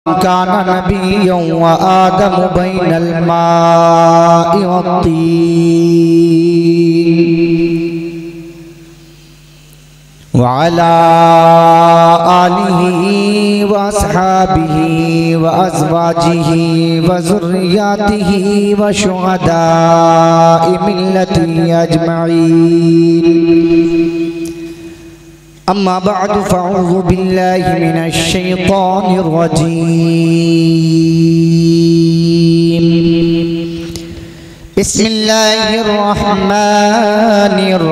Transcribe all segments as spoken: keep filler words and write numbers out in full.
काना नबिय्यन व आदम बैनल माइ वत्तीन व अला आलिहि व अस्हाबिहि व अज़वाजिहि व ज़ुर्रिय्यतिहि व शुहदाइ मिल्लति अजमईन। अम्मा बअद फ़अऊज़ु बिल्लाहि मिनश शैतानिर रजीम। बिस्मिल्लाहिर रहमानिर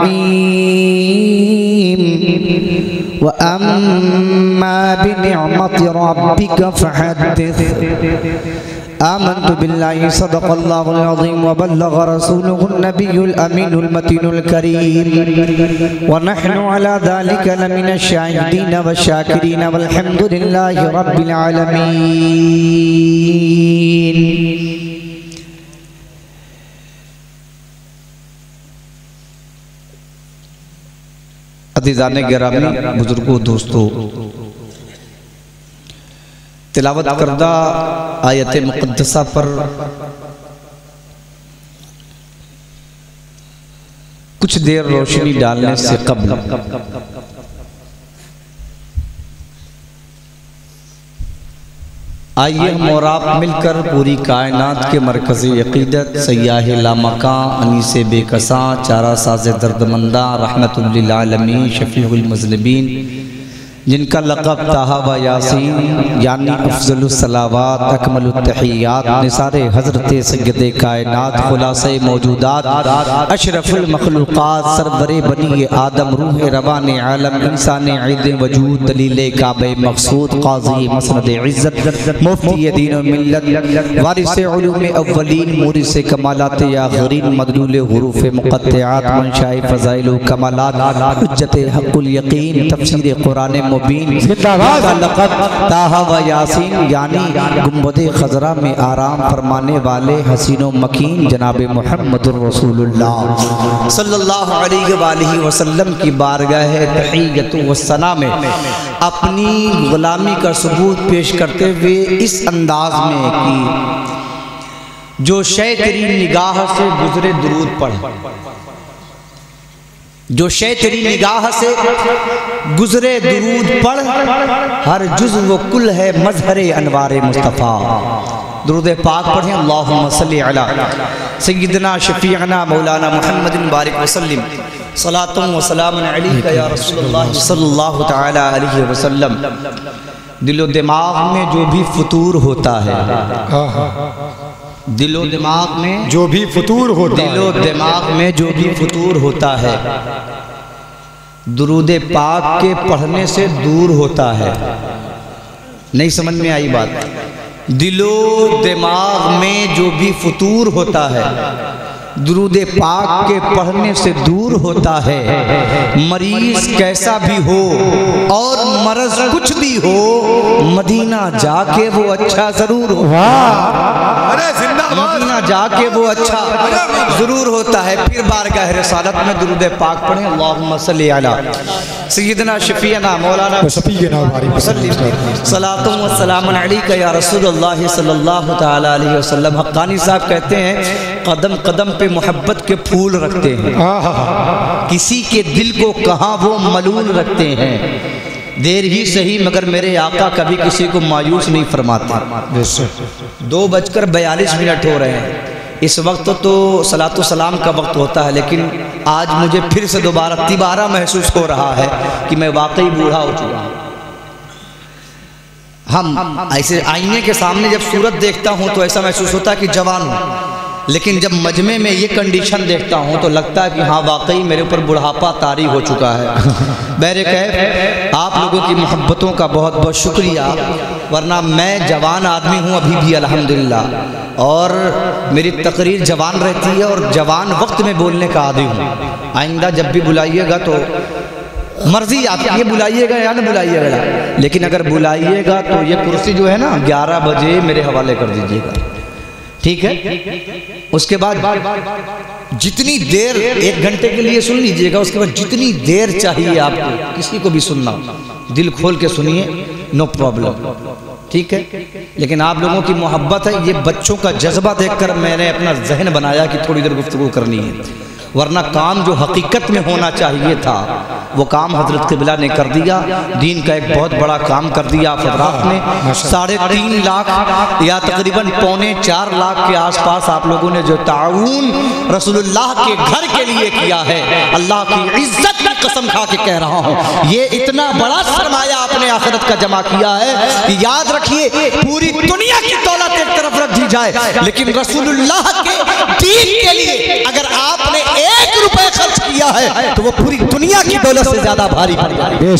रहीम। व अम्मा बिनिअमति रब्बिका फ़हद्दिस। आमन्तु बिल्लाहि सदक़ल्लाहुल अज़ीम व बल्लग़ रसूलुहुन नबियुल अमीनुल मतीनुल करीम व नहनु अला ज़ालिका लमिनश शाहिदीन व शाकिरीन वल्हम्दुलिल्लाहि रब्बिल आलमीन। अज़ीज़ाने गिरामी, बुजुर्गों, दोस्तों, तिलावत करदा आयत मुक़द्दसा पर कुछ देर रोशनी डालने से कब्ल आइए हम और आप मिलकर पूरी कायनात के मरकज़ी अक़ीदत सय्याह लामकां अनीस बेकसां चारा साज़ दर्दमंदा रहमतुल लिल आलमीन शफ़ीउल मुज़निबीन जिनका लक़ब ताहा व यासीन यानी अफ़ज़लुस सलावात अकमलुत तहियात निसारे हज़रत सय्यदे कायनात खुलासे मौजूदात अशरफुल मखलूक़ात सरवरे बनी आदम रूह रवाने आलम इंसाने ईद वजूद दलीले काबे मक़सूद क़ाज़ी मसनद इज़्ज़त मुफ्ती दीन व मिल्लत वारिसे उलूम अव्वलीन मुरिसे कमालात आखिरीन मदलूल हुरूफ मुक़त्तआत मंशाए फ़ज़ाइल व कमालात हुज्जत हक़्क़ुल यक़ीन तफ़सीर कुरान मुबीन लक़ब ताहा व यासीन यानी गुंबदे खज़रा में आराम फरमाने वाले हसीनो मकीन जनाब मुहम्मदुर रसूलुल्लाह सल्लल्लाहु अलैहि वसल्लम की बारगाह तहिय्यत व सना में अपनी गुलामी का सबूत पेश करते हुए इस अंदाज में कि जो शै तेरी निगाह से गुजरे दुरूद पढ़, जो शै तेरी निगाह से गुजरे दुरूद पढ़, हर जुज़ व कुल है मज़हरे अनवारे मुस्तफ़ा। दुरूद पाक पढ़ें। अल्लाहुम्मा सल्लि अला सय्यिदना शफ़ीअना मौलाना मुहम्मदिन बारिक वसल्लिम सलातुन व सलामुन अलैका या रसूलल्लाह सल्लल्लाहु तआला अलैहि वसल्लम। दिलो दिमाग में जो भी फतूर होता है, दिलो दिमाग में जो भी फतूर होता दिलो दिमाग में जो भी फतूर होता है दुरूद पाक के पढ़ने से दूर होता है। नहीं समझ में आई बात? दिलो दिमाग में जो भी फतूर होता है दुरूद पाक के पढ़ने से दूर होता है। मरीज कैसा भी हो और मरज कुछ भी हो, मदीना जाके वो अच्छा जरूर हो। मदीना जाके वो अच्छा जरूर होता है। फिर बारगाह रिसालत में दुरूद पाक पढ़ें। अल्लाहुम्मा सल्लि अला सय्यिदना शफ़ीअना मौलाना सलातुन व सलामुन अलैका या रसूलल्लाह सल्लल्लाहु तआला अलैहि वसल्लम। हक़्क़ानी साहब कहते हैं कदम कदम पे मोहब्बत के फूल रखते हैं, किसी के दिल को कहाँ वो मलूल रखते हैं। देर ही सही मगर मेरे आका कभी किसी को मायूस नहीं फरमाते। दो बजकर बयालीस मिनट हो रहे हैं। इस वक्त तो सलातो सलाम का वक्त होता है, लेकिन आज मुझे फिर से दोबारा तिबारा महसूस हो रहा है कि मैं वाकई बूढ़ा हो चुका हूँ। हम ऐसे आईने के सामने जब सूरत देखता हूँ तो ऐसा महसूस होता है कि जवान हूँ, लेकिन जब मजमे में ये कंडीशन देखता हूँ तो लगता है कि हाँ वाकई मेरे ऊपर बुढ़ापा तारी हो चुका है। बहरे कैफ आप लोगों की मोहब्बतों का बहुत बहुत शुक्रिया, वरना मैं जवान आदमी हूँ अभी भी अल्हम्दुलिल्लाह, और मेरी तकरीर जवान रहती है और जवान वक्त में बोलने का आदी हूँ। आइंदा जब भी बुलाइएगा तो मर्जी आपकी, ये बुलाइएगा या ना बुलाइएगा, लेकिन अगर बुलाइएगा तो ये कुर्सी जो है ना ग्यारह बजे मेरे हवाले कर दीजिएगा, ठीक है? उसके बाद जितनी देर, एक घंटे के लिए सुन लीजिएगा, उसके बाद जितनी देर चाहिए आपको, किसी को भी सुनना, दिल खोल के सुनिए, नो प्रॉब्लम, ठीक है, लेकिन आप लोगों की मोहब्बत है, ये बच्चों का जज्बा देखकर मैंने अपना जहन बनाया कि थोड़ी देर गुफ्तगू करनी है, वरना काम जो हकीकत में होना चाहिए था वो काम हजरत क़िबला ने कर दिया। दीन का एक बहुत बड़ा काम कर दिया हजरात ने। साढ़े तीन लाख या तकरीबन पौने चार लाख के आसपास आप लोगों ने जो ताउन रसूलुल्लाह के घर के लिए किया है, अल्लाह की इज्जत की कसम खा के कह रहा हूँ, ये इतना बड़ा सरमाया आपने आखिरत का जमा किया है कि याद रखिए, पूरी दुनिया की दौलत एक तरफ रख दी जाए, लेकिन रसूलुल्लाह के दीन के लिए अगर आपने एक रुपए खर्च किया है तो वो पूरी दुनिया की दौलत से ज्यादा भारी पड़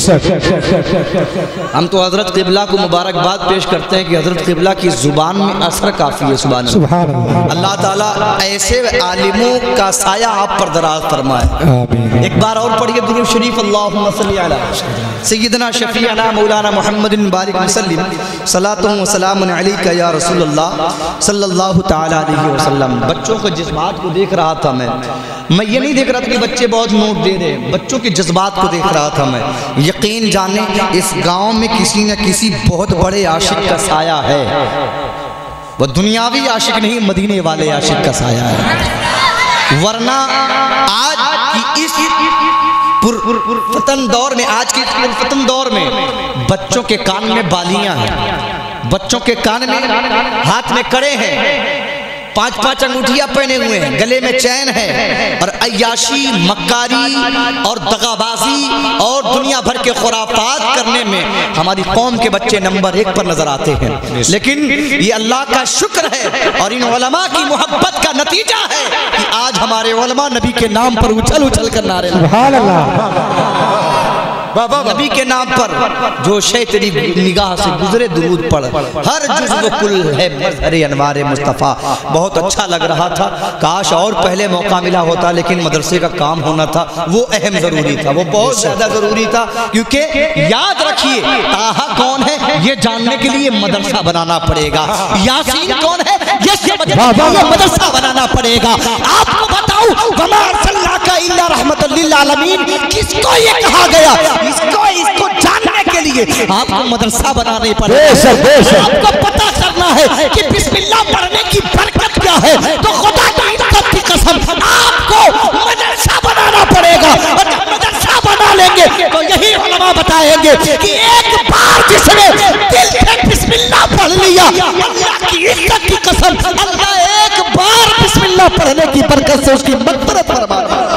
जाएगी। हम तो हजरत क़िबला को मुबारकबाद पेश करते हैं कि हजरत क़िबला की जुबान में असर काफी है। सुभान अल्लाह। अल्लाह ताला ऐसे आलिमों का साया आप पर दराज फरमाए। एक बार और पढ़िए दुरूद शरीफ, अल्लाहुम्मा सल्ली अला सय्यिदना शफीअना मौलाना मुहम्मदिन बारिक वसल्लिम सलातुन व सलामुन अलैका या रसूलल्लाह सल्लल्लाहु तआला अलैहि वसल्लम। बच्चों के जज्बात को देख रहा था मैं मैं ये नहीं देख रहा था कि बच्चे बहुत नोट दे रहे हैं, बच्चों के जज्बात को देख रहा था मैं। यकीन जाने इस गांव में किसी न किसी बहुत बड़े आशिक का साया है, वो दुनियावी आशिक नहीं, मदीने वाले आशिक का साया है। वरना आज की इस पुरफतन दौर में, आज के पुरफतन दौर में बच्चों के कान में बालियां हैं, बच्चों के कान में हाथ में कड़े हैं, पांच पांच अंगूठियां पहने हुए हैं, गले में चैन है, और अय्याशी, मक्कारी और दगाबाजी और दुनिया भर के खुराफात करने में हमारी कौम के बच्चे नंबर एक पर नजर आते हैं। लेकिन ये अल्लाह का शुक्र है और इन उलमा की मोहब्बत का नतीजा है कि आज हमारे उलमा नबी के नाम पर उछल उछल कर नारे सुभान अल्लाह, नबी के नाम पर जो शे तेरी निगाह से गुजरे दुरूद पढ़, हर जुज़्व कुल है मज़हर अनवार मुस्तफ़ा। बहुत अच्छा लग रहा था, काश और पहले मौका मिला होता, लेकिन मदरसे का काम होना था, वो अहम जरूरी था, वो बहुत ज्यादा जरूरी था। क्योंकि याद रखिए, ताहा कौन है ये जानने के लिए मदरसा बनाना पड़ेगा, यासीन कौन है ये समझने के लिए मदरसा बनाना पड़ेगा। आपको बताऊं, वमा अर्सलनाका इल्ला रहमतल लिल आलमीन किसको ये कहा गया, इसको इसको जानने के लिए आपको मदरसा बनाने पड़ेगा। आपको पता करना है कि बिस्मिल्लाह पढ़ने की बरकत क्या है, तो खुदा की इज्जत की कसम आपको मदरसा बनाना पड़ेगा। और जब मदरसा बना लेंगे तो यही उलमा बताएंगे कि एक बार जिसने दिल से बिस्मिल्लाह पढ़ लिया, अल्लाह की इज्जत की कसम, अल्लाह एक बार बिस्मिल्लाह पढ़ने की बरकत से उसकी मग़फ़िरत फरमा देगा।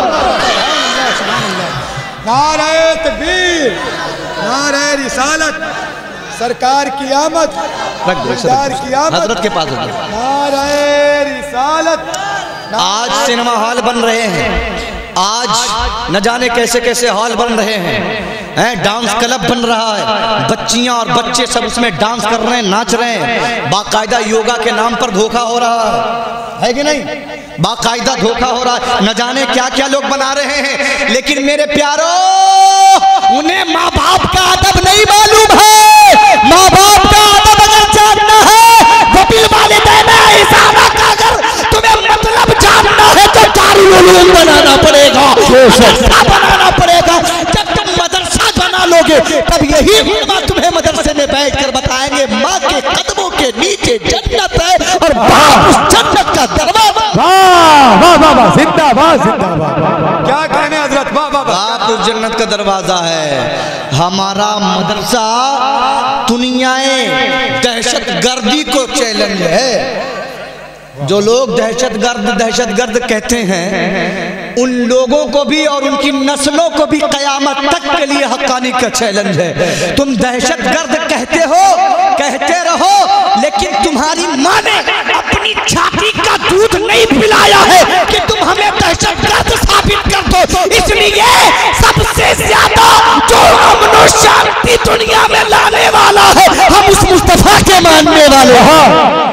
नारे तकबीर, नारे रिसालत, सरकार की आमद, सरकार की आमद, हजरत के पास नारे रिसालत। आज सिनेमा हॉल बन रहे हैं, आज न जाने कैसे कैसे हॉल बन रहे हैं, हैं डांस क्लब बन रहा है, बच्चियां और बच्चे सब उसमें डांस कर रहे हैं, नाच रहे हैं, बाकायदा योगा के नाम पर धोखा हो रहा है, है कि नहीं? बाकायदा धोखा हो रहा है, न जाने क्या क्या लोग बना रहे हैं। लेकिन मेरे प्यारो, उन्हें माँ बाप का अदब नहीं मालूम है। माँ बाप का अदब अगर जानना है, वो बिल वालिदैन इसारा का अगर तुम्हें मतलब जानना है तो दारुल उलूम बनाना पड़ेगा, मदरसा बनाना पड़ेगा। जब तुम मदरसा बना लोगे तब यही उलमा तुम्हें मदरसे में बैठ कर बताएंगे माँ के कदमों के नीचे जन्नत है और बाप उस जन्नत का दरवाजा। वाह वाह वाह, जिंदाबाद जिंदाबाद, क्या कहने हजरत, वाह वाह, बाप उस जन्नत का दरवाजा है। हमारा मदरसा दुनियाए दहशत गर्दी को चैलेंज है। जो लोग दहशत गर्द दहशत गर्द कहते हैं, उन लोगों को भी और उनकी नस्लों को भी कयामत तक के लिए हक्कानी का चैलेंज है। तुम दहशत गर्द कहते हो, कहते रहो, लेकिन तुम्हारी माँ ने अपनी छाती का दूध नहीं पिलाया है कि तुम हमें दहशत गर्द साबित कर दो। इसलिए सबसे ज्यादा जो अमन और शांति दुनिया में लाने वाला है, हम उस मुस्तफा के मानने वाले हैं,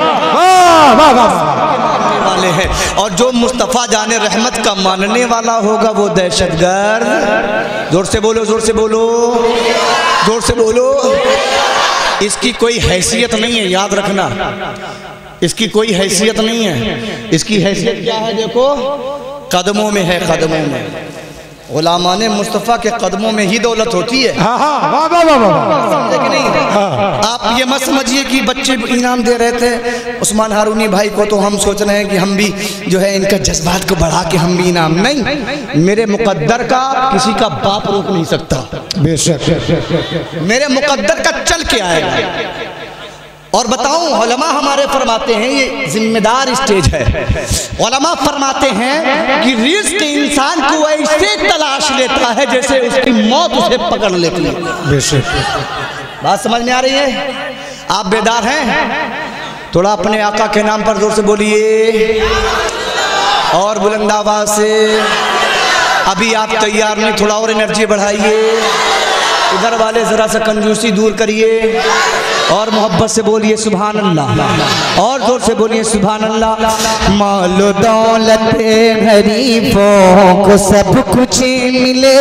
वाले हैं। और जो मुस्तफ़ा जाने रहमत का मानने वाला होगा वो दहशतगर्द। जोर से बोलो, जोर से बोलो, जोर से बोलो। इसकी कोई हैसियत नहीं है, याद रखना, इसकी कोई हैसियत नहीं है। इसकी हैसियत क्या है? देखो, कदमों में है, कदमों में। गुलामान मुस्तफ़ा के कदमों में ही दौलत होती है। हाँ हाँ वाह वाह वाह वाह। समझे कि नहीं? आप ये मत समझिए कि बच्चे इनाम दे रहे थे उस्मान हारूनी भाई को, तो हम सोच रहे हैं कि हम भी जो है इनका जज्बात को बढ़ा के हम भी इनाम, नहीं। मेरे मुकद्दर का किसी का बाप रोक नहीं सकता, बेशक। मेरे मुकद्दर का चल के आएगा। और बताऊं, उलमा हमारे फरमाते हैं, ये जिम्मेदार स्टेज है, उलमा फरमाते हैं कि रिज़्क़ इंसान को ऐसे तलाश लेता है जैसे उसकी मौत उसे पकड़ लेती है। बेशक। बात समझ में आ रही है? आप बेदार हैं? थोड़ा अपने आका के नाम पर जोर से बोलिए और बुलंद आवाज से। अभी आप तैयार नहीं, थोड़ा और एनर्जी बढ़ाइए। इधर वाले जरा सा कंजूसी दूर करिए और मोहब्बत से बोलिए सुभान अल्लाह, और जोर से बोलिए सुभान अल्लाह। मालो दौलत गरीबों को सब कुछ मिले,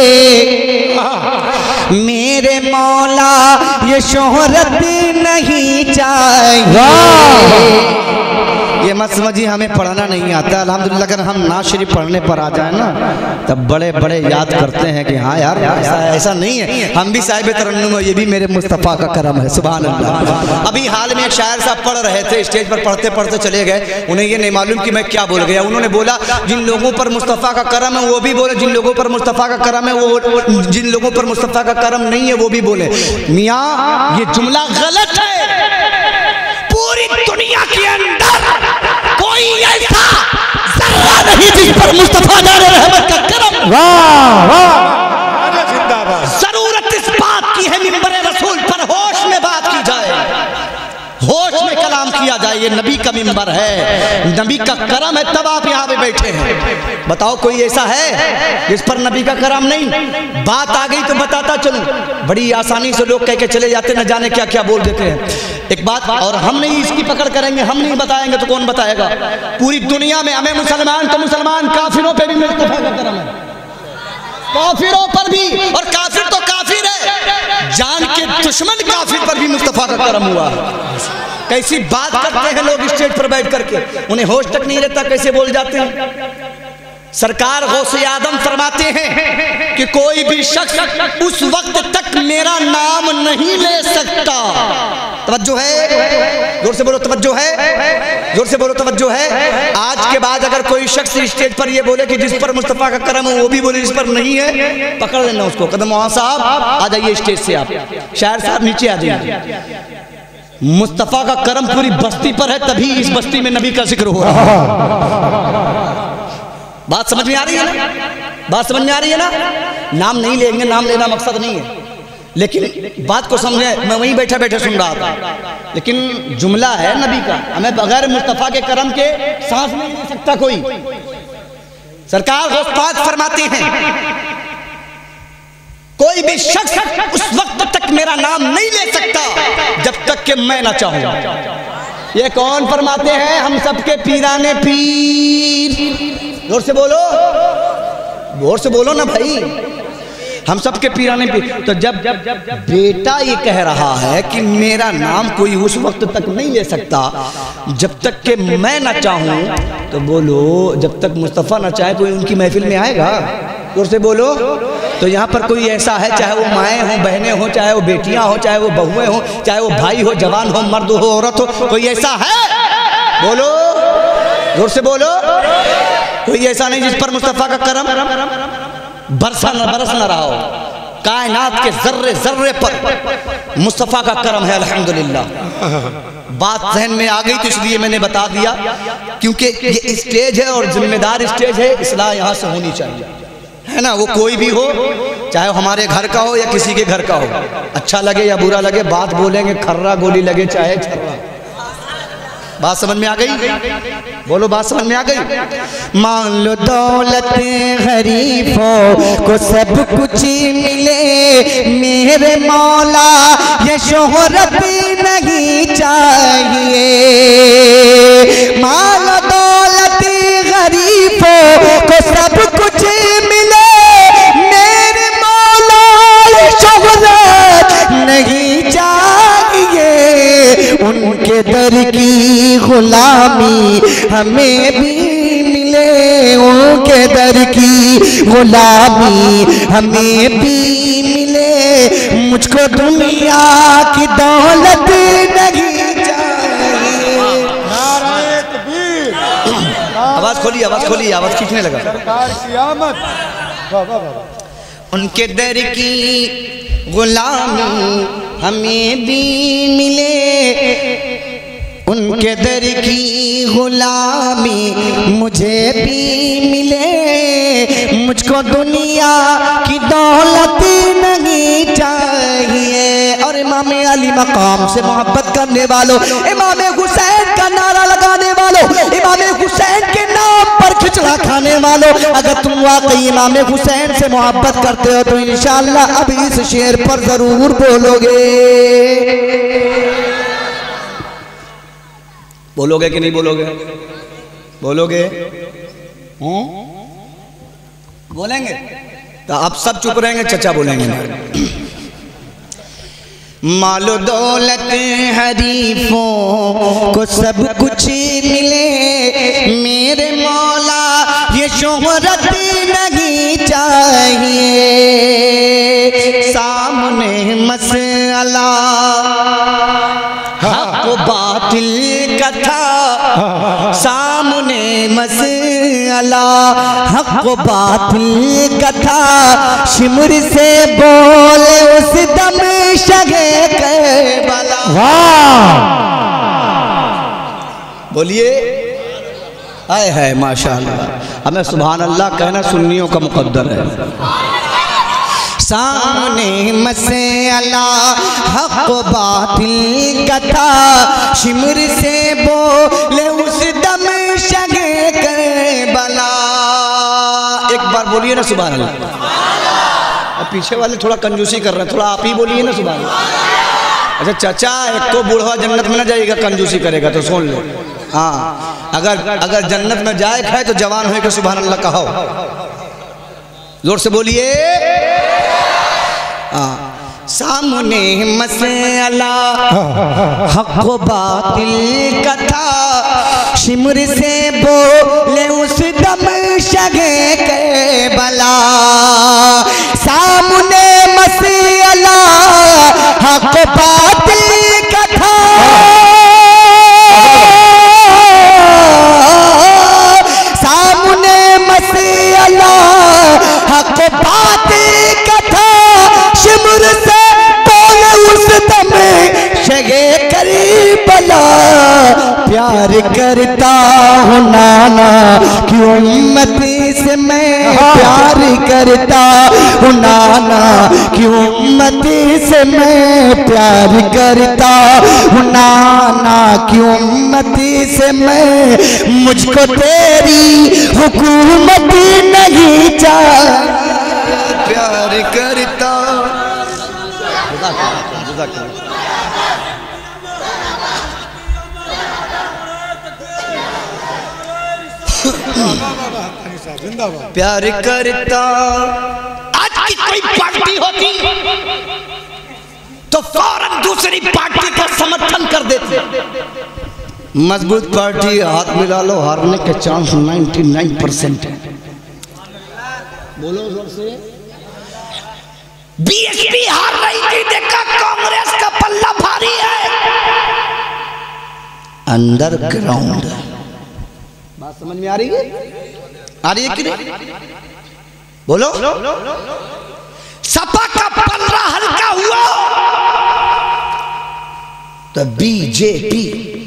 मेरे मौला ये शोहरत नहीं चाहिए। ये मत समझिए हमें पढ़ना नहीं आता, अल्हम्दुलिल्लाह। अगर हम नाज़ शरीफ पढ़ने पर आ जाए ना, तब बड़े बड़े याद करते हैं कि हाँ यार ऐसा ऐसा नहीं है, हम भी साहिब तरन्नुम, ये भी मेरे मुस्तफ़ा का करम है। सुभान अल्लाह। अभी हाल में एक शायर साहब पढ़ रहे थे, स्टेज पर पढ़ते पढ़ते चले गए, उन्हें ये नहीं मालूम कि मैं क्या बोल गया। उन्होंने बोला जिन लोगों पर मुस्तफ़ा का करम है वो भी बोले, जिन लोगों पर मुस्तफ़ा का करम है वो, जिन लोगों पर मुस्तफ़ा का करम नहीं है वो भी बोले। मियाँ ये जुमला गलत है। पूरी दुनिया के अंदर कोई ऐसा जर्रा नहीं जिस पर मुस्तफा जाने रहमत का करम। वाह वाह। जिंदाबाद। जरूरत इस बात की है मिंबर रसूल पर होश में बात की जाए, होश में कलाम किया जाए। ये नबी का मिंबर है, नबी का करम है, तब आप यहाँ पे बैठे हैं। बताओ कोई ऐसा है जिस पर नबी का करम नहीं? बात आ गई तो बताता चलूं, बड़ी आसानी से लोग कह के चले जाते, न जाने क्या क्या बोल देते हैं। एक बात, और हम नहीं इसकी पकड़ करेंगे, हम नहीं बताएंगे तो कौन बताएगा? पूरी दुनिया में हमें मुसलमान तो मुसलमान, काफिरों पे भी मुस्तफा का करम है, काफिरों पर भी। और काफिर तो काफिर है, जान के दुश्मन काफिर पर भी मुस्तफा का करम हुआ। कैसी बात करते हैं लोग स्टेज पर बैठ करके, उन्हें होश तक नहीं रहता, कैसे बोल जाते हैं। सरकार गौसे आदम फरमाते हैं कि कोई भी शख्स उस वक्त तक मेरा नाम नहीं ले सकता। तवज्जो है, जोर से बोलो तवज्जो है, जोर से बोलो तवज्जो है। आज के बाद अगर कोई शख्स स्टेज पर ये बोले कि जिस पर मुस्तफा का करम है वो भी बोले जिस पर नहीं है, पकड़ लेना उसको। कदम वहां साहब आ जाइए स्टेज से, आप शायर साहब नीचे आ जाइए। मुस्तफा का करम पूरी बस्ती पर है, तभी इस बस्ती में नबी का जिक्र हो रहा है। बात समझ में आ रही है ना? बात समझ में आ रही है ना? नाम नहीं लेंगे, नाम लेना मकसद नहीं है, लेकिन बात को समझे। मैं वहीं बैठे बैठे सुन रहा था, लेकिन जुमला है नबी का, हमें बगैर मुस्तफा के करम के सांस नहीं ले सकता कोई। सरकार गौस पाक फरमाते हैं कोई भी शख्स उस वक्त तक मेरा नाम नहीं ले सकता जब तक कि मैं ना चाहूं। ये कौन फरमाते हैं? हम सबके पीराने पीर। जोर से बोलो, जोर से बोलो ना भाई, हम सबके पीराने पीर। तो जब जब जब बेटा ये कह रहा है कि मेरा नाम कोई उस वक्त तक नहीं ले सकता जब तक कि मैं ना चाहूं, तो बोलो जब तक मुस्तफ़ा ना चाहे कोई उनकी महफिल में आएगा? जोर से बोलो। तो यहाँ पर कोई ऐसा है, चाहे वो माएँ हों, बहनें हों, चाहे वो बेटियां हों, चाहे वो बहुएं हों, चाहे वो भाई हो, जवान हो, मर्द हो, औरत हो, कोई ऐसा है? बोलो, जोर से बोलो। कोई ऐसा नहीं जिस पर मुस्तफा का करम बरसा न बरस न रहा हो। कायनात के जर्रे जर्रे पर मुस्तफा का करम है, अल्हम्दुलिल्लाह। बात जहन में आ गई तो इसलिए मैंने बता दिया, क्योंकि ये स्टेज है और जिम्मेदार स्टेज है, इसलिए यहाँ से होनी चाहिए, है ना? वो कोई भी हो, चाहे हमारे घर का हो या किसी के घर का हो, अच्छा लगे या बुरा लगे, बात बोलेंगे, खर्रा गोली लगे चाहे छर्रा। बात समझ में आ गई? बोलो, बात समझ में आ गई? मान लो दौलत गरीबों को सब कुछ मिले, मेरे मौला ये शोहरत नहीं चाहिए। मान लो दौलत गरीबों को सब कुछ मिले, मेरे मौला ये शोहरत नहीं चाहिए। उनके दर की गुलामी हमें भी मिले, उनके दर दर की गुलामी हमें भी मिले, मुझको दुनिया की दौलत नहीं चाहिए। नाराए तकबीर। आवाज खोलिए, आवाज खोलिए, आवाज खींचने लगा। सरकार की आमद। वाह वाह वाह। उनके दर की गुलामी हमें भी मिले, उनके दर की गुलामी मुझे भी मिले, मुझको दुनिया की दौलत नहीं चाहिए। और इमाम अली मकाम से मोहब्बत करने वालों, इमाम हुसैन का नारा लगाने वालों, इमाम हुसैन के नाम पर खिचड़ा खाने वालों, अगर तुम वाकई इमाम हुसैन से मोहब्बत करते हो तो इंशाअल्लाह अब इस शेर पर जरूर बोलोगे। बोलोगे कि नहीं बोलोगे? बोलोगे? हूँ? बोलेंगे? तो आप सब चुप रहेंगे, चचा बोलेंगे ना। मालो दौलत हरीफों को सब कुछ मिले, मेरे मौला ये शोहरत नहीं चाहिए। सामने मसला हक बातिल का था, सामने मसला हक बातिल का था, शिमर से बोले उस दम शगे करबला। बोलिए आए है माशाअल्लाह। हमें सुभान अल्लाह कहना सुन्नियों का मुकद्दर है। सामने मसला हक बातिल का था, शिमर से बोले उस दम शगे करबला। एक बार बोलिए ना सुभान अल्लाह। अब पीछे वाले थोड़ा कंजूसी कर रहे हैं, थोड़ा आप ही बोलिए ना सुभान अल्लाह। अच्छा चाचा, एक को बूढ़ा जन्नत में ना जाएगा, कंजूसी करेगा तो सुन लो। हाँ, अगर अगर जन्नत में जाए है तो जवान होकर सुभान अल्लाह कहो, जोर से बोलिए। सामने मसला हक बातिल का था, शिमर से बोले उस दम शगे करबला। सामने मसला हक बातिल का था, सामने मसला हक बातिल का था, शिमर से बोले उस दम शगे करबला। प्यार करता हूँ नाना की उम्मती से मैं, प्यार करता हूँ नाना की उम्मती से मैं, प्यार करता हूँ नाना की उम्मती से मैं, मुझको तेरी हुकूमत नहीं चाहिए। प्यार करता जिंदाबाद। प्यार करता। आज की कोई पार्टी होती तो फौरन दूसरी पार्टी का समर्थन कर देते। मजबूत पार्टी, हाथ मिला लो, हारने के चांस निन्यानवे परसेंट है। बोलो जोर से। बीएसपी हार रही थी, देखा कांग्रेस का पल्ला भारी है। अंडरग्राउंड बात समझ में आ रही है? आ रही है कि नहीं? बोलो। सपा का पल्ला हल्का हुआ तो बीजेपी,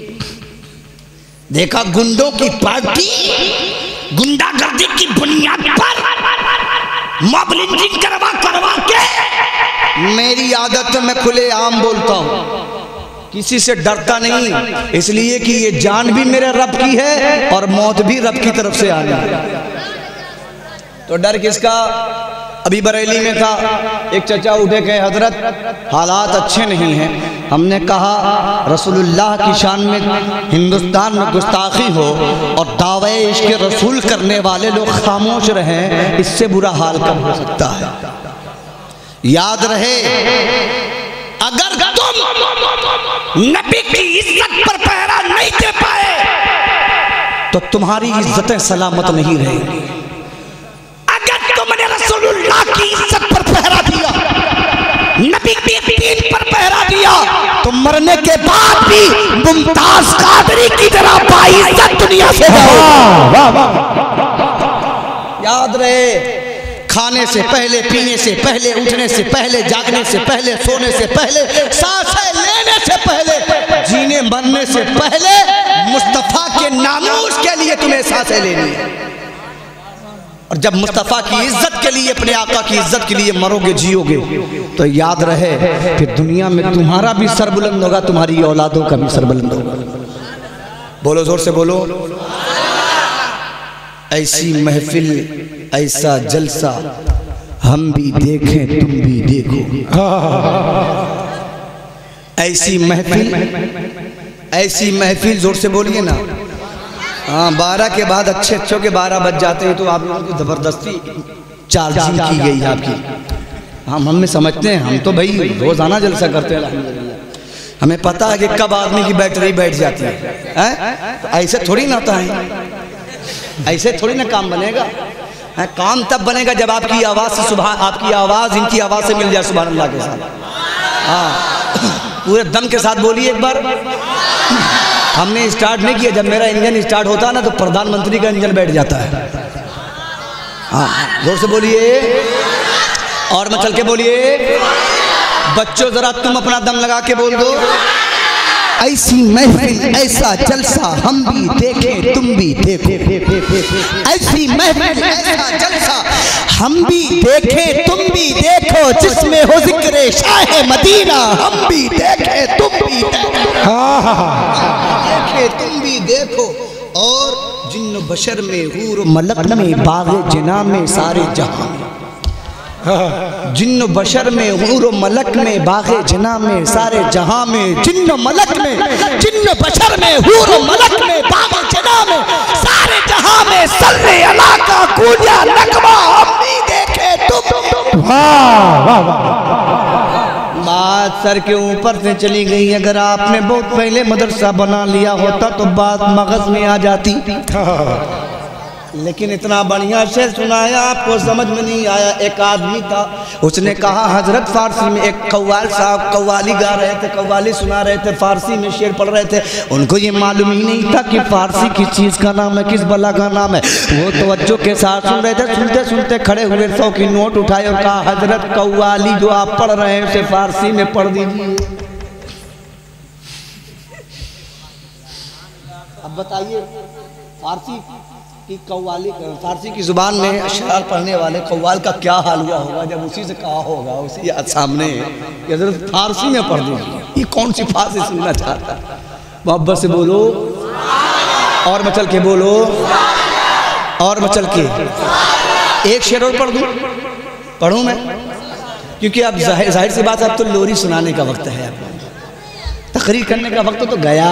देखा गुंडों की पार्टी गुंडागर्दी की बुनियाद पर मॉब लिंचिंग करवा करवा के। मेरी आदत मैं खुले आम बोलता हूँ, किसी से डरता नहीं, इसलिए कि ये जान भी मेरे रब की है और मौत भी रब की तरफ से आनी है। तो डर किसका? अभी बरेली में था, एक चचा उठे कहे हजरत हालात अच्छे नहीं हैं। हमने कहा रसूलुल्लाह की शान में हिंदुस्तान में गुस्ताखी हो और दावे इश्क रसूल करने वाले लोग खामोश रहें, इससे बुरा हाल कब हो सकता है? याद रहे, अगर तुम नबी की इज्जत पर पहरा नहीं दे पाए तो तुम्हारी इज्जतें सलामत नहीं रहेंगी। लिया तो मरने के बाद भी मुमताज कादरी की तरह बाइज्जत दुनिया से जाओ। याद रहे, खाने से पहले, पीने से पहले, उठने से पहले, जागने से पहले, सोने से पहले, सांसें लेने से पहले, जीने मरने से पहले मुस्तफा के नामूस के लिए तुम्हें सांसें लेनी है। और जब मुस्तफा की इज्जत के लिए, अपने आका की इज्जत के लिए मरोगे, जियोगे, तो याद रहे फिर दुनिया में तुम्हारा भी सर बुलंद होगा, तुम्हारी औलादों का भी सर बुलंद होगा। बोलो जोर से बोलो। ऐसी महफिल, ऐसा जलसा हम भी देखें तुम भी देखो। ऐसी महफिल, ऐसी महफिल, जोर से बोलिए ना। हाँ, बारह के बाद अच्छे अच्छों के बारह बज जाते हैं तो आप लोगों की जबरदस्ती चार्जिंग की गई है आपकी। हम हमें समझते हैं, हम तो भाई रोजाना जलसा करते हैं अल्हम्दुलिल्लाह। हमें पता है कि कब आदमी की बैटरी बैठ जाती है, है? तो ऐसे थोड़ी ना होता है, ऐसे थोड़ी ना काम बनेगा। है? काम तब बनेगा जब आपकी आवाज़ से, सुबह आपकी आवाज़ इनकी आवाज़ से मिल जाए सुभान अल्लाह के साथ। हाँ, पूरे दम के साथ बोलिए एक बार। हमने स्टार्ट नहीं किया, जब मेरा इंजन स्टार्ट होता है ना तो प्रधानमंत्री का इंजन बैठ जाता है। हाँ, जोर से बोलिए और मचल के बोलिए। बच्चों जरा तुम अपना दम लगा के बोल दो। ऐसी महफिल, ऐसा जलसा हम भी देखें तुम भी देखो। ऐसी महफिल, ऐसा जलसा हम भी देखें तुम भी देखो, जिसमें हो जिक्र शाह मदीना हम भी देखें तुम भी देखो। देखे तुम भी देखो। और जिन्न बशर में, हूर मलक में, बाग़े जिना में, सारे जहां में, जिन्न बशर में, हूर मलक में, बाग़े जिना में, सारे जहां में, जिन्न मलक में, जिन्न बशर में, हूर मलक में, बाग़े जिना में, सारे जहां में, सल्ले अला का कूलिया नगमा हम भी देखे तुम। वाह वाह वाह। बात सर के ऊपर से चली गई। अगर आपने बहुत पहले मदरसा बना लिया होता तो बात मगज में आ जाती, लेकिन इतना बढ़िया शेर सुनाया आपको समझ में नहीं आया। एक आदमी था, उसने कहा हजरत फारसी में, एक कव्वाल साहब कव्वाली गा रहे थे, कव्वाली सुना रहे थे, फारसी में शेर पढ़ रहे थे। उनको ये मालूम ही नहीं था कि फारसी किस चीज़ का नाम है, किस बला का नाम है। वो तवज्जो के साथ सुन रहे थे। सुनते सुनते खड़े हुए, सौ की नोट उठाए और कहा हजरत कव्वाली जो आप पढ़ रहे हैं उसे फारसी में पढ़ दीजिए। अब बताइए फारसी कि कव्वाली, फारसी की जुबान में अशआर पढ़ने वाले कव्वाल का क्या हाल हुआ होगा जब उसी से कहा होगा, उसी सामने हजरत फारसी में पढ़ दीजिए। ये कौन सी फारसी सुनना चाहता? मोहब्बत से बोलो और मचल के बोलो और मचल के। एक शेर और पढ़ दूँ? पढ़ूँ मैं? क्योंकि अब जाहिर सी बात, अब तो लोरी सुनाने का वक्त है, तकरीर करने का वक्त तो गया।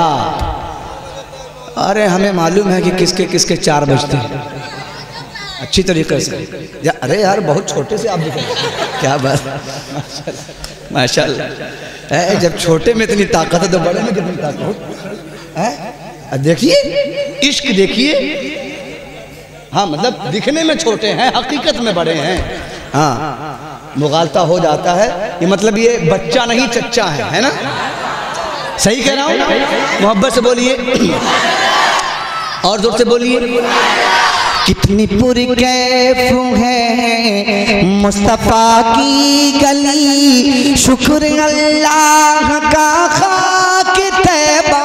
अरे हमें मालूम है कि किसके किसके चार बजते हैं अच्छी तरीके से। या अरे यार बहुत छोटे से आप दिख रहे हैं, क्या बात, माशाल्लाह। जब छोटे में इतनी ताकत है तो बड़े में कितनी ताकत है। देखिए इश्क देखिए। हाँ, मतलब दिखने में छोटे हैं, हकीकत में बड़े हैं। हाँ, मुगालता हो जाता है। ये मतलब ये बच्चा नहीं चच्चा है, है ना? सही कह रहा हूँ? मोहब्बत से बोलिए और जोर से बोलिए। कितनी पूरी कैफ है मुस्तफा की गली, शुक्र अल्लाह का खाक तैबा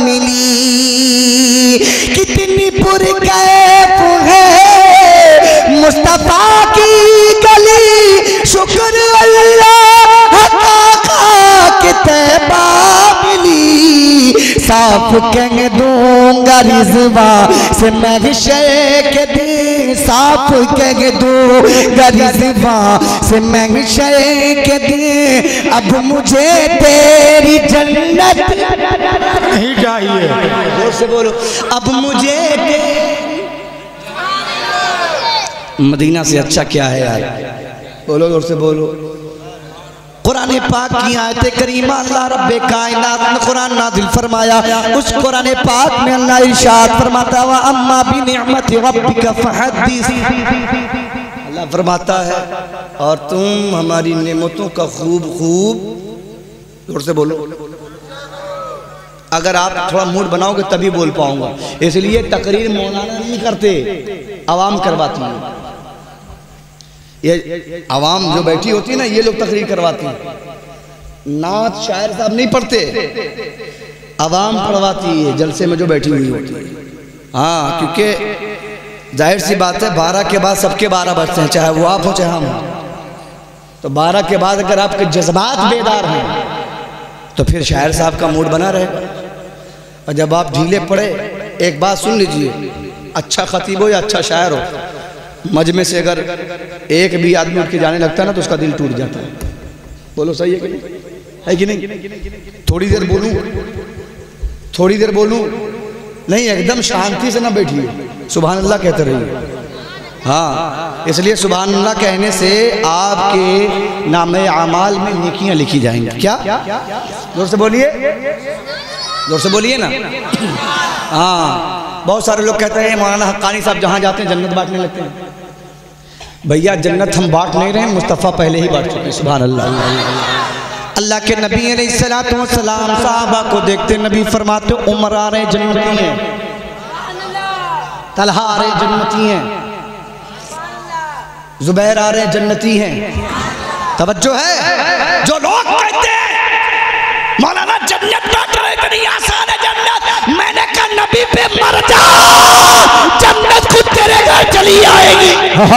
मिली। कितनी पूरी कैफ है मुस्तफा की गली, शुक्र अल्लाह का खाक तैबा मिली। साफ कह दूंगा रिजवा से मैं शेख दी, साफ कह दूंगा रिजवा से मैं शेख दी। अब मुझे तेरी जन्नत नहीं चाहिए। जोर से बोलो, अब मुझे मदीना से अच्छा क्या है यार? बोलो जोर से बोलो। कुरान पाक की आयत करीमा अल्लाह रब्बे कायनात ने कुरान नाज़िल फरमाया। उस कुरान पाक में अल्लाह इरशाद फरमाता है, अम्मा बि निअमति रब्बिका फहद्दिस। अल्लाह फरमाता है और तुम हमारी नेमतों का खूब खूब जोर से बोलो। अगर आप थोड़ा मूड बनाओगे तभी बोल पाऊंगा, इसलिए तकरीर मौलाना नहीं करते, आवाम करवाती है। ये आवाम जो बैठी होती है ना, ये लोग तकरीर करवाती है। नात शायर साहब नहीं पढ़ते, आवाम पढ़वाती है जलसे में जो बैठी हुई होती है। हाँ, क्योंकि जाहिर सी बात है बारह के बाद सबके बारह बजते हैं, चाहे वो आप हो चाहे हम हो। तो बारह के बाद अगर आपके जज्बात बेदार हैं तो फिर शायर साहब का मूड बना रहेगा। और जब आप ढीले पड़े, एक बात सुन लीजिए, अच्छा खतीब हो या अच्छा शायर हो, मजमे से अगर एक भी आदमी उठ के जाने लगता है ना तो उसका दिल टूट जाता है। बोलो सही है कि नहीं? है कि नहीं? थोड़ी देर बोलूं, थोड़ी देर बोलूं नहीं, एकदम शांति से ना बैठिए, सुभान अल्लाह कहते रहिए। हाँ, इसलिए सुभान अल्लाह कहने से आपके नामे आमाल में नेकियां लिखी जाएंगी। क्या? जोर से बोलिए, जोर से बोलिए ना। हाँ, बहुत सारे लोग कहते हैं मौलाना हक्कानी साहब जहाँ जाते हैं जन्नत बांटने लगते हैं। भैया जन्नत हम बांट नहीं रहे, मुस्तफ़ा पहले ही बांट चुके हैं। सुभान अल्लाह। अल्लाह के नबी अलैहिस्सलातु वस्सलाम साहबा को देखते नबी फरमाते उमर आ रहे जन्नती हैं, तलहा आ रहे जन्नती हैं, जुबैर आ रहे जन्नती हैं। तवज्जो है? जो लोग कहते हैं मौलाना जन्नत बांट रहे कभी आसान है जन्नत, मैंने कहा नबी पे मर जा, जन्नत खुद तेरे घर चली आएगी।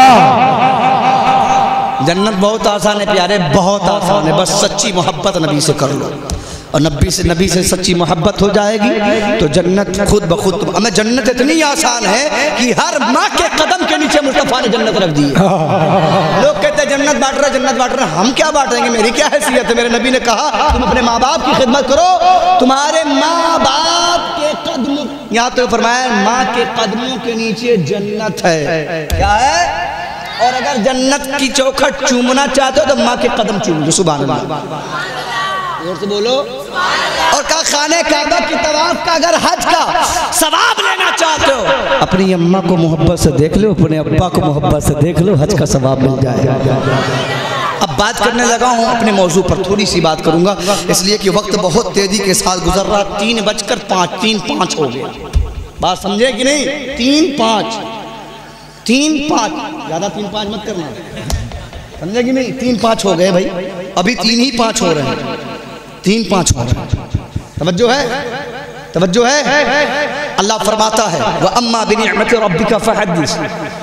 जन्नत बहुत आसान है प्यारे, बहुत आसान है, बस सच्ची मोहब्बत नबी से कर लो और नबी से नबी से सच्ची मोहब्बत हो जाएगी तो जन्नत खुद ब खुद। हमें जन्नत इतनी आसान है कि हर माँ के कदम के नीचे मुस्तफा ने जन्नत रख दी। लोग कहते हैं जन्नत बांट रहे जन्नत बांट रहे, हम क्या बांटेंगे, मेरी क्या हैसियत है। मेरे नबी ने कहा तुम अपने माँ बाप की खिदमत करो, तुम्हारे माँ बाप के कदमों, यहाँ तो फरमाया माँ के कदमों के नीचे जन्नत है। क्या है? और अगर जन्नत की चौखट चूमना चाहते हो तो माँ के कदम चूम लो। सुभान अल्लाह। जोर से बोलो। और कहा खाने काबा की तवाफ का अगर हज का सवाब लेना चाहते हो, अपनी अम्मा को मोहब्बत से देख लो, अपने अब्बा को मोहब्बत से देख लो, हज का सवाब मिल जाएगा। अब बात करने लगा हूँ अपने मौजू पर, थोड़ी सी बात करूंगा इसलिए कि वक्त बहुत तेजी के साथ गुजर रहा। तीन बजकर पाँच तीन पाँच हो गया, बात समझे कि नहीं? तीन पाँच तीन पाँच ज्यादा तीन पाँच मत करना, समझे कि नहीं? तीन पाँच हो गए भाई, अभी तीन ही पाँच हो रहे हैं, तीन पाँच हो रहे हैं। तवज्जो है? तवज्जो है? अल्लाह फरमाता है व अम्मा बिनिअमति रब्बिका फहद्दिस।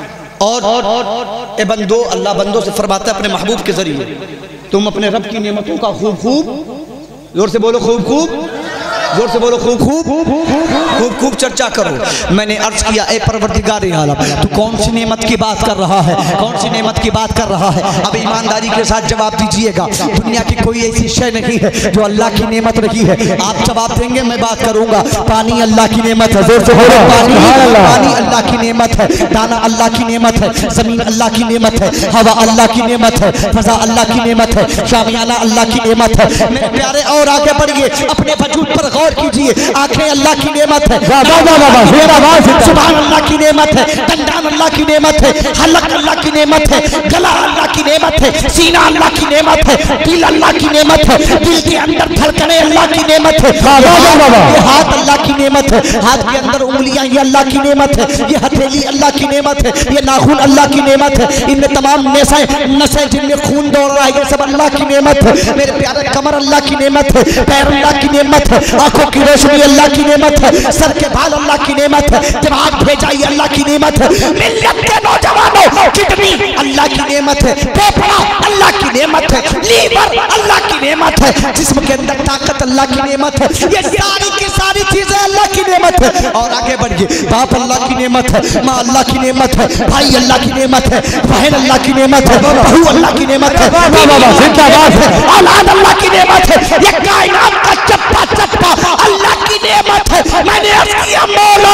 और ए बंदो, अल्लाह बंदों से फरमाता है अपने महबूब के जरिए, तुम अपने रब की नेमतों का खूब खूब, जोर से बोलो खूब खूब, जोर से बोलो खूब खूब खूब खूब चर्चा करो। मैंने अर्ज किया ए परवरदिगार आलम, तू कौन सी नेमत की बात कर रहा है, कौन सी नेमत की बात कर रहा है? अब ईमानदारी के साथ जवाब दीजिएगा। दुनिया की कोई ऐसी शय नहीं है जो अल्लाह की नेमत नहीं है। आप जवाब देंगे, मैं बात करूंगा। पानी अल्लाह की नेमत है, जोर से बोलो। पानी पानी अल्लाह की नेमत है, दाना अल्लाह की नेमत है, जमीन अल्लाह की नेमत है, हवा अल्लाह की नेमत है, फजा अल्लाह की नेमत है, शामियाना अल्लाह की नेमत है। मेरे प्यारे और आगे बढ़िए, अपने वजूद पर गौर कीजिए। आंखें अल्लाह की नेमत है, सुभान अल्लाह की नेमत है, दंडान अल्लाह की नेमत है, हलक अल्लाह की नेमत है, गला अल्लाह की नेमत है, सीना अल्लाह की नेमत है, दिल अल्लाह की नेमत है, दिल के अंदर धड़कने अल्लाह की नेमत है, ये हाथ अल्लाह की नेमत है, हाथ के अंदर उंगलियां ये अल्लाह की नेमत है, ये हथेली अल्लाह की नेमत है, ये नाखून अल्लाह की नेमत है, इनमें तमाम नसें नसें जिनमें खून दौड़ रहा है ये सब अल्लाह की नेमत है। मेरे प्यारे कमर अल्लाह की नेमत है, पैर अल्लाह की नेमत है, आंखों की रोशनी अल्लाह की नेमत है, सर के बाल अल्लाह की नेमत है, दिमाग भेजा ये अल्लाह की नेमत है, मिल्लत के नौजवानों किडनी अल्लाह की नेमत है, फेफड़ा अल्लाह की नेमत है, लीवर अल्लाह की नेमत है, जिस्म के अंदर ताकत अल्लाह की नेमत है, ये सारी की सारी चीजें अल्लाह की नेमत है। और आगे बढ़िए, बाप अल्लाह की नेमत है, माँ अल्लाह की नेमत है, भाई अल्लाह की नेमत है, बहन अल्लाह की नेमत है, बहू अल्लाह की नेमत है, औलाद अल्लाह की नेमत है, ये कायनात का चप्पा चप्पा अल्लाह की नेमत है। मैंने अर्ज किया मौला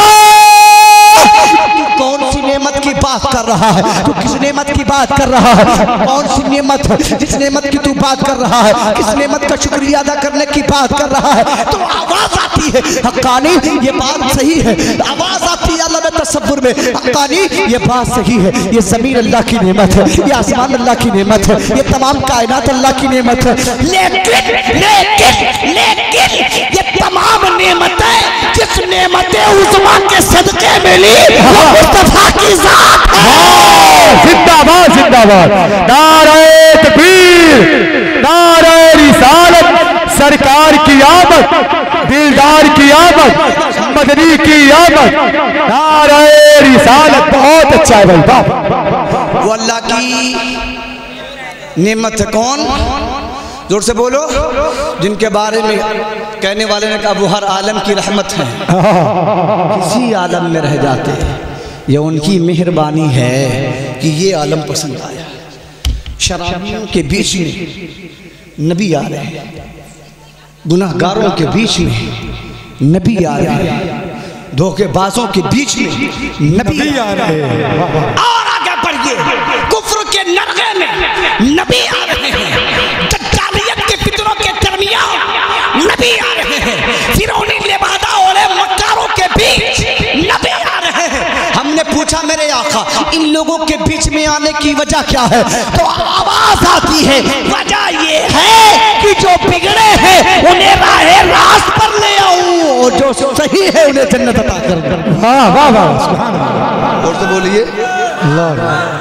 कौन सी नेमत की बात कर रहा है, तू किस नेमत की बात कर रहा है? कौन सी नेमत है जिस नेमत की तू बात कर रहा है? किस नेमत का शुक्रिया अदा करने की बात कर रहा है? तो आवाज आती है हक्कानी, ये बात सही है, आवाज आती है अल्लाह तसव्वुर में। हक़ानी ये बात सही है, ये ज़मीन अल्लाह की नेमत है, ये आसमान अल्लाह की नेमत है, ये तमाम कायनात अल्लाह की नेमत है। लेकिन लेकिन लेकिन ये तमाम नेमतें जिस नेमतें उज़्मा के सदके मिली वो मुस्तफा की ज़ात है। जिंदाबाद जिंदाबाद, नारे तकबीर, नारे रिसालत, सरकार की आमद, दिलदार की आमद, मदनी की आमद, नारे रिसालत। बहुत अच्छा है भाई, बाप। वो अल्लाह की नेमत है। कौन? जोर से बोलो। जिनके बारे में कहने वाले ने कहा वो हर आलम की रहमत है, किसी आलम में रह जाते हैं। ये उनकी मेहरबानी है कि ये आलम पसंद आया। शराबियों के बीच में नबी आ रहे हैं, गुनाहगारों के बीच में नबी आ रहे हैं, धोखेबाजों के बीच में नबी आ रहे हैं। और आगे बढ़िए, कुफ्र के नरगे में नबी आ रहे हैं, दज्जालियत के फितरों के दरमियान नबी आ रहे हैं, फिरौनी लेबादा और मक्कारों के बीच नबी आ रहे हैं। हमने पूछा मेरे आका इन लोगों के बीच में आने की वजह क्या है? तो आवाज आती है, वजह ये है कि जो बिगड़े हैं उन्हें राहे रास्त पर ले आऊं और जो सही है उन्हें जन्नत अता कर दूं। वाह वाह वाह, सुभान अल्लाह। और तो बोलिए अल्लाह।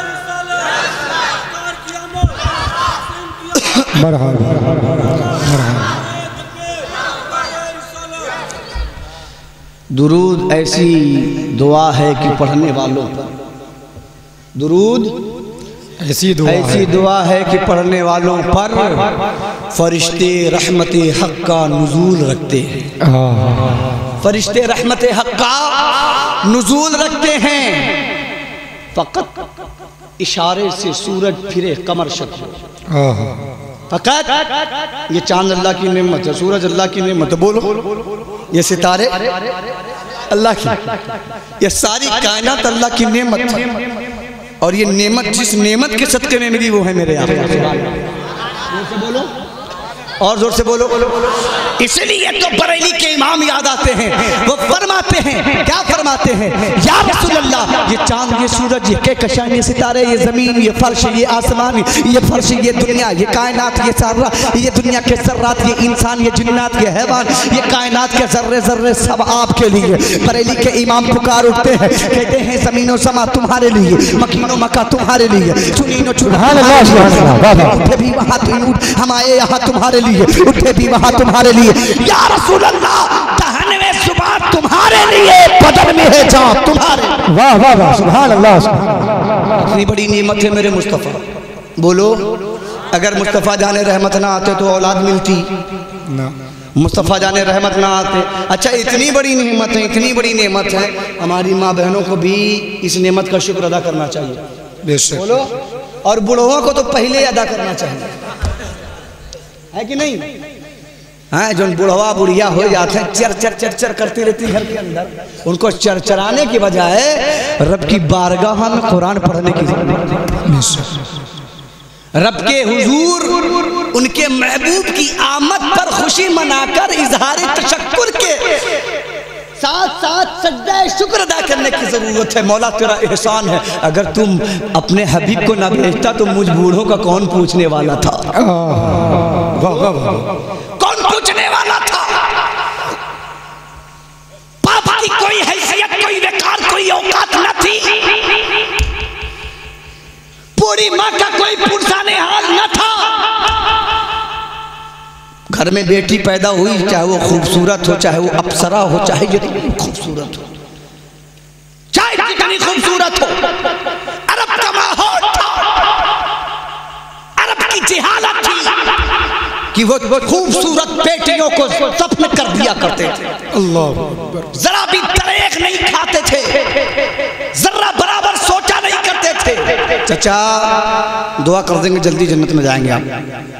मरहबा मरहबा। दुरूद ऐसी दुआ है कि पढ़ने वालों पर, दुरूद ऐसी दुआ ऐसी है। दुआ है कि पढ़ने वालों पर फरिश्ते रहमत हक का नुज़ूल रखते हैं। फरिश्ते रहमत हक का नुज़ूल रखते हैं। फ़कत इशारे से सूरज फिरे कमर शक्ल, फ़कत ये चांद अल्लाह की नेमत है, सूरज अल्लाह की नेमत है। बोलो, ये सितारे अल्लाह की, ये सारी कायनात अल्लाह की नेमत है। और ये नेमत जिस नेमत के सदके में मिली वो है मेरे आका। बोलो और जोर से बोलो। इसलिए तो बरेली के इमाम याद आते हैं, वो फरमाते हैं, क्या फरमाते हैं? या रसूल अल्लाह, ये चांद, ये सूरज, ये कहकशां, ये सितारे, ये जमीन, ये फर्श, ये आसमान, ये फर्श, ये दुनिया, ये कायनात, ये सारा, ये दुनिया के ज़र्रात, ये इंसान, ये जिन्नात, ये हैवान, ये कायनात के जर्रे जर्रे सब आपके लिए। बरेली के इमाम पुकार उठते हैं, कहते हैं ज़मीनो समा तुम्हारे लिए, मकीनो मका तुम्हारे लिए, चुनीनो चुना उठे भी वहाँ तुम, हम आए यहाँ तुम्हारे लिए, उठे भी वहाँ तुम्हारे लिए। या रसूल अल्लाह, दहन में सुबह तुम्हारे लिए, बदन में है जान तुम्हारे। वाह वाह वाह, सुभान अल्लाह सुभान। इतनी बड़ी नेमत है मेरे मुस्तफ़ा। बोलो, अगर मुस्तफ़ा जाने रहमत ना आते तो औलाद मिलती ना, मुस्तफ़ा जाने रहमत ना आते। अच्छा, इतनी बड़ी नेमत है, इतनी बड़ी नेमत है, हमारी माँ बहनों को भी इस नेमत का शुक्र अदा करना चाहिए। बेशक। बोलो, और बुढ़ों को तो पहले अदा करना चाहिए, है कि नहीं? हाँ, जो बुढ़वा बुढ़िया हो जाते हैं, चर चर चर चर करती रहती घर के अंदर, उनको चरचराने की बजाय रब की बारगाह में कुरान पढ़ने की जरूरत, रब के हुजूर उनके महबूब की आमद पर खुशी मनाकर इजहार तशक्कुर के साथ साथ सजदा शुक्र अदा करने की जरूरत है। मौला तेरा एहसान है, अगर तुम अपने हबीब को ना भेजता तो मुझ बूढ़ों का कौन पूछने वाला था? वाह वाह वाह, कौन पूछने वाला था? पापा की कोई हैसियत, कोई वकार, कोई औकात न थी। पूरी माँ का कोई पुरसाने हाल न था। घर में बेटी पैदा हुई, चाहे वो खूबसूरत हो, चाहे वो अप्सरा हो, चाहे जितनी खूबसूरत हो, चाहे जितनी खूबसूरत हो। अरब का माहौल था, अरब की जिहालत थी कि वो खूबसूरत बेटियों को सपन कर दिया करते थे। अल्लाह, जरा भी तरेख नहीं खाते थे, जरा बराबर सोचा नहीं करते थे। चाचा दुआ कर देंगे, जल्दी जन्नत में जाएंगे आप।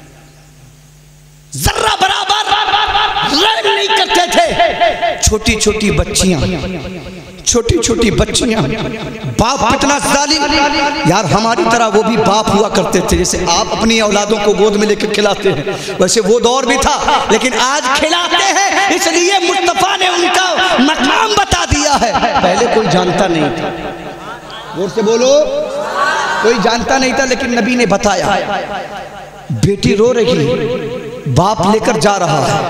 जरा बराबर रहम नहीं करते थे। छोटी छोटी बच्चियां, छोटी छोटी बच्चियां, बाप कितना जालिम यार। हमारी तरह वो भी बाप हुआ करते थे, जैसे आप अपनी औलादों को गोद में लेकर खिलाते हैं, वैसे वो दौर भी था, लेकिन आज खिलाते हैं। इसलिए मुस्तफा ने उनका मकाम बता दिया है। पहले तो कोई जानता नहीं था। जोर से बोलो, कोई जानता नहीं था, लेकिन नबी ने बताया। बेटी रो रही, बाप लेकर जा रहा है,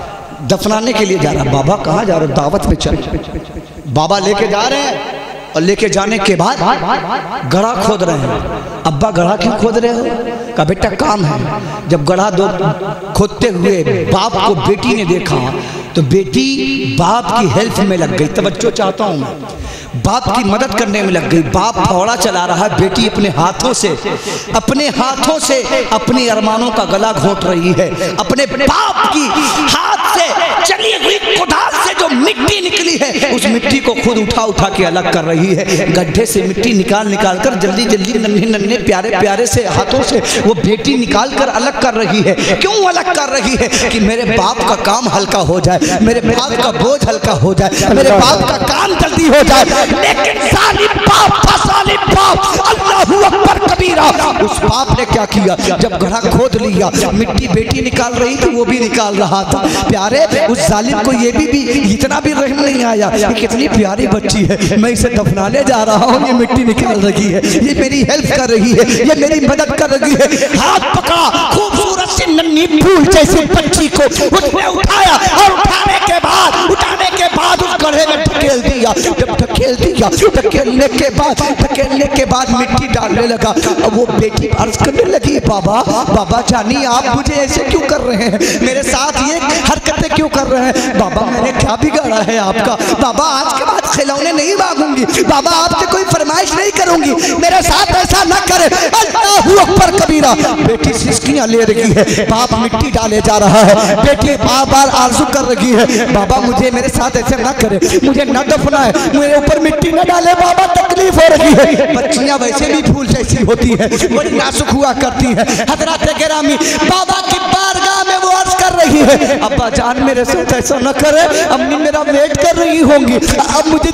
दफनाने के लिए जा रहा। बाबा कहाँ जा रहे हो? दावत पे चल। बाबा लेके जा रहे हैं और लेके जाने के बाद गड्ढा खोद रहे हैं। अब्बा गड्ढा क्यों खोद रहे हो? का बेटा काम है। जब गड्ढा दो खोदते हुए बाप को बेटी ने देखा तो बेटी बाप की हेल्प में लग गई। तवज्जो चाहता हूँ मैं, बाप की मदद करने में लग गई। बाप फावड़ा चला रहा है, बेटी अपने हाथों से अपने हाथों से अपने अरमानों का गला घोंट रही है। अपने बाप की हाथ से चली हुई कुदाल से जो मिट्टी निकली है उस मिट्टी को खुद उठा उठा के अलग कर रही है। गड्ढे से मिट्टी निकाल निकाल कर जल्दी जल्दी नन्हे नन्हे प्यारे प्यारे से हाथों से वो बेटी निकाल कर अलग कर रही है। क्यों अलग कर रही है? कि मेरे बाप का काम हल्का हो जाए, मेरे बाप का बोझ हल्का हो जाए, मेरे बाप का काम जल्दी हो जाए। लेकिन जालिम बाप था, जालिम बाप, अल्लाहू अकबर कबीरा। उस बाप ने क्या किया? जब गड्ढा खोद लिया, मिट्टी बेटी निकाल रही थी, वो भी निकाल रहा था। प्यारे उस जालिम को ये भी, भी इतना भी रहम नहीं आया कि कितनी प्यारी बच्ची है, मैं इसे दफनाने जा रहा हूँ, ये मिट्टी निकाल रही है, ये मेरी हेल्प कर रही है, ये मेरी मदद कर रही है। हाथ पकड़ा, खूबसूरत सी नन्ही फूल जैसी बच्ची को उसने उठाया और उठाने के बाद उठाने के बाद उस गड्ढे में ढकेल दिया। जब ढकेल दिया, ढकेलने के बाद ढकेलने के बाद मिट्टी डालने लगा। अब वो बेटी अर्ज करने लगी, बाबा बाबा जानी आप मुझे ऐसे क्यों कर रहे हैं? मेरे साथ ये हरकतें क्यों कर रहे हैं? बाबा मैंने क्या बिगाड़ा है आपका? बाबा आज के बाद खिलौने नहीं मांगूंगी, बाबा आपसे कोई फरमाइश नहीं करूंगी, मेरे साथ ऐसा ना करे। अल्लाहू अकबर कबीरा। बेटी सिसकियां ले रही है, बाप मिट्टी डाले जा रहा है, बेटी बार बार आरज़ू कर रही है, बाबा मुझे मेरे साथ ऐसे ना करे, मुझे न दफनाए, मेरे ऊपर मिट्टी न डाले, बाबा तकलीफ हो रही है। बच्चियां वैसे भी फूल जैसी होती है, बड़ी नाजुक हुआ करती है। हजरत गिरामी बाबा की बारगाह में वो अर्ज कर रही है, अब्बा जान मेरे साथ ऐसा न करे, अम्मी मेरा वेट कर रही होंगी, अब मुझे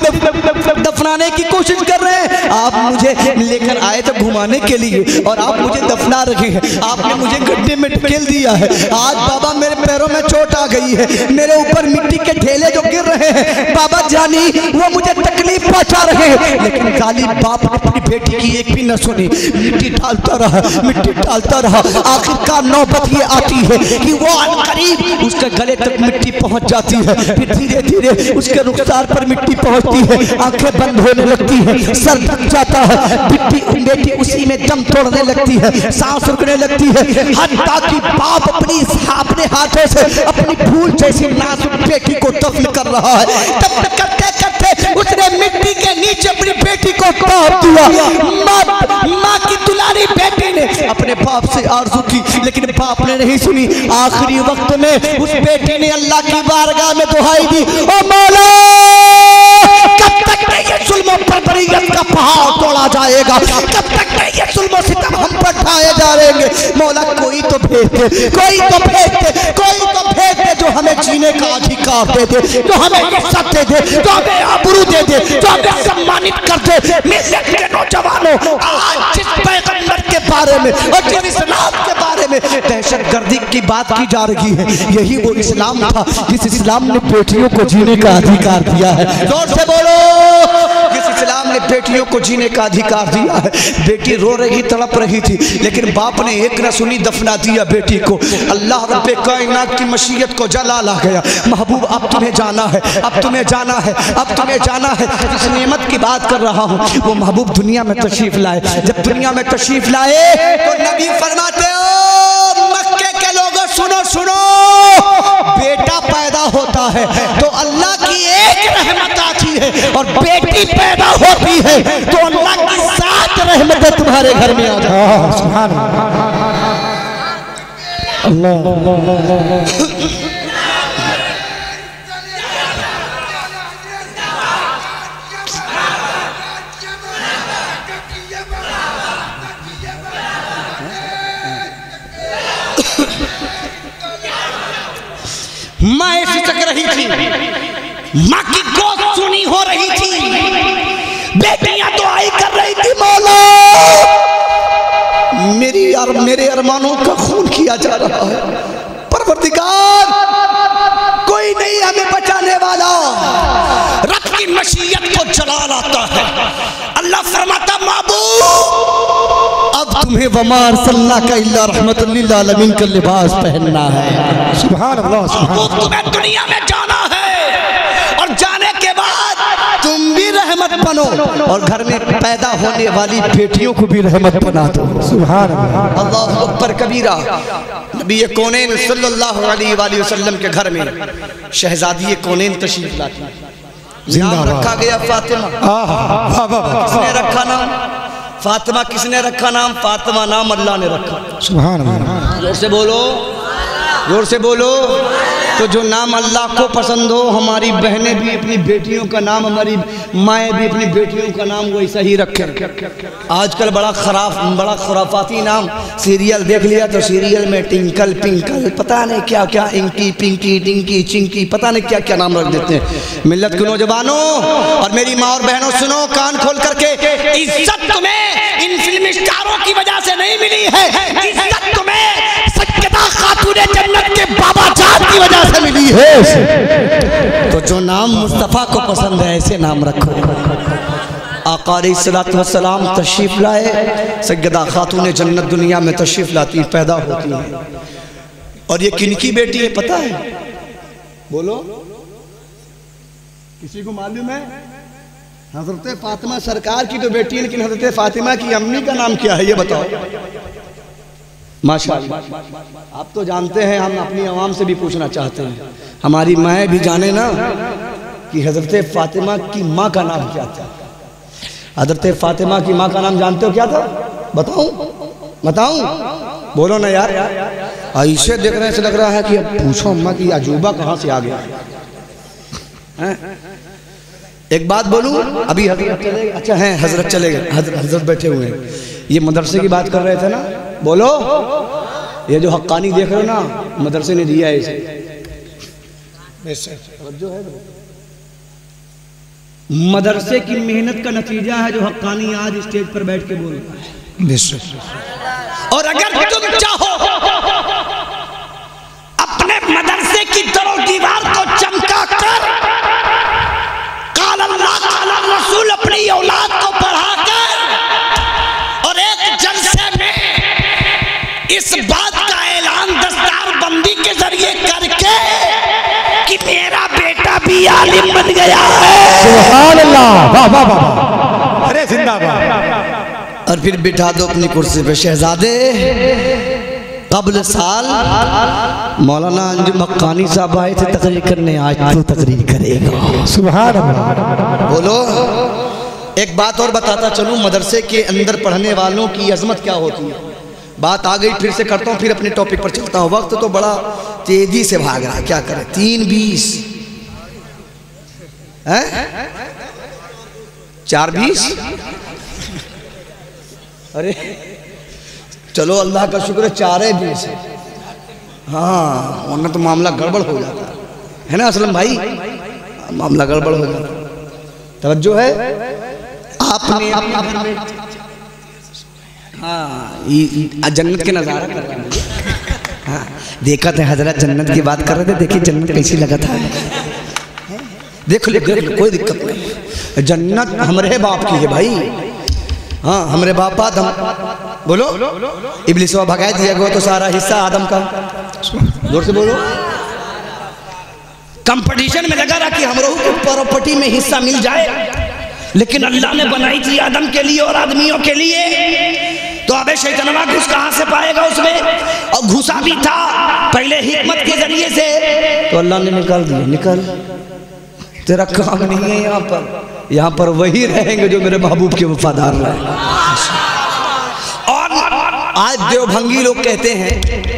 दफनाने की कोशिश कर रहे हैं, आप मुझे लेकर आए थे घुमाने के लिए और आप मुझे दफना रहे हैं, आपने मुझे गड्ढे में ढकेल दिया है। आज बाबा मेरे पैरों में चोट आ गई है, मेरे ऊपर मिट्टी के ढेले जो गिर रहे हैं, बाबा जानी वो मुझे तकलीफ पहुंचा रहे हैं। लेकिन जालिम बाप ने अपनी बेटी की एक भी न सुनी, मिट्टी डालता रहा, मिट्टी डालता रहा। आखिरकार नौबत ये आती है कि वो अनकरीब उसके गले तक मिट्टी पहुंच जाती है, फिर धीरे धीरे उसके रुखसार पर मिट्टी पहुंचती है, आंखें बंद होने लगती है, सर ढक जाता है, मिट्टी बेटी उसी में दम तोड़ने लगती है, सांस रुकने लगती है। हत्ता कि बाप अपनी अपने हाथों से अपनी फूल जैसी नाजुक बेटी को दफन कर रहा है। दफन करते करते उसने मिट्टी के नीचे अपनी बेटी को बांध दिया। माँ माँ की दुलारी बेटी ने अपने बाप से आरज़ू की, लेकिन बाप ने नहीं सुनी। आखिरी वक्त में उस बेटी ने अल्लाह की बारगाह में दुहाई दी, ओ मौला कब तक ये जुल्म पर बरीयत का पहाड़ तोड़ा जाएगा, कब तक ये जुल्म सितम हम पर ढाए जा रहेंगे। मौला कोई तो भेज दे, कोई तो भेज दे, कोई तो भेज दे जो हमें जीने का अधिकार दे दे, जो हमें इज्जत दे दे, जो हमें आबरू दे दे, जो हमें सम्मानित कर दे। मिल्लत के नौजवानों, आज जिस पैगंबर के बारे में और जिस इस्लाम के बारे में दहशतगर्दी की बात की जा रही है, यही वो इस्लाम था जिस इस्लाम ने बेटियों को जीने का अधिकार दिया है। जोर से बोलो, जिस इस्लाम ने बेटियों को जीने का अधिकार दिया है। बेटी रो रही, तड़प रही थी, लेकिन बाप ने एक न सुनी, दफना दिया बेटी को। अल्लाह रब्बे कायनात की मशीयत को जलाल आ गया। महबूब अब तुम्हें जाना है, अब तुम्हें जाना है, अब तुम्हें जाना है। जिस नेमत की बात कर रहा हूँ वो महबूब दुनिया में तशरीफ लाए। जब दुनिया में तशरीफ लाए तो नबी फरमाते हो, मक्के के लोगों सुनो सुनो, बेटा पैदा होता है तो अल्लाह की एक रहमत आती है, और बेटी पैदा होती है तो अल्लाह की सात रहमतें तुम्हारे घर में आ जाती हैं। सुभान अल्लाह। माँ सिसक रही थी, माँ की गोद सुनी हो रही थी, बेटियां तो आई कर रही थी, मौला मेरी और मेरे अरमानों का खून किया जा रहा है। परवरदिगार कोई नहीं हमें बचाने वाला। रब की मशीयत को जलाल अल्लाह फरमाता महबूब अब तुम्हें वमार सल्ला का इल्ला रहमतुल लिल आलमीन का लिबास पहनना है। सुभान अल्लाह, सुभान महबूब तुम्हें दुनिया में जाना है और जाने के बाद तुम भी रहमत बनो और घर में पैदा होने वाली बेटियों को भी रहमत बना दो। सुभान अल्लाह, अल्लाह अकबर कबीरा। नबी कौनैन सल्लल्लाहु अलैहि वसल्लम के घर में शहजादी कौनैन तशरीफ लाती, नाम रखा गया फातिमा। किसने रखा नाम? फातिमा। किसने रखा नाम? फातिमा नाम अल्लाह ने रखा। सुभान अल्लाह, जोर से बोलो, जोर से बोलो। तो जो नाम अल्लाह को पसंद हो, हमारी बहनें भी अपनी बेटियों का नाम, हमारी माएँ भी अपनी बेटियों का नाम वैसा ही रखें। आजकल बड़ा खराब, बड़ा खुराफाती नाम, सीरियल देख लिया तो सीरियल में टिंकल पिंकल, पता नहीं क्या क्या, इंकी पिंकी टिंकी चिंकी, पता नहीं क्या क्या नाम रख देते हैं। मिल्लत के नौजवानों और मेरी माँ और बहनों सुनो कान खोल करके, इज्जत तुम्हें इन फिल्म स्टारों की वजह से नहीं मिली है, इज्जत तुम्हें सैयदा खातूने जन्नत के बाबा जान की वजह से मिली है। तो जो नाम मुस्तफ़ा को पसंद है ऐसे नाम रखो। आका अलैहिस्सलातु वस्सलाम तशरीफ लाए, सैयदा खातूने जन्नत दुनिया में तशरीफ लाती, पैदा होती है। और ये किनकी बेटी है पता है? बोलो, किसी को मालूम है? हजरत फातिमा सरकार की तो बेटी है, लेकिन हजरत फातिमा की अम्मी का नाम क्या है ये बताओ। माशाअल्लाह, आप तो जानते हैं, हम अपनी आवाम से भी पूछना चाहते हैं, हमारी माएँ भी जाने ना कि हजरत फातिमा की माँ का नाम क्या था। हजरत फातिमा की माँ का नाम जानते हो क्या था? बताऊं बताऊं? बोलो ना यार। ऐसे देखने से लग रहा है कि अब पूछो अम्मा की अजूबा कहाँ से आ गया है? एक बात बोलूं, अभी हजरत चले गए। अच्छा है, हजरत चले गए, हजरत बैठे हुए हैं। ये मदरसे की बात कर रहे थे ना, बोलो। ये जो हक्कानी देख रहे हो ना, मदरसे ने दिया है इसे। जो है मदरसे की मेहनत का नतीजा है जो हक्कानी आज स्टेज पर बैठ के बोल रहा है। और अगर तुम चाहो अपने मदरसे की दरो दीवार को चमका कर काल अल्लाह काल रसूल अपनी औलाद को पढ़ाकर और एक जलसे में इस बात का ऐलान दस्तार बंदी के जरिए करके कि मेरा बेटा भी आलिम बन गया है। सुभान अल्लाह, वाह वाह वाह, अरे जिंदाबाद। और फिर बिठा दो अपनी कुर्सी पे। शहजादे, कब्ल साल मौलाना अंजुम हक्कानी साहब आए थे तकरीर करने, आज तू तकरीर करेगा। सुभान अल्लाह। बोलो। एक बात और बताता चलूं, मदरसे के अंदर पढ़ने वालों की अजमत क्या होती है। बात आ गई, फिर से करता हूँ, फिर अपने टॉपिक पर चलता हूँ। वक्त तो बड़ा तेजी से भाग रहा है, क्या करें। तीन बीस है, चार बीस। अरे चलो अल्लाह का शुक्र है चार बीस है। हाँ, वरना तो मामला गड़बड़ हो जाता है ना असलम भाई, मामला गड़बड़ हो जाता है। तवज्जो है आपने अपने में। हाँ, जन्नत के नज़ारा कर रहा है। हाँ, देखा था हजरत जन्नत की बात कर रहे थे, देखिए जन्नत कैसी लगा था। देख लो देख लो, कोई दिक्कत नहीं। जन्नत हमारे बाप की है भाई। हाँ, हमारे बाप बात हम बोलो। इब्लिस भगा दिया गया तो सारा हिस्सा आदम का। जोर से बोलो। कंपटीशन में लगा रहा कि हम लोगों को प्रॉपर्टी में हिस्सा मिल जाए, लेकिन अल्लाह ने बनाई थी आदम के लिए और आदमियों के लिए। तो अबे शैतानवा घुस कहाँ से पाएगा उसमें, और घुसा भी था पहले हिकमत के जरिए से, तो अल्लाह ने निकाल दिया। निकल, तेरा काम नहीं है यहाँ पर। यहाँ पर वही रहेंगे जो मेरे महबूब के वफादार रहे। और आज देवभंगी लोग कहते हैं,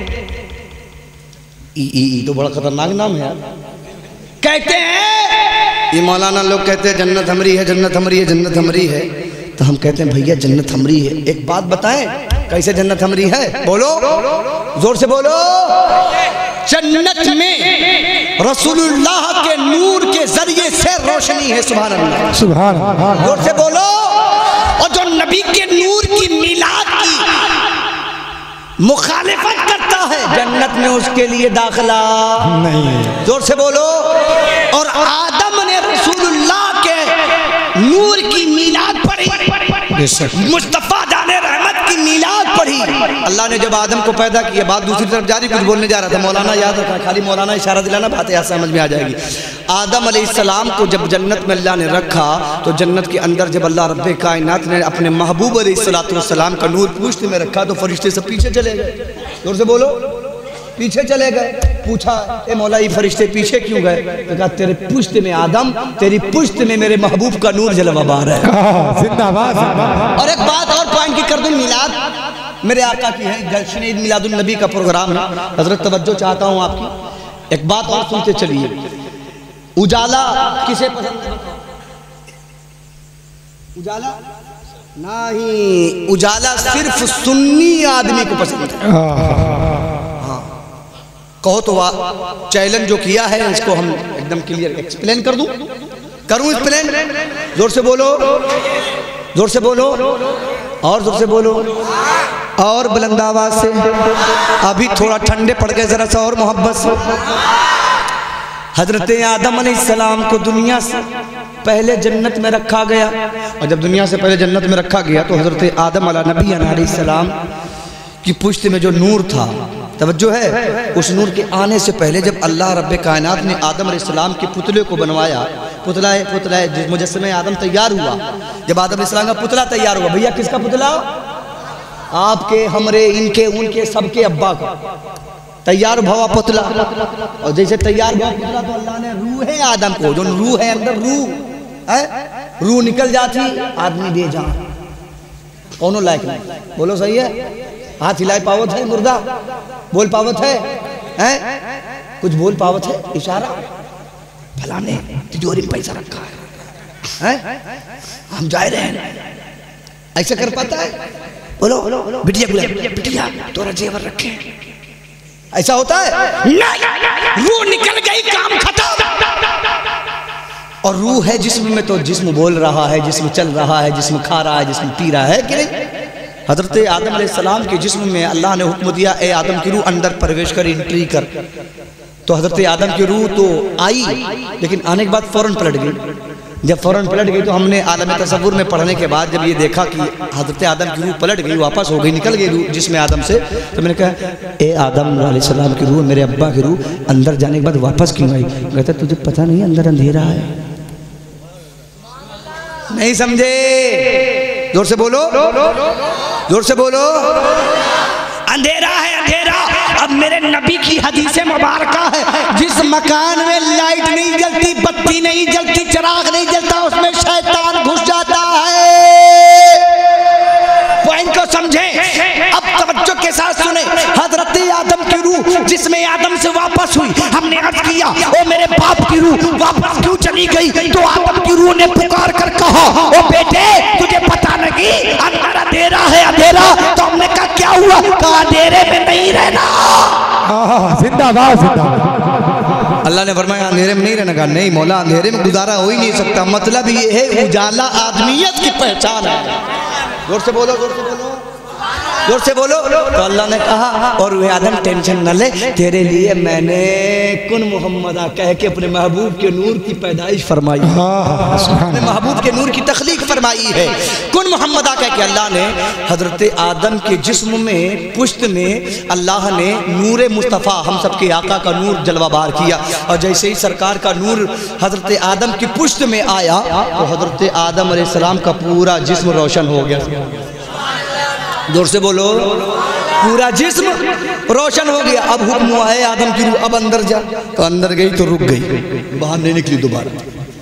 ई, ई, ई तो बड़ा खतरनाक नाम है यार। कहते हैं, ये मौलाना लोग कहते हैं जन्नत हमरी है, जन्नत हमरी है, जन्नत हमरी है। तो हम कहते हैं भैया जन्नत हमरी है। एक बात बताएं, कैसे जन्नत हमरी है? बोलो, जोर से बोलो। जन्नत में रसूलुल्लाह के नूर के जरिए से रोशनी है। सुभान अल्लाह, सुभान अल्लाह, जोर से बोलो। और जो नबी के नूर की मिलाद की मुखालिफत करता है, जन्नत में उसके लिए दाखिला नहीं। जोर से बोलो। और आदम ने रसूलुल्लाह के नूर की मिलाद मुस्तफ़ा जाने रहमत की मीलाद पढ़ी। अल्लाह ने जब आदम को पैदा किया, बात दूसरी तरफ जारी, कुछ बोलने जा रहा था, मौलाना याद रखा, खाली मौलाना इशारा दिलाना, बात यहाँ समझ में आ जाएगी। आदम अलैहिस्सलाम को जब जन्नत में अल्लाह ने रखा तो जन्नत के अंदर जब अल्लाह रब्बे कायनात ने अपने महबूब अलैहिस्सलाम का नूर पूश्त में रखा तो फरिश्ते सब पीछे चले गए। जोर से बोलो, पीछे चले गए। पूछा, ए मौला ये फरिश्ते पीछे क्यों गए? तो कहा तेरे पुश्त में आदम, तेरी पुश्त में मेरे महबूब का नूर जलवाबार है। जिंदाबाद। और एक बात और पॉइंट की कर दूं, मिलाद मेरे आका की है, जश्न ईद मिलादुन नबी का प्रोग्राम है। हजरत तवज्जो चाहता हूँ आपकी। एक बात और सुनते चलिए, उजाला किसे पसंद है? उजाला नहीं, उजाला सिर्फ सुन्नी आदमी को पसंद है। कहो तो चैलेंज जो किया है इसको हम एकदम क्लियर एक्सप्लेन कर दूं, करूं एक्सप्लेन? जोर से बोलो, जोर से बोलो, और जोर से बोलो, और बुलंद आवाज से। अभी थोड़ा ठंडे पड़ गए, जरा सा और मोहब्बत से। हजरत आदम अलैहिस्सलाम को दुनिया से पहले जन्नत में रखा गया, और जब दुनिया से पहले जन्नत में रखा गया तो हजरत आदम अला नबी अलैहिस्सलाम की पुश्त में जो नूर था, तवज्जो है, उस नूर के आने से पहले जब अल्लाह रब्बे कायनात ने आदम अलैहिस्सलाम के पुतले को बनवाया, पुतला है पुतला है जिस मुजस्समे आदम तैयार हुआ, जब आदम अलैहिस्सलाम का पुतला तैयार हुआ, भैया किसका पुतला? आपके, हमरे, इनके, उनके, सबके अब्बा का तैयार भवा पुतला। और जैसे तैयार भवा पुतला तो अल्लाह ने रूह आदम को, जो रूह है अंदर, रूह है, रूह निकल जाती, आदमी बेजान, कौनो लायक नहीं। बोलो सही है? हाथ हिलाए पावत है, मुर्दा बोल पावत है, हैं? कुछ बोल पावत है, इशारा फलाने तिजोरी में पैसा रखा है, हैं? हम जा रहे हैं, ऐसा कर पाता है? बोलो बिटिया, बिटिया तोरा जेवर रखे, ऐसा होता है? नहीं, रूह निकल गई, काम खत्म। और रूह है जिस्म में, तो जिस्म बोल रहा है, जिस्म चल रहा है, जिस्म खा रहा है, जिस्म पी रहा है कि नहीं? हजरत आदम अलैहिस्सलाम के जिस्म में अल्लाह ने हुक्म दिया, ए आदम की रूह अंदर प्रवेश कर, एंट्री कर। तो हजरत आदम की रूह तो आई, लेकिन आने के बाद फौरन पलट गई। जब फौरन पलट गई तो हमने आलम तसव्वुर में पढ़ने के बाद जब ये देखा कि हजरत आदम की रूह पलट गई, वापस हो गई, निकल गई रूह जिसमें आदम से, तो मैंने कहा ए आदम अलैहिस्सलाम की रूह, मेरे अब्बा की रूह अंदर जाने के बाद वापस क्यों आई? कहता तुझे पता नहीं अंदर अंधेरा है। नहीं समझे? जोर से बोलो, जोर से बोलो, अंधेरा है, अंधेरा। अब मेरे नबी की हदीस मुबारक है, जिस मकान में लाइट नहीं जलती, बत्ती नहीं जलती, चिराग नहीं जलता, उसमें शैतान घुस जाता है। पॉइंट को समझे? अब तवज्जो के साथ सुने। हजरत आदम की रूह जिसमें आदम से वापस हुई, हमने अर्ज किया ओ मेरे बाप की रूह वापस क्यों चली गई? तो आदम की रूह ने पुकार कर कहा, ओ बेटे तुझे पता नहीं अंदर अंधेरा है, अंधेरा। तो हमने कहा क्या हुआ? कहा अंधेरे में नहीं रहना। जिंदाबाद, जिंदाबाद। अल्लाह ने फरमाया अंधेरे में नहीं रहना। कहा नहीं मौला, अंधेरे में गुजारा हो ही नहीं सकता। मतलब ये है उजाला आदमियत की पहचान है। जोर से बोलो, जोर से बोलो, जोर से बोलो। तो अल्लाह ने कहा और वे आदम टेंशन न ले, तेरे लिए मैंने कुन मोहम्मदा कह के अपने महबूब के नूर की पैदाइश फरमाई, अपने महबूब के नूर की तख्लीक फरमाई है। कुन मोहम्मदा कह के अल्लाह ने हजरत आदम के जिस्म में, पुश्त में अल्लाह ने नूर मुस्तफ़ा, हम सबके आका का नूर जलवाबार किया। और जैसे ही सरकार का नूर हजरत आदम की पुश्त में आया तो हजरत आदम अलैहिस्सलाम का पूरा जिस्म रोशन हो गया। जोर से बोलो, पूरा जिस्म रोशन हो गया। अब हुक्म हुआ है आदम की रूह अब अंदर जा। तो अंदर गई तो रुक गई, बाहर नहीं निकली दोबारा।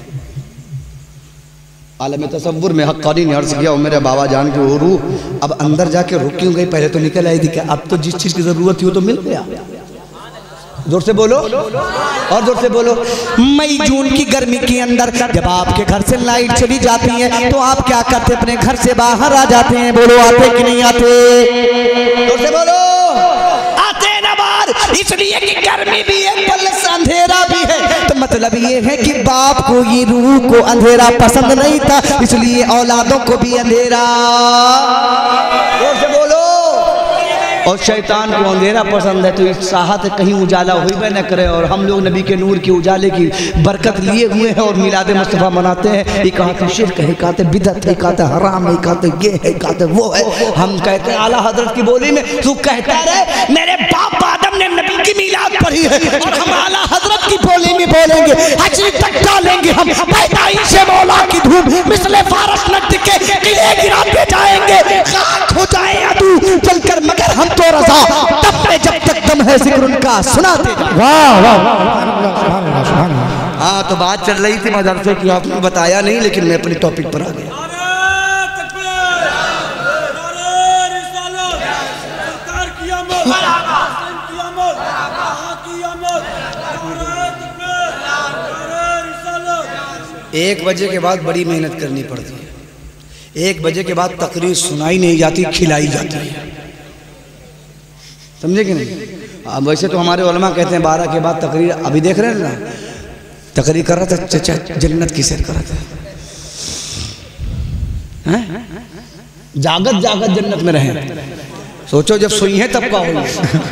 आलम तसव्वुर में हक्कानी ने अर्ज किया, मेरे बाबा जान की वो रूह अब अंदर जाके रुक क्यों गई? पहले तो निकल आई थी, क्या अब तो जिस चीज की जरूरत थी वो तो मिल गया। जोर से बोलो, और जोर से बोलो। मई जून की गर्मी के अंदर जब आपके घर से लाइट चली जाती है तो आप क्या करते? अपने घर से बाहर आ जाते हैं। बोलो आते कि नहीं आते? जोर से बोलो, आते ना बाहर। इसलिए कि गर्मी भी है प्लस अंधेरा भी है। तो मतलब ये है कि बाप को, ये रूह को अंधेरा पसंद नहीं था, इसलिए औलादों को भी अंधेरा। जोर से बोलो, और शैतान को अंधेरा पसंद है, तो इस साहत कहीं उजाला हुई न करे। और हम लोग नबी के नूर के उजाले की बरकत लिए हुए हैं और मिलाद मुस्तफ़ा मनाते हैं। ये कहते शिर्क है, कहते बिदअत है, कहते हराम है, कहते ये है, कहते वो है। हम कहते हैं आला हजरत की बोली में तू कहता रहे मेरे बाप आदम ने नबी की मिलाद पढ़ी है, और हम आला हजरत की बोली में बोलेंगे, हजरी तक डालेंगे हम पैदाइश मौला की धूम मिसले फारस नट के किले गिराते जाएंगे, खाक हो जाए अदू चलकर, मगर हम तो रज़ा तब पे जब तक दम है जिक्र उनका सुनाते। वाह वाह। हाँ, तो बात चल रही थी मदरसे की, आपने बताया नहीं, लेकिन मैं अपने टॉपिक पर आ गया। एक बजे के बाद बड़ी मेहनत करनी पड़ती है। एक बजे के बाद तकरीर सुनाई नहीं जाती, खिलाई जाती है, समझे कि नहीं? अब वैसे तो हमारे उलमा कहते हैं बारह के बाद तकरीर, अभी देख रहे हैं ना, तकरीर कर रहा था चचा जन्नत की सैर कर रहा था, हैं? जागत जागत जन्नत में रहे। सोचो जब सोई है तब का होगी।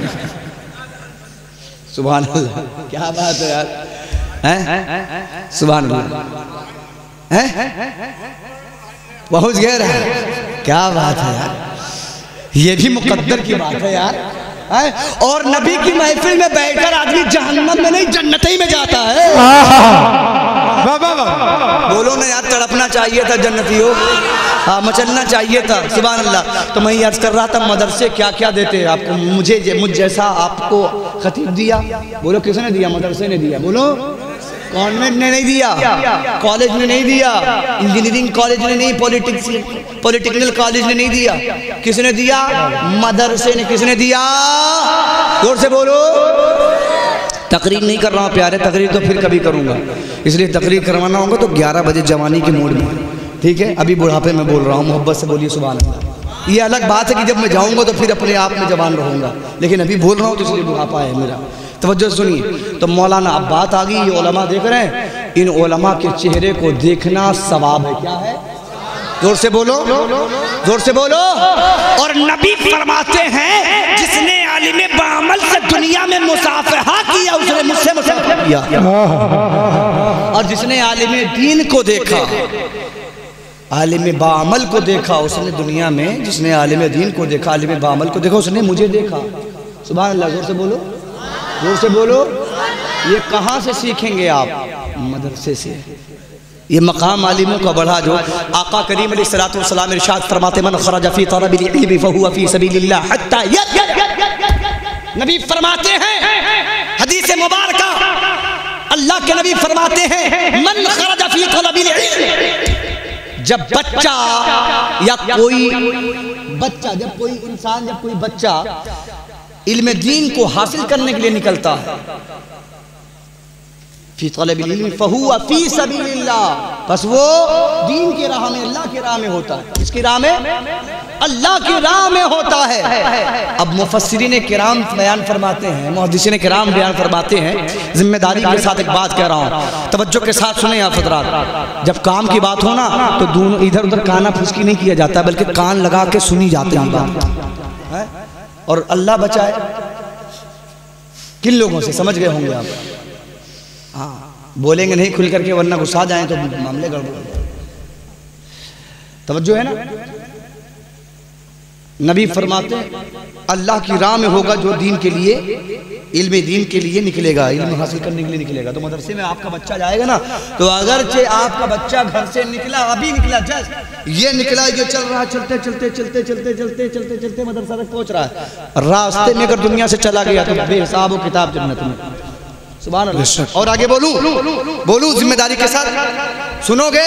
सुभान अल्लाह, क्या बात है यार, हैं? सुभान अल्लाह, हैं? पहुंच गए रहा, क्या बात है यार, ये भी मुकद्दर की बात है यार। है? और नबी की महफिल में बैठकर आदमी जहन्नम में नहीं जन्नत ही में जाता है। बोलो ना यार, तड़पना चाहिए था जन्नतियों, हाँ मचलना चाहिए था। सुभान अल्लाह। तो मैं अर्ज कर रहा था मदरसे क्या क्या देते हैं आपको, मुझे मुझ जैसा आपको खतीब दिया, बोलो किसने दिया? मदरसे ने दिया। बोलो कॉन्वेंट ने नहीं दिया, कॉलेज ने नहीं दिया, इंजीनियरिंग कॉलेज ने नहीं, पॉलिटिक्स पॉलिटिकल कॉलेज ने नहीं दिया, किसने दिया? मदरसे ने। किसने दिया? जोर से बोलो। तकरीर नहीं कर रहा हूँ प्यारे, तकरीर तो फिर कभी करूँगा, इसलिए तकरीर करवाना होगा तो ग्यारह बजे जवानी के मूड में, ठीक है? अभी बुढ़ापे में बोल रहा हूँ, मोहब्बत से बोलिए सुभान अल्लाह। ये अलग बात है कि जब मैं जाऊँगा तो फिर अपने आप में जवान रहूँगा, लेकिन अभी बोल रहा हूँ तो इसलिए बुढ़ापा है मेरा। तवज्जो सुनिए। तो मौलाना अब बात आ गई, ये उलमा देख रहे हैं, इन उलमा के चेहरे को देखना सवाब है। क्या है? जोर से बोलो, जोर से बोलो। और नबी फरमाते हैं जिसने आलिम बामल से दुनिया में मुसाफहा किया उसने मुझसे मुसाफहा किया, और जिसने आलिम दीन को देखा, आलिम बामल को देखा उसने दुनिया में, जिसने आलिम दीन को देखा, आलिम बामल को देखा, उसने मुझे देखा। सुभान अल्लाह। जोर से बोलो, जोर से बोलो। ये कहाँ से सीखेंगे आप? मदरसे से। ये मकाम आलिमों का बढ़ा जो आका करीम अलैहिस्सलातु वस्सलाम इरशाद फरमाते मन खरज फी तलबिल इल्मी फहुवा फी सबीलिल्लाह हत्ता यत। नबी फरमाते हैं हदीस मुबारका, अल्लाह के नबी फरमाते हैं मन खरज फी तलबिल इल्म, जब बच्चा या कोई बच्चा, जब कोई इंसान, जब कोई बच्चा इल्म दीन को हासिल करने के लिए निकलता है, फी तलबिल इल्म फहुवा फी सबीलिल्लाह, बस वो दीन की राह में, अल्लाह की राह में होता है। इसकी राह में, अल्लाह की राह में होता है। अब मुफस्सिरीन किराम बयान फरमाते हैं, मुहद्दिसीन किराम बयान फरमाते हैं, जिम्मेदारी के साथ एक बात कह रहा हूँ, तवज्जो के साथ सुने आप हज़रात। जब काम की बात हो ना तो दोनों इधर उधर काना फुसकी नहीं किया जाता, बल्कि कान लगा के सुनी जाती है बात। और अल्लाह बचाए किन लोगों से, समझ गए होंगे आप? हाँ, बोलेंगे नहीं खुल करके वरना गुस्सा जाए तो मामले गड़बड़। तवज्जो है ना? नबी फरमाते अल्लाह की राह में होगा जो दीन के लिए, इल्म दीन के लिए निकलेगा, इल्म हासिल करने के लिए निकलेगा। तो मदरसे में आपका बच्चा जाएगा ना, तो अगरचे आपका बच्चा घर से निकला, अभी निकला, जस्ट ये निकला, ये चल रहा, चलते चलते चलते चलते चलते चलते चलते मदरसा तक पहुंच रहा है, रास्ते में अगर दुनिया से चला गया तो बेहिसाब किताब जन्नत में। सुभान अल्लाह। और आगे बोलूं, बोलूं जिम्मेदारी के साथ सुनोगे?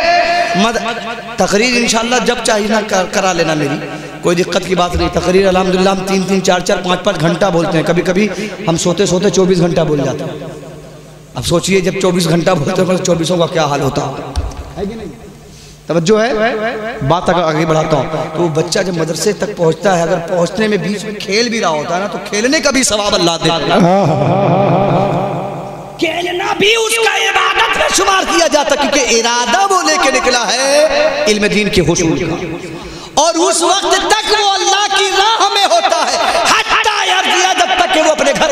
तकरीर इंशाल्लाह जब चाहिए ना कर, करा लेना, मेरी कोई दिक्कत की बात नहीं। तकरीर अल्हम्दुलिल्लाह हम तीन तीन चार चार पाँच पाँच घंटा बोलते हैं, कभी कभी हम सोते सोते चौबीस घंटा बोल जाते हैं। अब सोचिए जब चौबीस घंटा बोलते हैं चौबीसों का क्या हाल होता है कि नहीं? तवज्जो है? बात अगर आगे बढ़ाता हूँ तो बच्चा जब मदरसे तक पहुँचता है, अगर पहुँचने में बीच में खेल भी रहा होता है ना, तो खेलने का भी सवाब अल्लाह देता है। खेलना भी उसका इबादत में शुमार किया जाता, क्योंकि इरादा वो लेके निकला है इल्म दीन के हुसूल का, और उस वक्त तक वो अल्लाह की राह में होता है।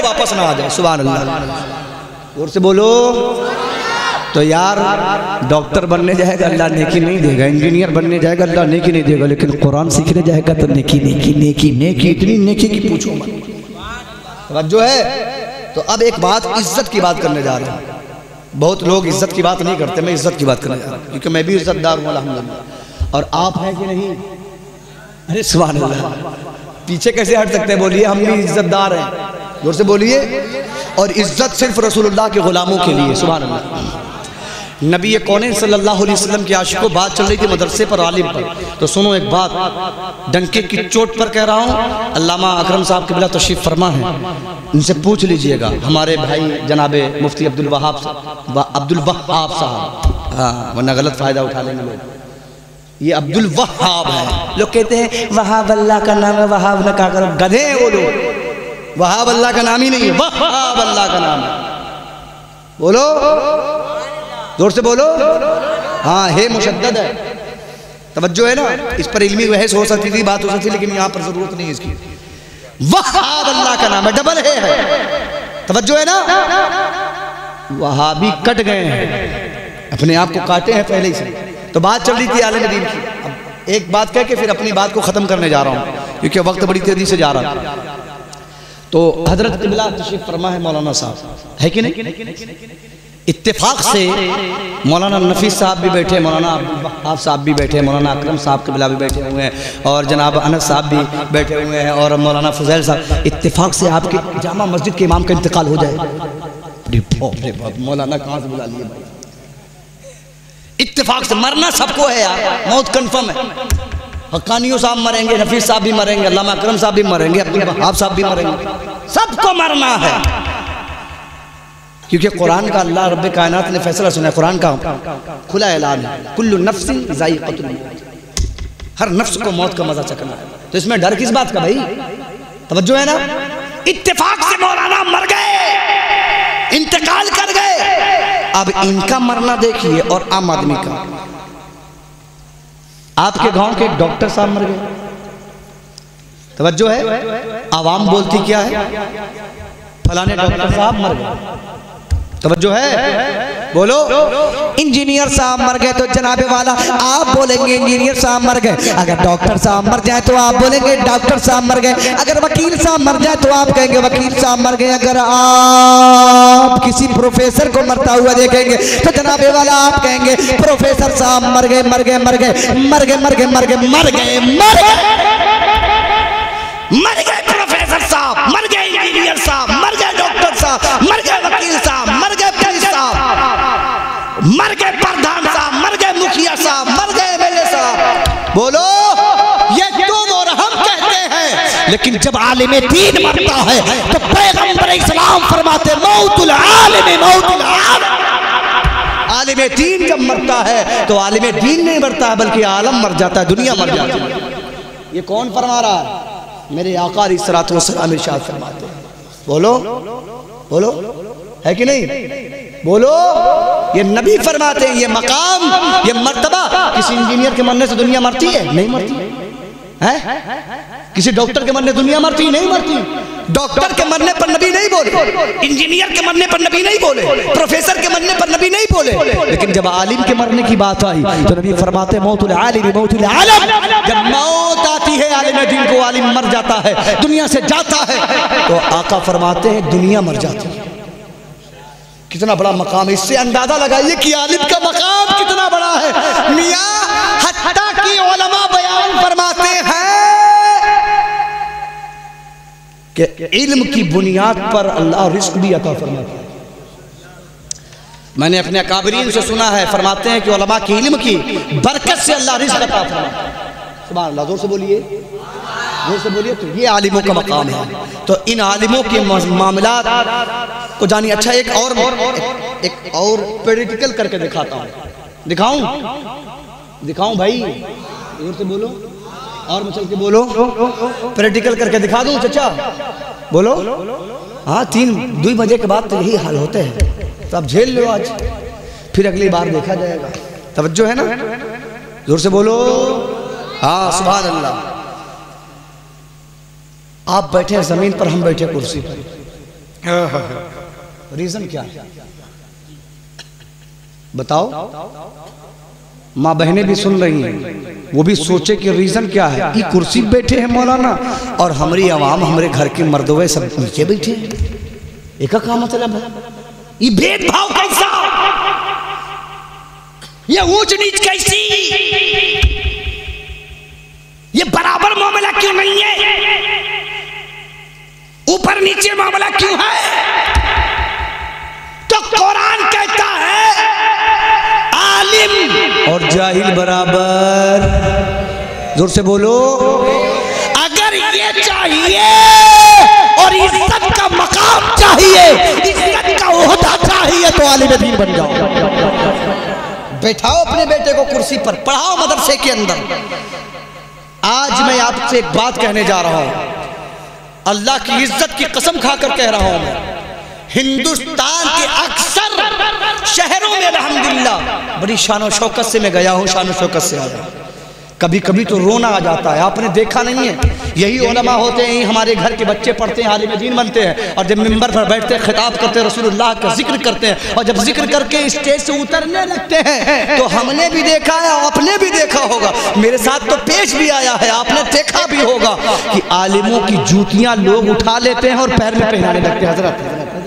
वापस ना आ जाए। सुभान अल्लाह। और से बोलो। तो यार डॉक्टर बनने जाएगा अल्लाह नेकी नहीं देगा, इंजीनियर बनने जाएगा अल्लाह नेकी नहीं देगा, लेकिन कुरान सीखने जाएगा तो नेकी नेकी नेकी नेकी इतनी नेकी की पूछो मत। जो है तो अब एक बात इज्जत की बात करने जा रहा हूँ। बहुत लोग इज्जत की बात नहीं करते, मैं इज्जत की बात करने जा रहा हूँ क्योंकि मैं भी इज्जतदार हूँ अल्हम्दुलिल्लाह। और आप हैं कि नहीं? अरे सुभान अल्लाह, पीछे कैसे हट सकते हैं? बोलिए हम भी इज्जतदार हैं, जोर से बोलिए। और इज्जत सिर्फ रसूलुल्लाह के गुलामों के लिए। सुभान अल्लाह। नबी कौन सल्लल्लाहु अलैहि वसल्लम की आशिकों बात चल रही थी मदरसे पर, आलिम पर। तो सुनो एक बात, डंके की चोट पर कह रहा हूँ। अल्लामा अकरम साहब के बिला तशरीफ फरमा है, इनसे पूछ लीजिएगा, हमारे भाई जनाबे मुफ्ती अब्दुल वहाब अब्दुल वहाब साहब, हाँ वरना गलत फ़ायदा उठा लेंगे लोग। ये अब्दुल वहाब है। लोग कहते हैं वहाब अल्लाह का नाम है, वहाब न कहा करो, गधे हैं वो लोग। वहाब अल्लाह का नाम ही नहीं है, वहाब अल्लाह का नाम है। बोलो जोर से बोलो। हाँ हे मुशद्दद है, तवज्जो है ना। इस पर इल्मी बहस हो सकती थी, बात हो सकती थी, लेकिन यहाँ पर जरूरत नहीं है इसकी। वहाब अल्लाह का नाम है, डबल है, है। तवज्जो है ना। वहाबी कट गए हैं, अपने आप को काटे हैं पहले ही से। तो बात चल रही थी आलिम दीन की। अब एक बात कह के फिर अपनी बात को ख़त्म करने जा रहा हूँ क्योंकि वक्त बड़ी तेजी से जा रहा है। तो हजरत क़िबला तशरीफ फरमा है मौलाना साहब, है कि नहीं? इत्तेफाक से मौलाना नफीस साहब भी बैठे, मौलाना अब्दुल वहाब साहब भी बैठे, मौलाना अकरम साहब क़िबला भी बैठे हुए हैं, और जनाब अनस साहब भी बैठे हुए हैं, और मौलाना फजैल साहब। इत्तेफाक से आपकी जामा मस्जिद के इमाम का इंतकाल हो जाए। मौलाना कहाँ से बुला लिए भाई? इत्तेफाक से मरना सबको है यार, मौत कन्फर्म है। हक्कानियों साहब मरेंगे, नफीस साहब भी मरेंगे, अल्लामा अकरम साहब भी मरेंगे, अब्दुल वहाब साहब भी मरेंगे, सबको मरना है। क्योंकि कुरान का अल्लाह रब्बे कायनात ने फैसला सुना है, कुरान का खुला ऐलान है, कुल्लु नफ्सिन ज़ाइक़तुल मौत, हर नफ्स को मौत का मजा चखना है। तो इसमें डर किस बात का भाई? तवज्जो है ना। इत्तेफाक से मौलाना मर गए, इंतकाल कर गए। अब इनका मरना देखिए और आम आदमी का। आपके गांव के एक डॉक्टर साहब मर गए, तवज्जो है। आवाम बोलती क्या है? फलाने डॉक्टर साहब मर गए, तवज्जो है। बोलो इंजीनियर साहब मर गए तो जनाबे वाला आप बोलेंगे इंजीनियर साहब मर गए। अगर डॉक्टर साहब मर जाए तो आप बोलेंगे डॉक्टर साहब मर गए। अगर वकील साहब मर जाए तो आप कहेंगे वकील साहब मर गए। अगर आप किसी प्रोफेसर को मरता हुआ देखेंगे तो जनाबे वाला आप कहेंगे प्रोफेसर साहब मर गए मर गए मर गए मर गए मर गए मर गए मर गए मर गए मर गए प्रोफेसर साहब, मर गए इंजीनियर साहब, मर गए डॉक्टर साहब, मर गए वकील साहब, मर गए पुलिस साहब, मर गए प्रधान साहब, मर गए मुखिया साहब, मर गए एमएलए साहब। बोलो ये तुम और हम कहते हैं, लेकिन जब आलिम दीन मरता है तो पैगंबर इस्लाम फरमाते मौतुल आलिम मौतुल आलिम। आलिम दीन जब मरता है तो आलिम दीन नहीं मरता है बल्कि आलम मर जाता है, दुनिया मर जाती है। ये कौन फरमा रहा है? मेरे आका अलैहिस्सलातु वस्सलाम इरशाद फरमाते हैं। बोलो बोलो है कि नहीं? बोलो ये नबी फरमाते हैं, ये मकाम ये मर्तबा किसी इंजीनियर के मरने से दुनिया मरती है? नहीं मरती है। किसी डॉक्टर के मरने दुनिया मरती नहीं मरती। डॉक्टर के मरने पर नबी नहीं बोले, इंजीनियर के मरने पर नबी नहीं बोले, प्रोफेसर के मरने पर नबी नहीं बोले, लेकिन जब आलिम के मरने की बात आई तो नबी फरमाते मौतुल आलिम मौतुल आलम। जब मौत आती है आलिम दीन को, आलिम मर जाता है, दुनिया से जाता है, तो आका फरमाते हैं दुनिया मर जाती है। कितना बड़ा मकाम है, इससे अंदाजा लगाइए कि आलिम का मकाम कितना बड़ा है। मियां हत्ता की उलमा बयान फरमाते हैं कि इल्म की बुनियाद पर अल्लाह रिस्क भी अता फरमाता है। मैंने अपने अकाबरीन से सुना है, फरमाते हैं कि उलमा की इल्म की बरकत से अल्लाह रिस्क अता फरमाता है। सुभान अल्लाह, जोर से बोलिए, जोर से बोलिए। तो ये आलिमों का मकाम है। तो इन आलिमों के मामलात को जानिए। अच्छा एक और एक, एक और प्रैक्टिकल करके दिखाता हूँ। दिखाऊं दिखाऊं भाई? जोर से बोलो और मचल के बोलो। प्रैक्टिकल करके दिखा दूं चचा? बोलो। हाँ तीन दो बजे के बाद तो यही हाल होते हैं, तो आप झेल लो आज, फिर अगली बार देखा जाएगा। तवज्जो है ना? जोर से बोलो। हाँ सुभान अल्लाह। आप बैठे जमीन पर, हम बैठे कुर्सी पर। रीजन क्या है बताओ? माँ बहनें भी सुन रही हैं, वो भी सोचे कि रीजन क्या है। ये कुर्सी पे बैठे हैं मौलाना और हमारी आवाम, हमारे घर के मर्दवे सब नीचे बैठे हैं। एक का मतलब है ये भेदभाव कैसा, ये ऊंच नीच कैसी, ये बराबर मामला क्यों नहीं है, ऊपर नीचे मामला क्यों है? तो कुरान कहता है आलिम और जाहिल बराबर। जोर से बोलो। अगर ये चाहिए और इज्जत का मकाम चाहिए, इज्जत का ओहदा चाहिए तो आलिम दीन बन जाओ। बैठाओ अपने बेटे को कुर्सी पर, पढ़ाओ मदरसे के अंदर। आज मैं आपसे एक बात कहने जा रहा हूं, अल्लाह की इज्जत की कसम खाकर कह रहा हूं मैं, हिंदुस्तान के अक्सर शहरों में अल्हम्दुलिल्लाह बड़ी शान और शौकत से मैं गया हूँ, शान और शौकत से आया। कभी कभी तो रोना आ जाता है। आपने देखा नहीं है, यही उलमा होते हैं, हमारे घर के बच्चे पढ़ते हैं, आलिम दीन बनते हैं, और जब मिंबर पर बैठते हैं, खिताब करते हैं, रसूलुल्लाह का जिक्र करते हैं, और जब जिक्र करके स्टेज से उतरने लगते हैं तो हमने भी देखा है, आपने भी देखा होगा, मेरे साथ तो पेश भी आया है, आपने देखा भी होगा कि आलिमों की जूतियां लोग उठा लेते हैं और पैर में पहनाने लगते हैं। हजरत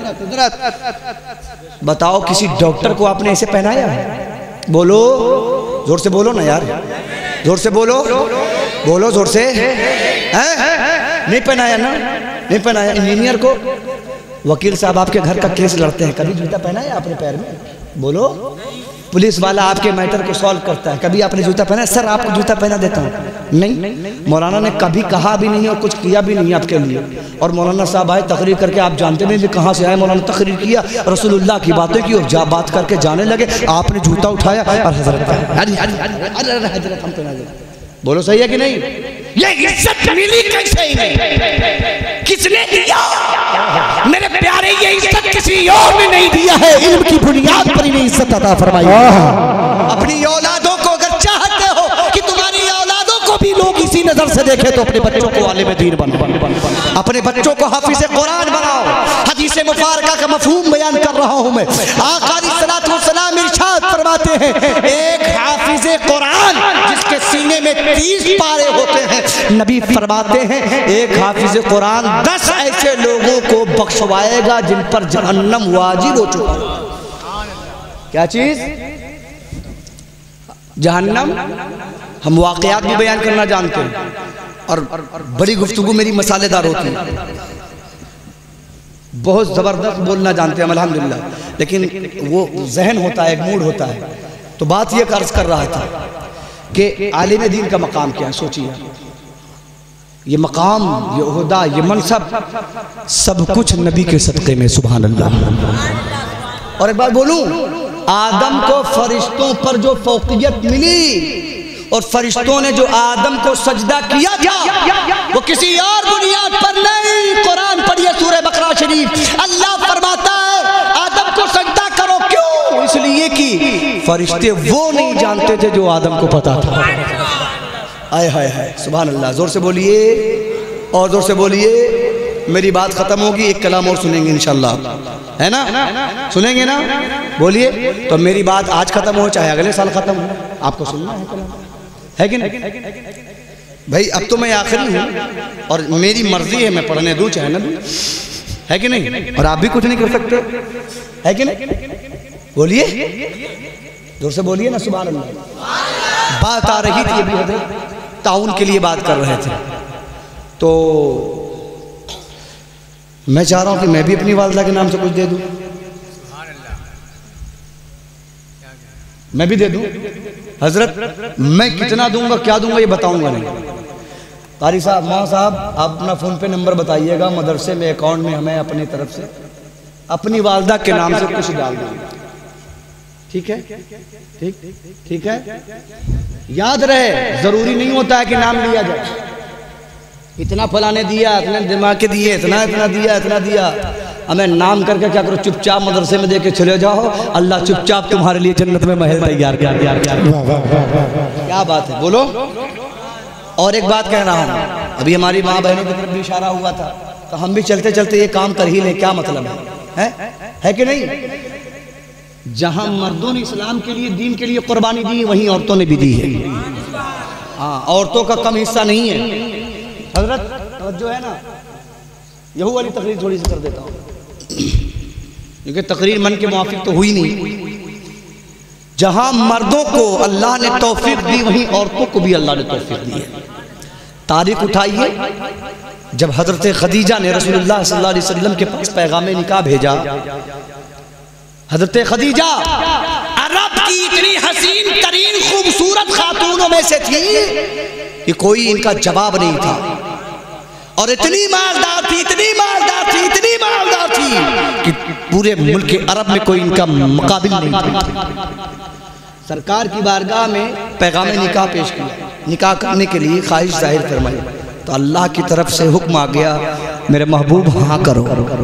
बताओ, किसी डॉक्टर को आपने ऐसे पहनाया है? बोलो, जोर से बोलो ना यार, जोर से बोलो, बोलो जोर से। हैं? नहीं पहनाया ना, नहीं पहनाया। इंजीनियर को, वकील साहब आपके घर का केस लड़ते हैं, कभी जूता पहनाया आपने पैर में? बोलो। पुलिस वाला आपके मैटर को सॉल्व करता है, कभी आपने जूता पहना? सर आपको जूता पहना देता हूँ। नहीं, मौलाना ने कभी कहा भी नहीं और कुछ किया भी नहीं आपके लिए। और मौलाना साहब आए तकरीर करके, आप जानते नहीं कहाँ से आए, मौलाना तकरीर किया, रसूलुल्लाह की बातें की और जा बात करके जाने लगे, आपने जूता उठाया और हजरत हजरत हम पहना दिया। बोलो सही है कि नहीं? ये इज्जत मिली कैसे ही नहीं, किसने दिया? मेरे प्यारे, ये इज्जत किसी और ने नहीं दिया है, इल्म की बुनियाद पर इन्हें इज्जत अता फरमाई। अपनी औलादों को अगर चाहते हो कि तुम्हारी औलादों को भी लोग इसी नजर से देखे तो अपने बच्चों को आलिम दीन बनाओ, अपने बच्चों को हाफिज कुरान बनाओ। हदीस मुबारका का मफहूम बयान कर रहा हूं मैं। आका अलैहिस्सलातु वस्सलाम इरशाद फरमाते हैं, एक हाफिज कुरान जिसके सीने में तीस पारे होते हैं, नबी फरमाते हैं एक हाफिज कुरान दस ऐसे लोगों को बख्शवाएगा जिन पर जहन्नम वाजिब हो चुका है। क्या चीज? जहन्नम। हम वाकयात भी बयान करना जानते हैं और बड़ी गुफ्तगू मेरी मसालेदार होती है, बहुत ज़बरदस्त बोलना जानते हैं अल्हम्दुलिल्लाह, लेकिन वो जहन होता है, एक मूड होता है। तो बात ये अर्ज कर रहा था कि आलिम दीन का मकाम क्या है। सोचिए, ये मकाम, ये ओहदा, ये मनसब, सब कुछ नबी के सदक़े में। सुभान अल्लाह। और एक बात बोलूं, आदम को फरिश्तों पर जो फौकियत मिली और फरिश्तों ने जो आदम को सजदा किया था, वो किसी और बुनियाद पर नहीं। कुरान पढ़िए, सूरह बकरा शरीफ, अल्लाह फरमाता है आदम को सजदा करो। क्यों? इसलिए कि फरिश्ते वो नहीं जानते थे जो आदम को पता था। आय हाय हाय, सुभान अल्लाह। जोर से बोलिए और जोर से बोलिए। मेरी बात खत्म होगी, एक कलाम और सुनेंगे इंशाल्लाह, है ना? सुनेंगे ना? बोलिए। तो मेरी बात आज खत्म हो चाहे अगले साल खत्म हो, आपको सुनना है कलाम, है कि नहीं? भाई अब तो मैं आखिरी हूँ और मेरी मर्जी है, मैं पढ़ने दूँ चाहे ना दूँ, है कि नहीं? और आप भी कुछ नहीं कर सकते, है कि नहीं? बोलिए, जोर से बोलिए ना। सुभान अल्लाह। बात आ रही थी, अभी हजरत ताउन के लिए बात कर रहे थे, तो मैं चाह रहा हूं कि मैं भी अपनी वालदा के नाम से कुछ दे दूं। मैं भी दे दूं हजरत। मैं कितना दूंगा, क्या दूंगा, ये बताऊंगा नहीं। कारी साहब, माँ साहब, आप अपना फोन पे नंबर बताइएगा, मदरसे में अकाउंट में हमें अपनी तरफ से अपनी वालदा के नाम से कुछ डाल देंगे। ठीक है? ठीक ठीक है। याद रहे, जरूरी नहीं होता है कि नाम लिया जाए, इतना फलाने दिया, इतने दिमाग के दिए, इतना इतना दिया, इतना दिया। हमें नाम करके क्या करो, चुपचाप मदरसे में देके चले जाओ, अल्लाह चुपचाप तुम्हारे लिए जन्नत में महल तैयार कर दिया। क्या बात है, बोलो। और एक बात कह रहा हूँ, अभी हमारी माँ बहनों की तरफ भी इशारा हुआ था, तो हम भी चलते चलते ये काम कर ही लें, क्या मतलब है, है? है कि नहीं? जहां मर्दों ने इस्लाम के लिए, दीन के लिए कुर्बानी दी, वहीं औरतों ने भी दी है। हाँ, औरतों का कम हिस्सा नहीं है। हजरत जो है ना, यहू वाली तकरीर थोड़ी सी कर देता हूँ, क्योंकि तकरीर मन के मुआफिक तो हुई नहीं। जहां मर्दों को अल्लाह ने तौफीक दी, वहीं औरतों को भी अल्लाह ने तौफीक दी है। तारीख उठाइए, जब हजरत खदीजा ने रसूलुल्लाह सल्लल्लाहु अलैहि वसल्लम के पास पैगाम निकाह भेजा। हजरत खदीजा अरब की इतनी हसीन तरीन खूबसूरत खातूनों में से थी कि कोई इनका जवाब नहीं था, और इतनी मालदार थी, इतनी मालदार थी, इतनी मालदार थी कि पूरे मुल्क के अरब में कोई इनका मुकाबिल नहीं था। सरकार की बारगाह में पैगाम निकाह पेश किया, निकाह करने के लिए ख्वाहिश जाहिर फरमाई, तो अल्लाह की तरफ से हुक्म आ गया, मेरे महबूब हाँ करो।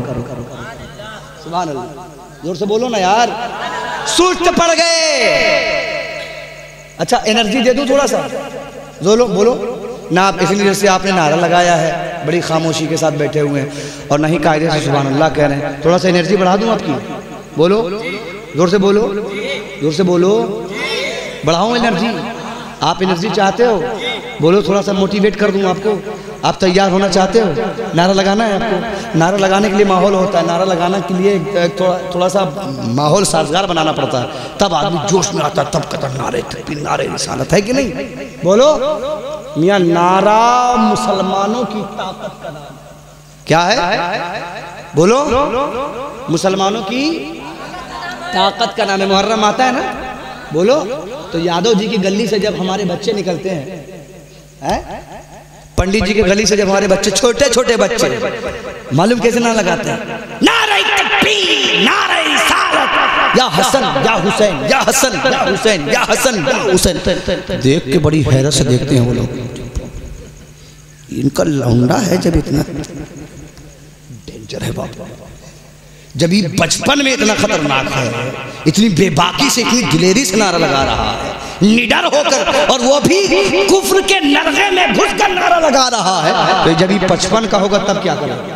सुभान अल्लाह, जोर से बोलो ना यार, सुस्त पड़ गए। अच्छा एनर्जी दे दूं थोड़ा सा, बोलो बोलो ना। आप इसलिए जैसे आपने नारा लगाया है, बड़ी खामोशी के साथ बैठे हुए हैं और नहीं कायदे से सुभान अल्लाह कह रहे हैं, थोड़ा सा एनर्जी बढ़ा दूं आपकी, बोलो जोर से बोलो, जोर से बोलो, बढ़ाओ एनर्जी। आप एनर्जी चाहते हो, बोलो, थोड़ा सा मोटिवेट कर दूं आपको। आप तैयार होना चाहते हो, नारा लगाना है आपको। नारा लगाने के लिए माहौल होता है, नारा लगाने के लिए थोड़ा थोड़ा सा माहौल साजगार बनाना पड़ता है, तब आदमी जोश में आता है, तब कहता नारे तकबीर, नारे रिसालत, है कि नहीं? बोलो मियाँ, नारा मुसलमानों की ताकत का नाम क्या है? बोलो, मुसलमानों की ताकत का नाम है। मुहर्रम आता है ना, बोलो। तो यादव जी की गली से जब हमारे बच्चे निकलते हैं, है? पंडित जी की गली से जब हमारे बच्चे, छोटे छोटे बच्चे, मालूम कैसे ना लगाते हैं? नारे तकबीर, नारे रिसालत, या हसन या हुसैन, या हसन या हुसैन, या हसन या हुसैन, देख के बड़ी हैरत से देखते हैं वो लोग। इनका लौंडा है जब इतना डेंजर है बाप, जब ये बचपन में इतना खतरनाक है, इतनी बेबाकी से, इतनी दिलेरी से नारा लगा रहा है, निडर होकर, और वो भी कुफ्र के नरगे में घुसकर नारा लगा रहा है, तो जब ये बचपन का होगा तब क्या करेगा?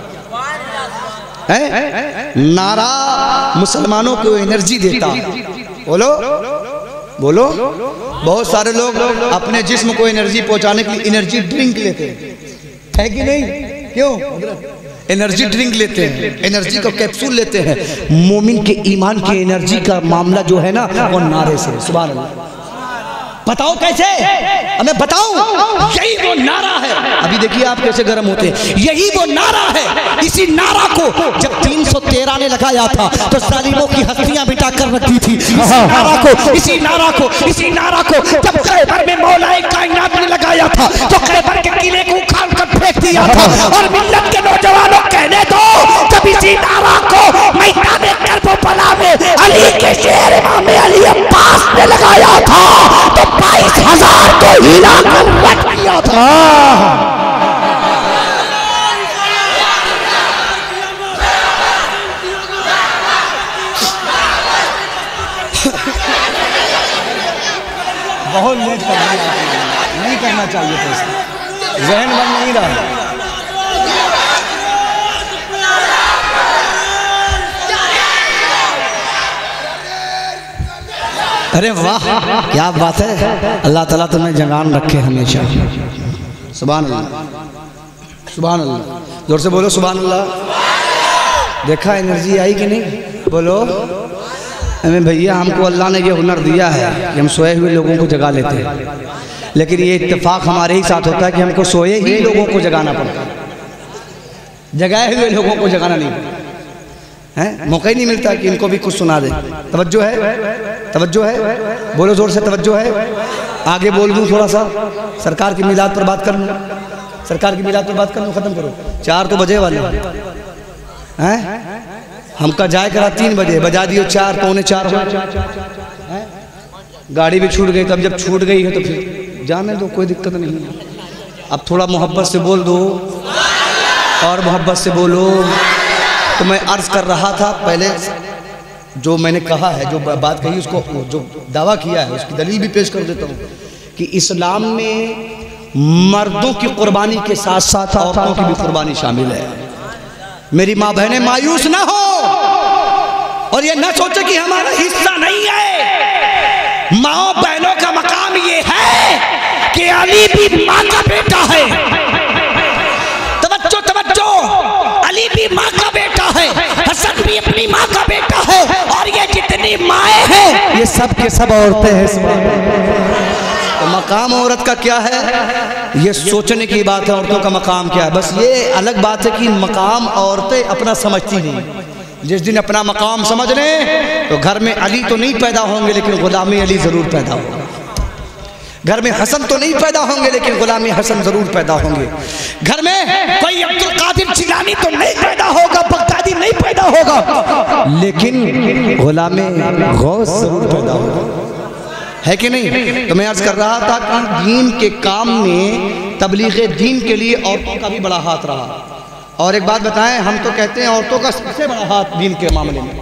है? नारा मुसलमानों को एनर्जी देता। बोलो बोलो। बहुत सारे लोग अपने जिस्म को एनर्जी पहुंचाने के लिए एनर्जी ड्रिंक लेते हैं, है कि नहीं? क्यों? एनर्जी ड्रिंक लेते हैं, एनर्जी का कैप्सूल लेते हैं। मोमिन के ईमान की एनर्जी का मामला जो है ना, वो नारे से। सुभान अल्लाह। बताओ कैसे? हमें बताओ। यही वो नारा है। अभी देखिए आप कैसे गर्म होते हैं। यही वो नारा है। इसी नारा को जब तीन सौ तेरह ने लगाया था तो जालिमों की हस्तियां मिटा कर रखी थी। इसी नारा को इसी नारा को इसी नारा को जब खैबर में मौलाए कायनात ने लगाया था तो खैबर के किले को उखाड़ कर फेंक दिया था। और मिल्लत के नौजवानों कहने दो, जब इसी नारा को मैदान करबला में अली के शेर इमाम अली अब्बास ने लगाया था तो बाईस हजार को हिला कर रख दिया था। बहुत लेट कर दिया, नहीं करना चाहिए था, जहन बन नहीं रहा। अरे वाह क्या बात है। अल्लाह ताला तुम्हें जवान रखे हमेशा। सुभान अल्लाह, सुभान अल्लाह। जोर से बोलो सुभान अल्लाह। देखा एनर्जी आई कि नहीं? बोलो। हमें भैया हमको अल्लाह ने ये हुनर दिया है कि हम सोए हुए लोगों को जगा लेते हैं, लेकिन ये इत्तेफाक हमारे ही साथ होता है कि हमको सोए ही लोगों को जगाना पड़ता है, जगाए हुए लोगों को जगाना नहीं पड़ता है। मौका ही नहीं मिलता कि इनको भी कुछ सुना दे। तवज्जो है, तवज्जो है, बोलो जोर से तवज्जो है। आगे बोल दूं थोड़ा सा, सरकार की मिलाद पर बात कर लूँ, सरकार की मिलाद पर बात कर लूँ, खत्म करो। चार तो बजे वाले हैं, हमका जाए करा तीन बजे, बजा दियो चार पौने चार हो, गाड़ी भी छूट गई। तब जब छूट गई है तो फिर जाने दो, कोई दिक्कत नहीं है। अब थोड़ा मोहब्बत से बोल दो और मोहब्बत से बोलो। तो मैं अर्ज कर रहा था, पहले जो मैंने कहा है, जो बात कही, उसको जो दावा किया है उसकी दलील भी पेश कर देता हूँ कि इस्लाम में मर्दों की कुर्बानी के साथ साथ औरतों की भी कुर्बानी शामिल है। मेरी माँ बहनें मायूस ना हो और ये ना सोचे कि हमारा हिस्सा नहीं है। माँ बहनों का मकाम ये है कि अली भी माँ का बेटा है। तवज्जो तवज्जो, अली भी माँ का बेटा है, हसन भी अपनी माँ का बेटा है, और ये जितनी माएँ हैं ये सब के सब औरतें हैं। तो मकाम औरत का क्या है, ये सोचने की बात है। औरतों का मकाम क्या है, बस ये अलग बात है कि मकाम औरतें अपना समझती नहीं। जिस दिन अपना मकाम समझ लें तो घर में अली तो नहीं पैदा होंगे लेकिन गुलामी अली जरूर पैदा होगा। घर में हसन तो नहीं पैदा होंगे लेकिन गुलामी हसन जरूर पैदा होंगे। घर में कोई अब्दुल कादिर जिलानी तो नहीं पैदा होगा, बगदादी नहीं पैदा होगा, लेकिन गुलामी गौस जरूर पैदा होगा, है कि नहीं। तो मैं अर्ज कर रहा था कि दीन के काम में तबलीग दीन के लिए औरतों का भी बड़ा हाथ रहा। और एक बात बताएं, हम तो कहते हैं औरतों का सबसे बड़ा हाथ दीन के मामले में।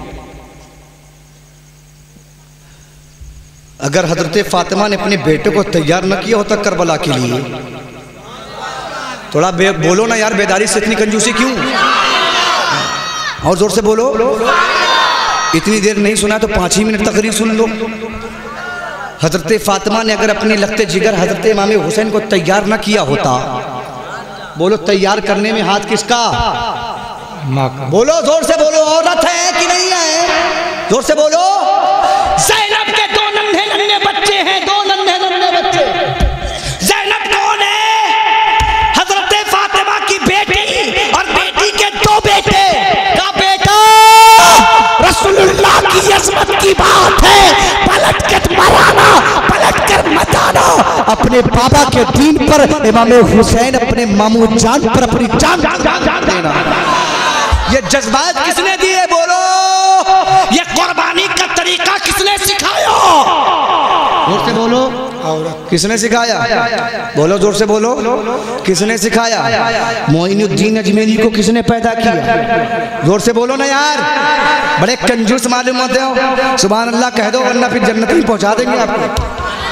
अगर हजरत फातिमा ने अपने बेटे को तैयार न किया होता करबला के लिए, थोड़ा बोलो ना यार, बेदारी से इतनी कंजूसी क्यों? और जोर से बोलो। इतनी देर नहीं सुना तो पाँच ही मिनट तकरीर सुन लो। हजरत फातिमा ने अगर अपने लगते जिगर हजरत इमाम हुसैन को तैयार न किया होता, बोलो तैयार करने में हाथ किसका? माँ का। बोलो जोर से बोलो, औरत है कि नहीं है? जोर से बोलो। ज़ैनब के दो नन्हे नन्हे बच्चे हैं, दो नन्हे नन्हे बच्चे। ज़ैनब कौन है? हजरत फातिमा की बेटी, और बेटी के दो बेटे का बेटा रसूलुल्लाह की अज़मत की बात है। पलट कर मराना, पलट कर मचाना, अपने बाबा के दीन पर इमाम हुसैन अपने मामू जान पर अपनी जान देना। ये जज्बात किसने दिए? बोलो। ये कुर्बानी का तरीका किसने सिखाया? जोर से बोलो। किसने सिखाया? बोलो जोर से बोलो। किसने सिखाया? मोइनुद्दीन अजमेरी को किसने पैदा किया? जोर से बोलो ना यार, बड़े कंजूस मालूम होते हो। सुभान अल्लाह कह दो वरना फिर जन्नत में पहुंचा देंगे आपको।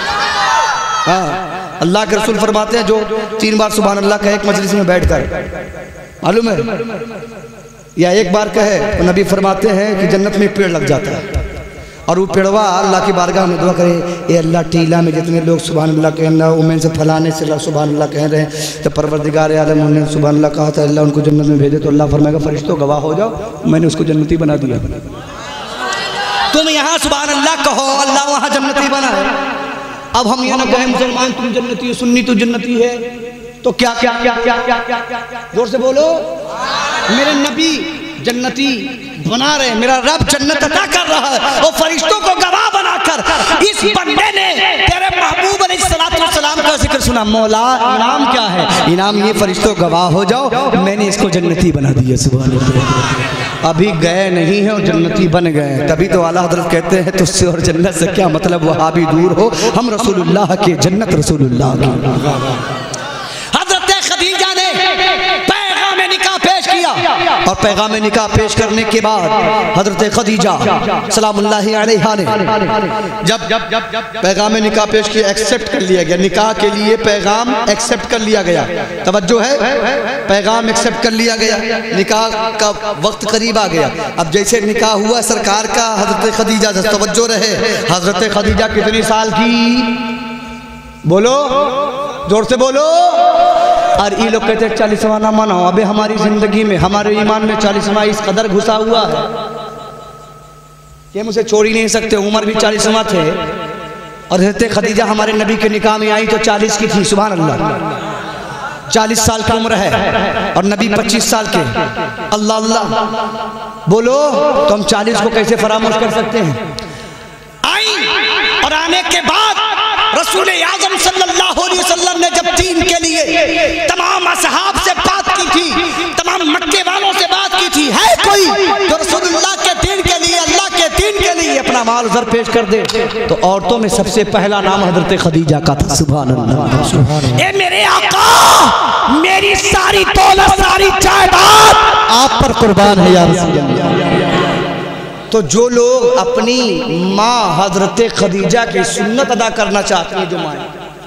हाँ, अल्लाह के रसूल फरमाते हैं जो तीन बार सुभान अल्लाह कहे एक मजलिस में बैठकर, मालूम है, या एक बार कहे तो नबी फरमाते हैं कि जन्नत में पेड़ लग जाता है। और वो पेड़वा अल्लाह की बारगाह में दुआ करे, ए अल्लाह टीला में जितने लोग सुभान अल्लाह कहना उमें से फलाने से सुभान अल्लाह कह रहे हैं, तो परवरदिगार आलम उन्होंने सुभान अल्लाह कहा था अल्लाह उनको जन्नत में भेजे, तो अल्लाह फरमाएगा फरिश्तों गवाह हो जाओ, मैंने उसको जन्नती बना दिया। तुम यहाँ सुभान अल्लाह कहो, अल्लाह वहाँ जन्नती बना है। अब हम ये ना कहें मुसलमान तुम जन्नती है, सुन्नी तो जन्नती है, तो क्या क्या क्या क्या क्या क्या क्या जोर से बोलो। मेरे नबी जन्नती बना रहे, मेरा रब जन्नत अता कर रहा है, और फरिश्तों को गवाह बनाकर इस बंदे ने तेरे महबूब अलैहिस्सलाम का जिक्र सुना। मौला इनाम क्या है? इनाम ये फरिश्तों गवाह हो जाओ, मैंने इसको जन्नती बना दिया। सुभान अल्लाह। अभी गए नहीं है और जन्नती बन गए, तभी तो आला हजरत कहते हैं तुझसे और जन्नत से क्या मतलब, वहाँ भी दूर हो, हम रसूलुल्लाह के, जन्नत रसूलुल्लाह की। हजरत खदीजा ने पैगाम निकाह पेश किया, और पैगाम निकाह पेश करने के बाद हजरत खदीजा सलामुल्लाहि अलैहा ने जब पैगाम निकाह पेश किया, एक्सेप्ट कर लिया गया, निकाह के लिए पैगाम एक्सेप्ट कर लिया गया। तवज्जो है, पैगाम एक्सेप्ट कर लिया गया, निकाह का वक्त करीब आ गया। अब जैसे निकाह हुआ सरकार का हजरत खदीजा से, तवज्जो रहे, हजरत खदीजा कितनी साल की? बोलो जोर से बोलो। और ये लोग कहते हैं चालीसवां ना मनाओ। अबे हमारी जिंदगी में, हमारे ईमान में चालीसवां इस कदर घुसा हुआ है कि मुझे छोड़ ही नहीं सकते। उमर भी चालीसवां थे, और हजरत खदीजा हमारे नबी के निकाह में आई तो चालीस की थी। सुभान अल्लाह। चालीस साल की उम्र है और नबी पच्चीस साल के। अल्लाह अल्लाह बोलो, तो हम चालीस को कैसे फरामोश कर सकते हैं? आई, और आने के बाद रसूल आज़म सल्लल्लाहु अलैहि वसल्लम ने जब दीन के लिए तमाम असहाब से बात की थी, तमाम मक्के वालों से बात की थी, है कोई जो रसूलुल्लाह के दीन के लिए, अल्लाह के दीन के लिए अपना माल ज़र पेश कर दे, तो औरतों में सबसे पहला नाम हजरत खदीजा का था। सुभान अल्लाह। ए मेरे आका, मेरी सारी दौलत, सारी जायदाद आप पर कुर्बान है या रसूल अल्लाह। तो जो लोग अपनी माँ हजरत खदीजा की सुन्नत अदा करना चाहते हैं, जो माँ,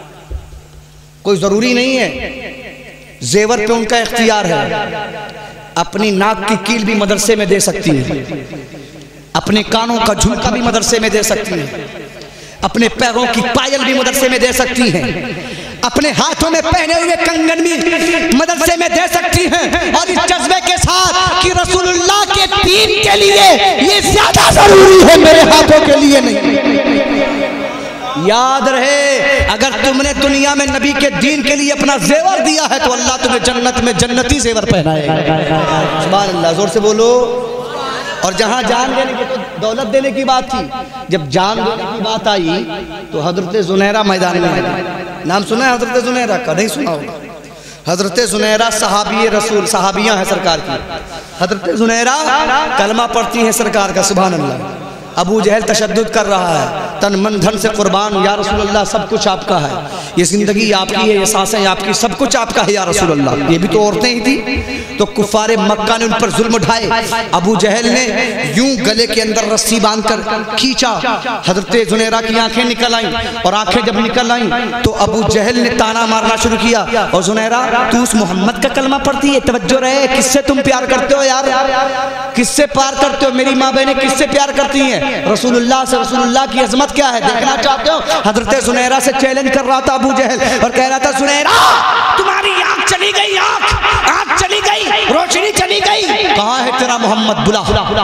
कोई ज़रूरी नहीं है जेवर पे उनका इख्तियार है, अपनी नाक की कील भी मदरसे में दे सकती है, अपने कानों का झुमका भी मदरसे में दे सकती है, अपने पैरों की पायल भी मदरसे में दे सकती हैं, अपने हाथों में पहने हुए कंगन भी मदरसे में दे सकती हैं, और इस जज्बे के साथ कि रसूलुल्लाह के दीन के लिए ये ज्यादा जरूरी है, मेरे हाथों के लिए नहीं। याद रहे, अगर तुमने दुनिया में नबी के दीन के लिए अपना जेवर दिया है तो अल्लाह तुम्हें जन्नत में जन्नती जेवर पहनाएगा। सुभान अल्लाह, जोर से बोलो। और जहां जान देने की तो दौलत देने की बात थी, जब जान देने की बात आई तो हजरत जुनैरा मैदान में आई। नाम सुना है हजरत जुनैरा का? नहीं सुना होगा। हजरत जुनैरा सहाबी रसूल, सहाबियां हैं सरकार की। हजरत जुनैरा कलमा पढ़ती हैं सरकार का। सुभान अल्लाह। अबू जहल तशद्दुद कर रहा है, तन मन धन से कुर्बान, या रसूल अल्लाह सब कुछ आपका है, ये जिंदगी आपकी है, ये सांसें आपकी, सब कुछ आपका है या रसूल अल्लाह। ये भी तो औरतें ही थी। तो कुफारे मक्का ने उन पर जुल्म उठाए। अबू जहल ने यूं गले के अंदर रस्सी बांधकर खींचा, हजरत जुनैरा की आंखें निकल आई, और आंखें जब निकल आई तो अबू जहल ने ताना मारना शुरू किया, और जुनैरा तू उस मोहम्मद का कलमा पढ़ती है, तवज्जो रहे, किससे तुम प्यार करते हो यार, किससे प्यार करते हो? मेरी माँ बहनें किससे प्यार करती हैं? रसूलुल्लाह से। रसूलुल्लाह की अजमत क्या है, देखना चाहते हो? हजरत जुनैरा से चैलेंज कर रहा था अबू जहल, और कह रहा था जुनैरा तुम्हारी आंख चली गई, आंख आंख चली गई, रोशनी चली गई, कहाँ है तेरा मोहम्मद? बुला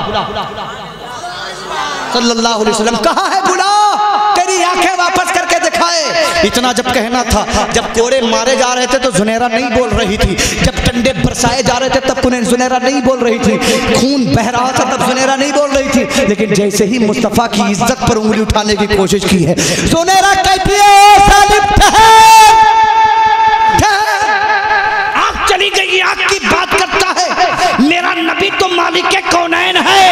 सल्लल्लाहु अलैहि वसल्लम, कहाँ है? बुला, तेरी आंखें वापस करके दिखाए। इतना जब कहना था, जब कोड़े मारे जा रहे थे तो जुनैरा नहीं बोल रही थी, जब डंडे बरसाए जा रहे थे तब उन्हें जुनैरा नहीं बोल रही थी, खून बह रहा था तब जुनैरा नहीं बोल रही थी, लेकिन जैसे ही मुस्तफा की इज्जत पर उंगली उठाने की कोशिश की है, जुनैरा कहती है सालिब ठहर, आंख चली गई, आंख की बात करता है, मेरा नबी तो मालिक कौनैन है,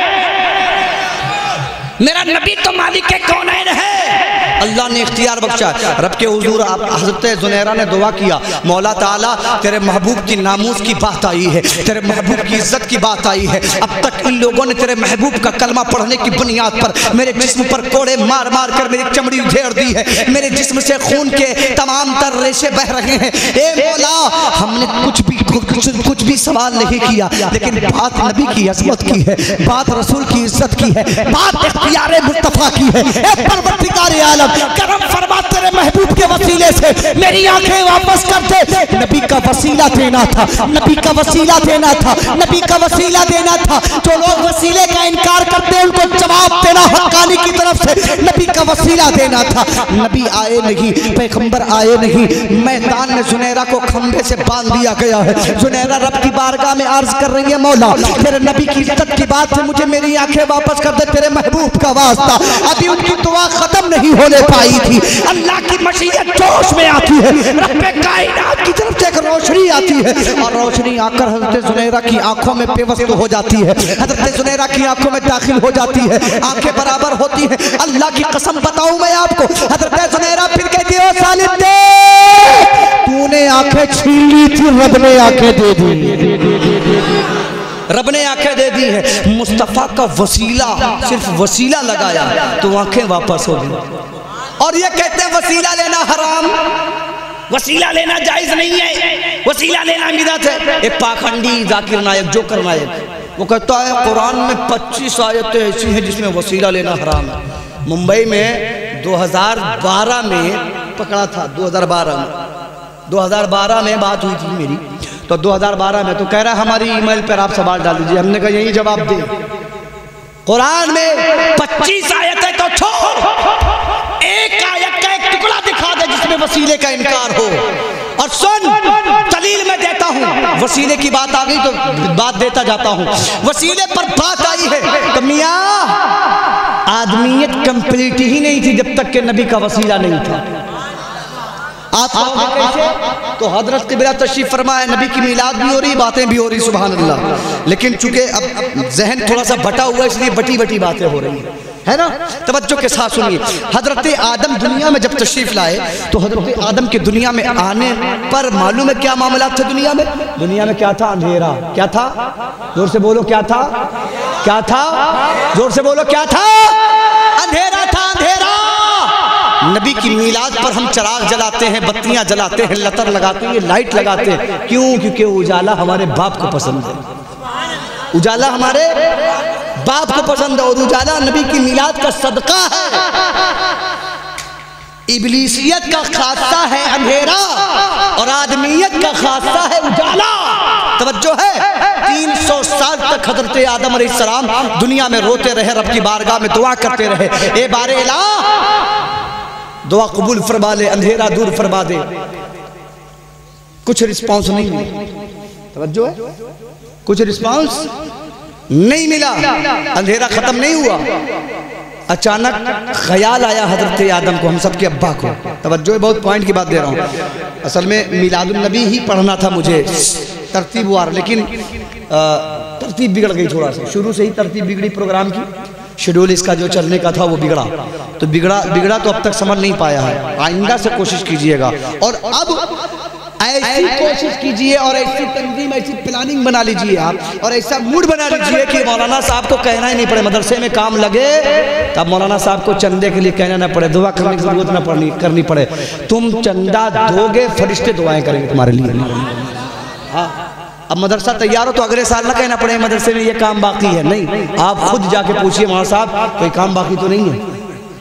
मेरा नबी तो मालिक कौनैन है। अल्लाह ने इख्तियार बख्शा। रब के हुजूर आप हज़रत जुनैरा ने दुआ किया, मौला ताला तेरे महबूब की नामूस की बात आई है, तेरे महबूब की इज्जत की बात आई है, अब तक इन लोगों ने तेरे महबूब का कलमा पढ़ने की बुनियाद पर मेरे जिस्म पर कोड़े मार मार कर मेरी चमड़ी उधेड़ दी है, मेरे जिस्म से खून के तमाम तर रेशे बह रहे हैं। ए मौला, हमने कुछ भी कुछ, कुछ भी सवाल नहीं किया, लेकिन बात नबी की अज़मत की है, बात रसूल की इज्जत की है, बात इख्तियार मुस्तफा की है। ए परवरदिगार आलम, करम फरमा तेरे महबूब के वसीले से मेरी आंखें वापस कर दे। नबी का वसीला देना था, नबी का वसीला देना था, नबी का वसीला देना था। जो लोग वसीले का इनकार करते हैं उनको जवाब देना हक्कानी की तरफ से, नबी का वसीला देना था। नबी आए नहीं, पैगंबर आए नहीं, मैदान में जुनैरा को खंभे से बांध दिया गया है। जुनैरा रब की बारगाह में अर्ज कर रही है, मौला तेरे नबी की इज्जत की बात से मुझे मेरी आंखें वापस कर दे, तेरे महबूब का वास्ता। अभी उनकी दुआ खत्म नहीं होने पाई थी, अल्लाह की मशीयत जोश में आती है, रब्बे कायनात की तरफ से एक रोशनी आती है, और रोशनी आकर हजरत जुनैरा की आंखों में पेवस्त हो जाती है, हजरत जुनैरा की आंखों में दाखिल हो जाती है, आंखें बराबर होती है। अल्लाह की कसम बताऊं मैं आपको, हजरत जुनैरा फिर कहती है, ओ सालिम दे, तूने आंखें छीन ली थी, रब ने आंखें दे दी, रब ने आंखें दे दी है। मुस्तफा का वसीला, सिर्फ वसीला लगाया तो आंखें वापस हो गई। और ये कहते हैं वसीला लेना हराम, वसीला लेना जायज नहीं है, वसीला लेना बिदअत है। एक पाखंडी जाकिर नायक, जोकर नायक, वो कहता है कुरान में पच्चीस आयतें ऐसी हैं जिसमें वसीला लेना हराम है। मुंबई में दो हज़ार बारह में पकड़ा था, दो हज़ार बारह में दो हज़ार बारह में बात हुई थी मेरी, तो दो हज़ार बारह में तो कह रहा है हमारी ईमेल पर आप सवाल डाल दीजिए। हमने कहा यही जवाब दे, कुरान में पच्चीस आयतें तो छोड़, एक आयत का एक टुकड़ा दिखा दे जिसमें वसीले का इनकार हो। और सुन, दलील मैं देता हूँ, वसीले की बात आ गई तो बात देता जाता हूँ। वसीले पर बात आई है तो मियाँ आदमियत कंप्लीट ही नहीं थी जब तक के नबी का वसीला नहीं था। आप तो हजरत किबला तशरीफ फरमाए, नबी की मिलाद भी हो रही, बातें भी हो रही, सुभान अल्लाह। लेकिन चूंकि अब जहन थोड़ा सा बटा हुआ है इसलिए बटी बटी बातें हो रही हैं, है ना। तवज्जो के साथ सुनिए, हजरत आदम दुनिया में जब तशरीफ लाए तो हजरत आदम के दुनिया में आने पर मालूम है क्या मामला थे दुनिया में? दुनिया में क्या था? अंधेरा। क्या था? जोर से बोलो, क्या था? क्या था? जोर से बोलो, क्या था? अंधेरा था, अंधेरा। नबी की मीलाद पर हम चराग जलाते हैं, बत्तियां जलाते हैं, लतर लगाते हैं, लाइट लगाते हैं। क्यों? क्योंकि उजाला हमारे बाप को पसंद है, उजाला हमारे बाप को पसंद है, और उजाला नबी की मीलाद का सदका है। इब्लीसियत का खासा है अंधेरा और आदमियत का खासा है उजाला। तवज्जो है, तीन सौ साल तक हजरत आदम अलैहिस्सलाम दुनिया में रोते रहे, रब की बारगाह में दुआ करते रहे, ए बारे इलाह दुआ कबूल फरमा ले, अंधेरा दूर फरमा दे। कुछ रिस्पांस नहीं मिला। तवज्जो है, कुछ रिस्पांस नहीं मिला, अंधेरा खत्म नहीं हुआ। अचानक ख्याल आया हजरत आदम को, हम सब के अब्बा को। तवज्जो, बहुत पॉइंट की बात दे रहा हूँ। असल में मिलादुन नबी ही पढ़ना था मुझे तरतीब वार, लेकिन तरतीब बिगड़ गई थोड़ा सा। शुरू से ही तरतीब बिगड़ी प्रोग्राम की, शेड्यूल इसका जो चलने का था वो बिगड़ा। तो बिगड़ा बिगड़ा तो अब तक समझ नहीं पाया है। आइंदा से कोशिश कीजिएगा, और अब ऐसी कोशिश कीजिए और ऐसी तंजीम, ऐसी प्लानिंग बना लीजिए आप, और ऐसा मूड बना लीजिए कि मौलाना साहब को कहना ही नहीं पड़े। मदरसे में काम लगे तब मौलाना साहब को चंदे के लिए कहना ना पड़े, दुआ करने की जरूरत ना पड़नी करनी पड़े। तुम चंदा दोगे, फरिश्ते दुआएं करेंगे तुम्हारे लिए। हाँ, अब मदरसा तैयार हो तो अगले साल ना कहना पड़े मदरसे में ये काम बाकी है। नहीं, आप खुद जाके पूछिए मौलाना साहब कोई काम बाकी तो नहीं है,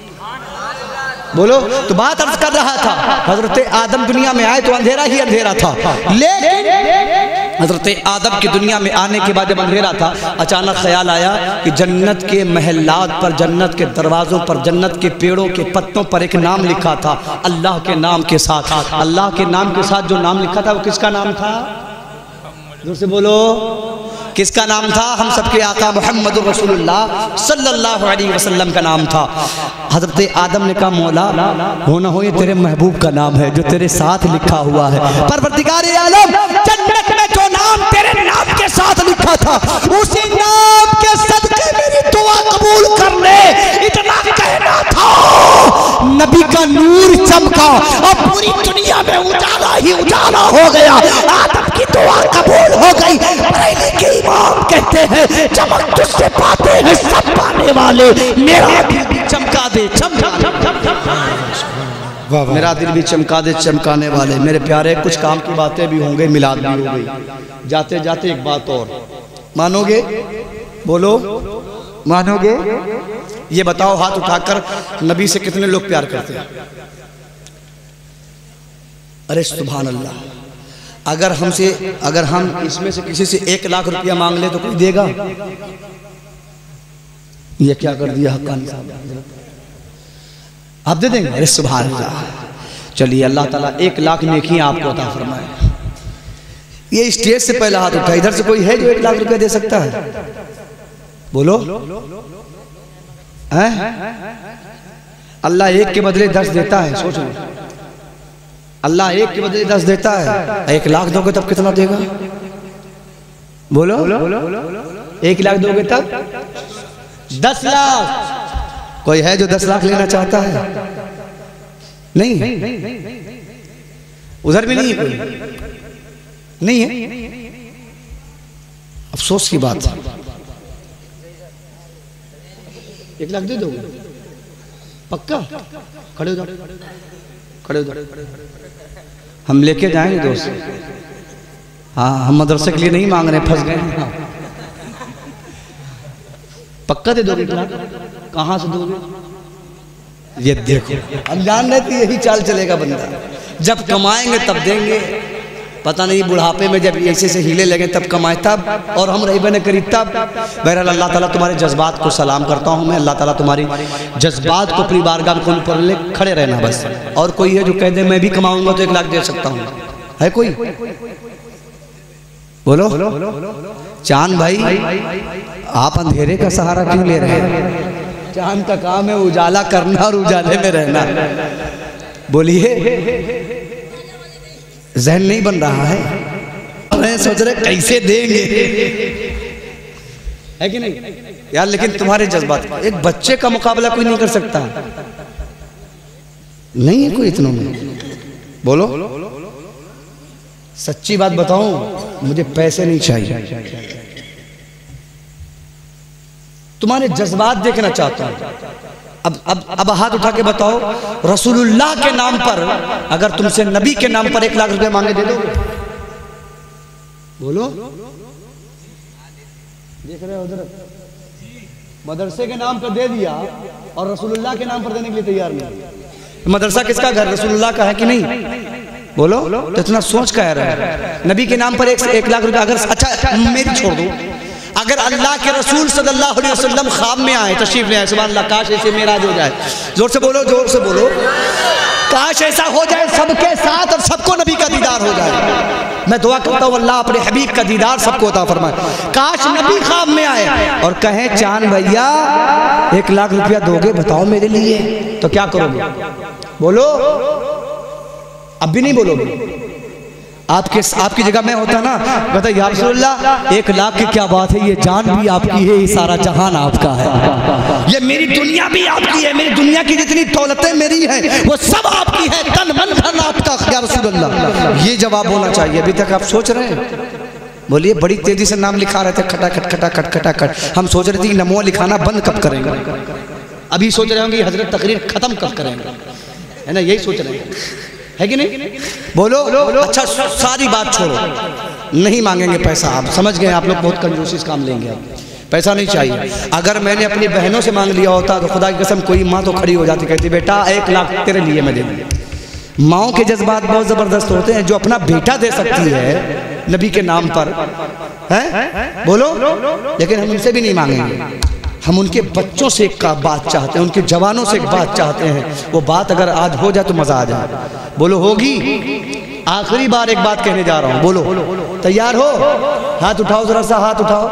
बोलो। तो बात अर्ज कर रहा था, हजरत आदम दुनिया में आए तो अंधेरा ही अंधेरा था, लेकिन हजरत आदम की दुनिया में आने के बाद जब अंधेरा था, अचानक ख्याल आया कि जन्नत के महलात पर, जन्नत के दरवाज़ों पर, जन्नत के पेड़ों के पत्तों पर एक नाम लिखा था, अल्लाह के नाम के साथ। अल्लाह के नाम के साथ जो नाम लिखा था वो किसका नाम था? जोर से बोलो, किसका नाम था? हम सबके आका मोहम्मद रसूलुल्लाह सल्लल्लाहु अलैहि वसल्लम का नाम था। हजरत आदम ने कहा, मौला हो ना हो ये तेरे महबूब का नाम है जो तेरे साथ लिखा हुआ है। परवरदिगार आलम, जन्नत में जो नाम तेरे नाम के साथ लिखा था, उसी नाम के सदके मेरी दुआ कबूल कर ले। इतना कहना था, नबी का नूर चमका और पूरी दुनिया में उजाला ही उजाला हो गया। आदम की दुआ कबूल हो गई। बरेली के इमाम कहते हैं, चमक तुझसे पाते हैं सब पाने वाले, मेरा दिल भी चमका दे, चमका मेरा दिल भी चमका दे, चमकाने वाले। मेरे प्यारे, कुछ काम की बातें भी होंगे, मिलाद भी हो गई। जाते जाते एक बात और, मानोगे? बोलो, मानोगे? ये बताओ हाथ उठाकर, नबी से कितने लोग प्यार करते हैं? अरे सुभान अल्लाह, अगर हमसे अगर हम इसमें से किसी से एक लाख रुपया मांग ले तो कोई देगा? ये क्या कर दिया हक्कानी साहब, आप दे देंगे? अरे सुभान अल्लाह। चलिए, अल्लाह ताला एक लाख नेकियां आपको अता फरमाए। ये स्टेज से पहला हाथ उठा, इधर से कोई है जो एक लाख रुपया दे सकता है? बोलो, है? अल्लाह एक के बदले दस देता है, सोच लो। अल्लाह एक के बदले दस देता है, एक लाख दोगे तब कितना देगा? बोलो, एक लाख दोगे तब दस लाख। कोई है जो दस लाख लेना चाहता है? नहीं, उधर भी नहीं है कोई, नहीं है। अफसोस की बात है। एक लाख दे दोगे पक्का? खड़े हो जाओ, खड़े हो जाओ, हम लेके जाएंगे दोस्त। हाँ, हम मदरसे के लिए नहीं मांग रहे, फंस गए। हाँ। पक्का दे दोगे? कहाँ से दोगे? ये देखो, हम जान रहे थे यही चाल चलेगा बंदा, जब कमाएंगे तब देंगे। पता नहीं बुढ़ापे में जब ऐसे से हीले लगे तब कमाए तब, और हम रही बने करी तब। बहरहाल अल्लाह ताला तुम्हारे जज्बात को सलाम करता हूँ मैं। अल्लाह ताला तुम्हारी जज्बात को अपनी बारगाह में पर ले खड़े रहना बस। और कोई है जो कह दे मैं भी कमाऊंगा तो एक लाख दे सकता हूँ? है कोई? बोलो, चांद भाई आप अंधेरे का सहारा क्यों ले रहे हैं? चांद का काम है उजाला करना और उजाले में रहना। बोलिए, जहन नहीं बन रहा है? मैं सोच रहे कैसे देंगे, है कि नहीं यार? लेकिन तुम्हारे जज्बात, एक बच्चे का मुकाबला कोई नहीं कर सकता, नहीं है कोई इतना में। बोलो, सच्ची बात बताऊं, मुझे पैसे नहीं चाहिए, तुम्हारे जज्बात देखना चाहता हूं। अब अब अब हाथ उठा के बताओ, रसूलुल्लाह के नाम पर अगर तुमसे नबी के नाम पर एक लाख रुपए मांगे दे दोगे? बोलो। देख रहे हो उधर, मदरसे के नाम पर दे दिया और रसूलुल्लाह के नाम पर देने के लिए तैयार नहीं। मदरसा किसका घर, रसूलुल्लाह का है कि नहीं? बोलो। तो इतना सोच का है नबी के नाम पर एक एक लाख रुपए अगर, अच्छा मेरी छोड़ दो, अगर अल्लाह के रसूल सल्लल्लाहु अलैहि वसल्लम ख्वाब में आए, तशरीफ ले आए, सुभान अल्लाह, काश ऐसे मेराज हो जाए। जोर से बोलो, जोर से बोलो, काश ऐसा हो जाए सबके साथ और सबको नबी का दीदार हो जाए। मैं दुआ करता हूँ अल्लाह अपने हबीब का दीदार सबको अता फरमाए। काश नबी ख्वाब में आए और कहें चांद भैया एक लाख रुपया दोगे बताओ मेरे लिए, तो क्या करोगे? बोलो। अब भी नहीं बोलोगे? आपके आपकी जगह में होता ना, बता या रसूलल्लाह एक लाख की क्या बात है, ये जान भी आपकी है, ये सारा जहान आपका है, ये मेरी दुनिया भी आपकी है, मेरी दुनिया की जितनी दौलतें मेरी हैं वो सब आपकी है, तन मन धन आपका या रसूलल्लाह। ये जवाब होना चाहिए। अभी तक आप सोच रहे हैं? बोलिए। बड़ी तेजी से नाम लिखा रहे थे, खटा खट खटा खट खटा खट। हम सोच रहे थे नमो लिखाना बंद कब करेंगे, अभी सोच रहे होंगे हजरत तकरीर खत्म कब करेंगे, है ना? यही सोच रहे हैं, है कि नहीं? बोलो। अच्छा सारी बात छोड़ो, नहीं मांगेंगे पैसा, आप समझ गए, आप लोग बहुत कंजूसी से काम लेंगे, आप पैसा नहीं चाहिए। अगर मैंने अपनी बहनों से मांग लिया होता तो खुदा की कसम कोई माँ तो खड़ी हो जाती, कहती बेटा एक लाख तेरे लिए मैं दे दूँ। माँओं के जज्बात बहुत ज़बरदस्त होते हैं, जो अपना बेटा दे सकती है नबी के नाम पर, है? बोलो। लेकिन हम उनसे भी नहीं मांगेंगे, हम उनके बच्चों से एक का बात चाहते हैं, उनके जवानों से एक बात चाहते हैं। वो बात अगर आज हो जाए तो मज़ा आ जाए। बोलो होगी? आखिरी बार एक बात कहने जा रहा हूँ, बोलो। तैयार हो? हाथ उठाओ, जरा सा हाथ उठाओ।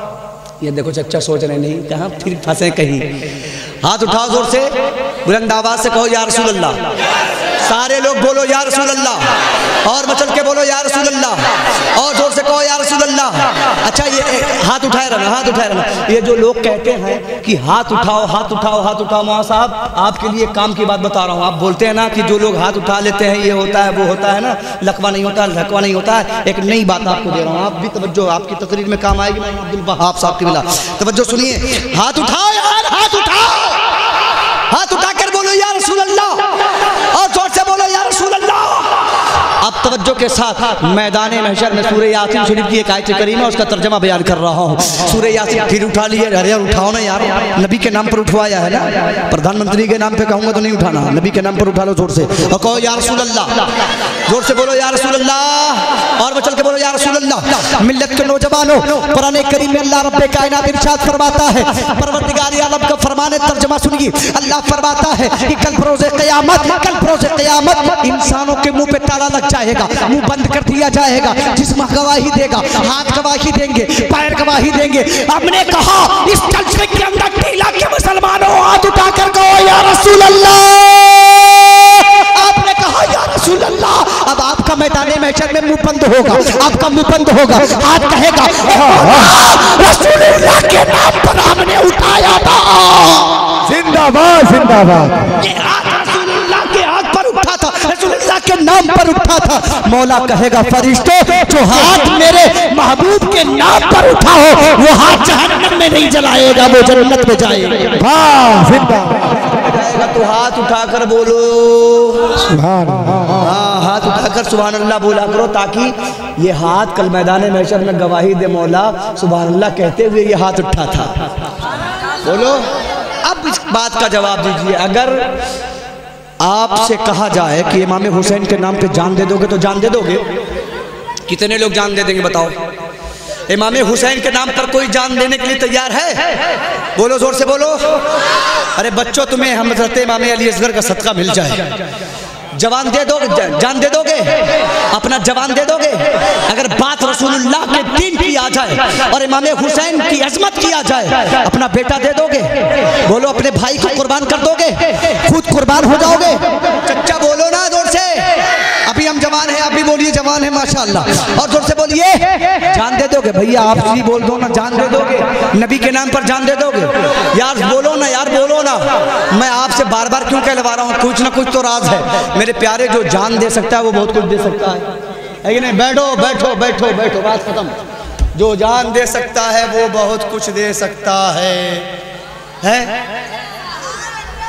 ये देखो चच्चा सोच रहे नहीं कहाँ फिर फंसे कहीं। हाथ उठाओ जोर से, बुलंद आवाज से कहो या रसूल अल्लाह। सारे लोग बोलो या रसूल अल्लाह, और मचल के बोलो या रसूल अल्लाह, और जोर से कहो या रसूल अल्लाह। अच्छा ये हाथ उठाए रहना, हाथ उठाए रहना। ये जो लोग कहते हैं कि हाथ उठाओ हाथ उठाओ हाथ उठाओ, मौलाना साहब आपके लिए काम की बात बता रहा हूँ। आप बोलते हैं ना कि जो लोग हाथ उठा लेते हैं ये होता है वो होता है ना, लकवा नहीं होता, लकवा नहीं होता है। एक नई बात आपको दे रहा हूँ, आप भी तवज्जो, आपकी तकरीर में काम आएगी। मैं अब्दुल वहाब साहब की मिला, तवज्जो सुनिए। हाथ उठाओ यार, हाथ उठाओ, हाथ उठाकर बोलो या रसूल अल्लाह, और जोर से बोलो या रसूल अल्लाह। अब तवज्जो के साथ मैदान महशर में सूरह यासीन शरीफ की एक आयत करीमा उसका तर्जमा बयान कर रहा हूँ। सूरह यासीन फिर उठा लिए, अरे यार उठाओ ना यार, नबी के नाम पर उठवाया है ना, प्रधानमंत्री के नाम पे कहूँगा तो नहीं उठाना, नबी के नाम पर उठा लो जोर से और कहो या रसूल अल्लाह। जोर से बोलो या रसूल अल्लाह, और चल के बोलो या रसूल अल्लाह। मिल्लत के नौजवानों, कुरान करीम में अल्लाह रब्बे कायनात इरशाद फरमाता है, परवरदिगार आलम का फरमान तर्जमा सुनिए। अल्लाह फरमाता है कि कल रोज़े क़यामत, कल रोज़े क़यामत इंसानों के मुंह पे ताला लग जाएगा, मुंह बंद कर दिया जाएगा, जिस्म गवाही देगा, हाथ गवाही देंगे, पैर गवाही देंगे। हमने कहा इस जलसे के अंदर टीला के मुसलमानों हाथ उठाकर कहो या रसूल अल्लाह। आपने कहा या रसूल अल्लाह। अब आपका मैदान महशर में मुंह बंद होगा, आपका मुंह बंद होगा, हाथ कहेगा रसूलुल्लाह के नाम पर हमने उठाया था। जिंदाबाद जिंदाबाद। ये हाथ रसूलुल्लाह के हाथ पर उठा था, रसूलुल्लाह के नाम पर उठा था। मौला कहेगा फरिश्तों जो हाथ मेरे महबूब के नाम पर उठा हो वो हाथ जहन्नम में नहीं जलाएगा, वो जन्नत में जाएगा। वाह जिंदाबाद। तो हाथ उठाकर बोलो सुभान अल्लाह। हाँ हाथ उठाकर सुभान अल्लाह बोला करो, ताकि ये हाथ कल मैदान महशर में गवाही दे मौला सुभान अल्लाह कहते हुए ये हाथ उठा था। बोलो। अब इस बात का जवाब दीजिए, अगर आपसे कहा जाए कि इमाम हुसैन के नाम पे जान दे दोगे तो जान दे दोगे? कितने लोग जान दे देंगे बताओ? इमाम हुसैन के नाम पर कोई जान देने के लिए तैयार है? बोलो जोर से बोलो। अरे बच्चों तुम्हें हम हज़रत इमाम अली असगर का सदका मिल जाए, जवान दे दोगे, जान दे दोगे, अपना जवान दे दोगे? अगर बात रसूलुल्लाह के दीन की आ जाए और इमाम हुसैन की अजमत की आ जाए, अपना बेटा दे दोगे? बोलो। अपने भाई को कुर्बान कर दोगे? खुद कुर्बान हो जाओगे? चच्चा बोलो ना जोर से। अभी हम जवान हैं, आप भी बोलिए जवान है माशाअल्लाह, और जोर से बोलिए जान दे दोगे? भैया आप भी बोल दो ना, जान दे दोगे? नबी के नाम पर जान दे दोगे? यार बोलो ना, यार बोलो ना। मैं आपसे बार बार क्यों कहलवा रहा हूँ, कुछ ना कुछ तो राज है मेरे प्यारे। जो जान दे सकता है वो बहुत कुछ दे सकता है, है कि नहीं? बैठो बैठो बैठो बैठो, बात खत्म। जो जान दे सकता है वो बहुत कुछ दे सकता है, है?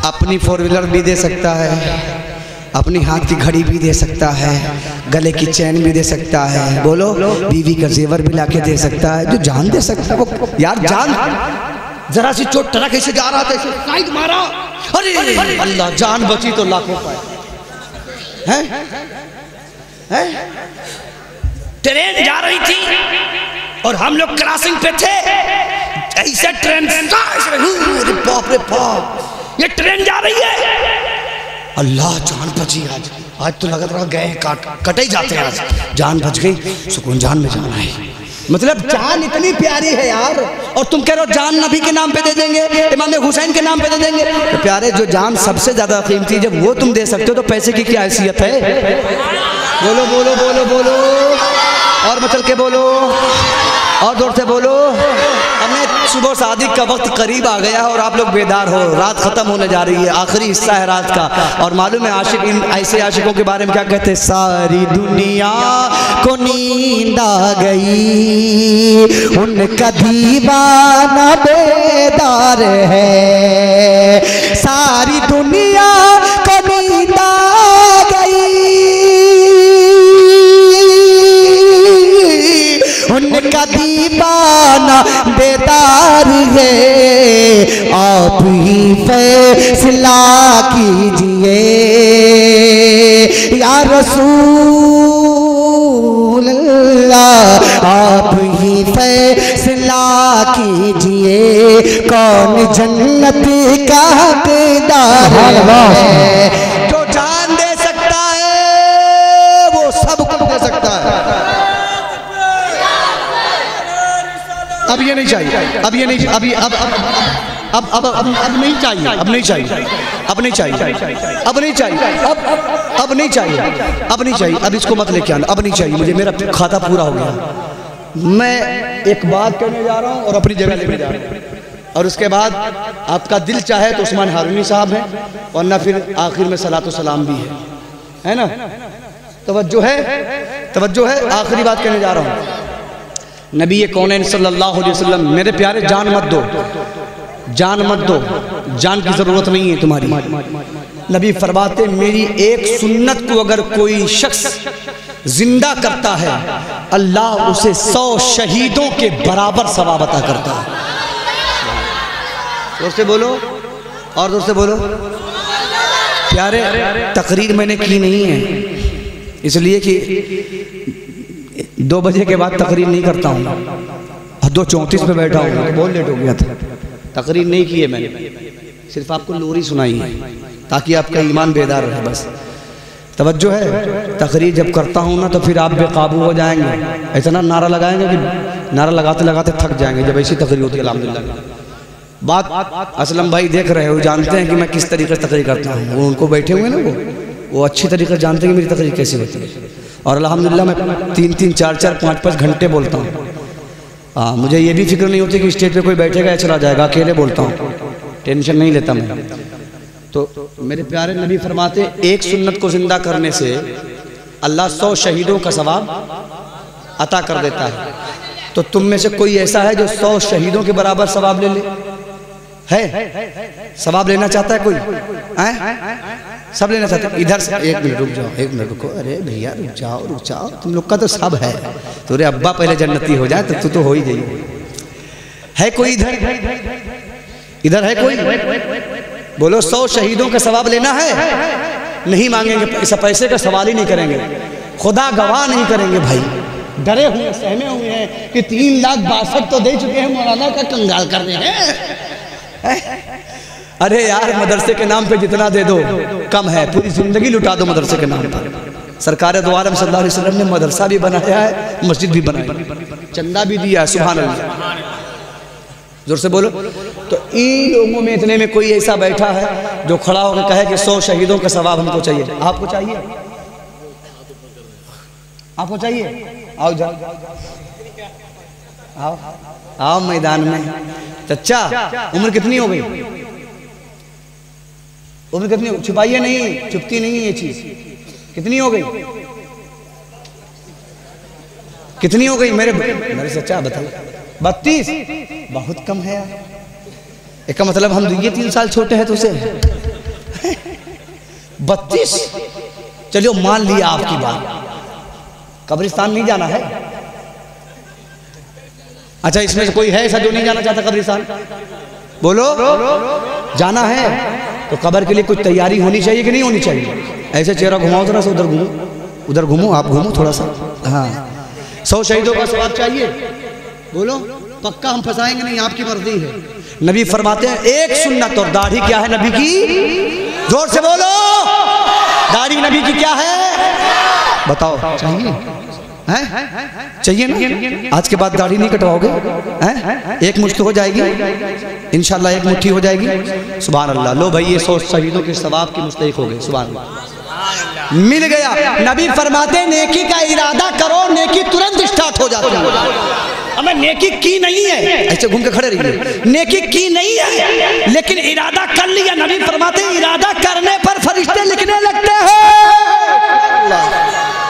अपनी फोर व्हीलर भी दे सकता है, अपनी हाथ की घड़ी भी दे सकता है, गले की चैन भी दे सकता है, बोलो बीवी का जेवर भी लाके दे सकता है। जो जान दे सकता है वो यार जान, जरा सी चोट टरा कैसे जा रहा था, ऐसे साइड मारा, अरे अल्लाह जान बची तो लाखों पाए। हैं हैं ट्रेन जा रही थी और हम लोग क्रॉसिंग पे थे, ऐसे ट्रेन बाप रे बाप, ये ट्रेन जा रही है, अल्लाह जान बची। आज आज तो लगा रहा गए काट कटे ही जाते हैं, आज जान बच गई, सुकून जान में जाना है। मतलब जान इतनी प्यारी है यार, और तुम कह रहे हो जान नबी के नाम पे दे देंगे, इमाम हुसैन के नाम पे दे देंगे। तो प्यारे जो जान सबसे ज्यादा कीमती, जब वो तुम दे सकते हो तो पैसे की क्या हैसियत है? बोलो बोलो बोलो बोलो, और मचल के बोलो, और जोर से बोलो। हमें सुबह शादी का वक्त करीब आ गया है और आप लोग बेदार हो, रात खत्म होने जा रही है, आखिरी हिस्सा है रात का। और मालूम है आशिक इन ऐसे आशिकों के बारे में क्या कहते हैं? सारी दुनिया को नींद आ गई, उनका दीवाना बेदार है, सारी दुनिया को नींद आ गई, उनका दीवाना बेदार है, आप ही फैसला कीजिए या रसूल अल्लाह, आप ही फैसला कीजिए, कौन जन्नत का हकदार है? जो जान दे सकता है वो सब कुछ दे सकता है। अब ये नहीं चाहिए, अब ये नहीं, अभी अब अब अब अब अब अब नहीं चाहिए, अब नहीं चाहिए, अब नहीं चाहिए, अब नहीं चाहिए, अब अब नहीं चाहिए, अब नहीं चाहिए, अब इसको मत लेके आना, अब नहीं चाहिए मुझे, मेरा खाता पूरा हो गया। मैं एक बात कहने जा रहा हूँ और अपनी जगह लेने जा रहा हूँ, और उसके बाद आपका दिल चाहे तो उस्मान हारूनी साहब हैं, वरना फिर आखिर में सलातो सलाम भी है, है ना? तवज्जो है, तवज्जो है, आखिरी बात कहने जा रहा हूँ। नबी कौनैन सल्लल्लाहु अलैहि वसल्लम, मेरे प्यारे जान मत दो, जान मत दो, जान की ज़रूरत नहीं है तुम्हारी। नबी फरमाते मेरी एक सुन्नत को अगर कोई शख्स जिंदा करता है, अल्लाह उसे सौ शहीदों के बराबर सवाब अता करता है। जोर से बोलो, और जोर से बोलो। प्यारे तकरीर मैंने की नहीं है इसलिए कि दो बजे के बाद तकरीर नहीं करता हूँ, दो चौंतीस पे बैठा हूँ, तो बहुत लेट हो गया था, तकरीर नहीं की है मैंने, सिर्फ आपको लोरी सुनाई है ताकि आपका ईमान बेदार रहे, बस। तवज्जो है, तकरीर जब करता हूँ ना तो फिर आप बेकाबू हो जाएंगे, इतना नारा लगाएंगे कि नारा लगाते लगाते थक जाएंगे, जब ऐसी तकरीर होती है। अल्हम्दुलिल्लाह बात असलम भाई देख रहे हो, जानते हैं कि मैं किस तरीके से तकरीर करता हूँ, वो उनको बैठे हुए ना, वो वो अच्छी तरीके से जानते हैं कि मेरी तकरीर कैसी होती है। और अल्हम्दुलिल्लाह मैं तीन तीन चार चार पाँच पाँच घंटे बोलता हूँ। हाँ, मुझे ये भी फिक्र नहीं होती कि स्टेज पे कोई बैठेगा या चला जाएगा, अकेले बोलता हूँ, टेंशन नहीं लेता मैं। तो मेरे प्यारे नबी फरमाते एक सुन्नत को जिंदा करने से अल्लाह सौ शहीदों का सवाब अता कर देता है। तो तुम में से कोई ऐसा है जो सौ शहीदों के बराबर सवाब ले ले? है सवाब लेना चाहता है कोई? है सब लेना चाहते हैं। इधर से एक मिनट रुक जाओ, एक मिनट रुको, अरे भैया रुक जाओ रुक जाओ, तुम लोग का तो सब है, तेरे अब्बा पहले जन्नती हो जाए तो तू तो हो ही जाइए। है कोई इधर? इधर है कोई? बोलो सौ शहीदों का सवाब लेना है? नहीं मांगेंगे पैसा, पैसे का सवाल ही नहीं करेंगे, खुदा गवाह नहीं करेंगे भाई, डरे हुए सहमे हुए हैं कि तीन लाख बासठ तो दे चुके हैं, मौलाना का कंगाल कर रहे हैं। अरे यार मदरसे के नाम पे जितना दे दो कम है, पूरी जिंदगी लुटा दो मदरसे के नाम पर। सरकार दो आलम सल्लल्लाहु अलैहि वसल्लम ने मदरसा भी बनाया है, मस्जिद भी बनाई, चंदा भी दिया है, सुभान अल्लाह, जोर से बोलो। तो इन लोगों में इतने में कोई ऐसा बैठा है जो खड़ा होकर कहे कि सौ शहीदों का सवाब हमको चाहिए? आपको चाहिए? आपको चाहिए? आओ जाओ, आओ आओ मैदान में। चचा उम्र कितनी हो गई? उम्र कितनी? छुपाइए नहीं, छुपती नहीं ये चीज। कितनी हो गई? कितनी हो गई मेरे मेरे चचा बताइए? बत्तीस? बहुत कम है यार। इसका मतलब हम ये तीन साल छोटे हैं तुझसे। बत्तीस? चलियो मान लिया आपकी बात, कब्रिस्तान नहीं जाना है। अच्छा, इसमें से कोई है ऐसा जो नहीं जाना चाहता कब्रिस्तान? बोलो, जाना है तो कब्र के लिए कुछ तैयारी होनी चाहिए कि नहीं होनी चाहिए? ऐसे चेहरा घुमाओ थोड़ा सा, उधर घूमो, उधर घूमो, आप घूमो थोड़ा सा। हाँ, सौ शहीदों का सवाब चाहिए? बोलो, पक्का हम फंसाएंगे नहीं, आपकी मर्जी है। नबी फरमाते हैं एक सुन्नत, और दाढ़ी क्या है नबी की? जोर से बोलो, दाढ़ी नबी की क्या है? बताओ, चाहिए? हैं? चाहिए ना? आज के बाद दाढ़ी नहीं कटवाओगे? हैं? एक मुश्त हो जाएगी इंशाल्लाह, एक मुट्ठी हो जाएगी। सुभान अल्लाह। लो भाई, ये सौ शहीदों के सवाब की मुस्तहिक हो गए। सुभान अल्लाह, मिल गया। नबी फरमाते नेकी का इरादा करो, नेकी तुरंत स्टार्ट हो जाती है। हमें नेकी की नहीं है, ऐसे घूम के खड़े रहिए, नेकी की नहीं है लेकिन इरादा कर लिया। नबी फरमाते इरादा करने पर फरिश्ते लिखने लगते हैं।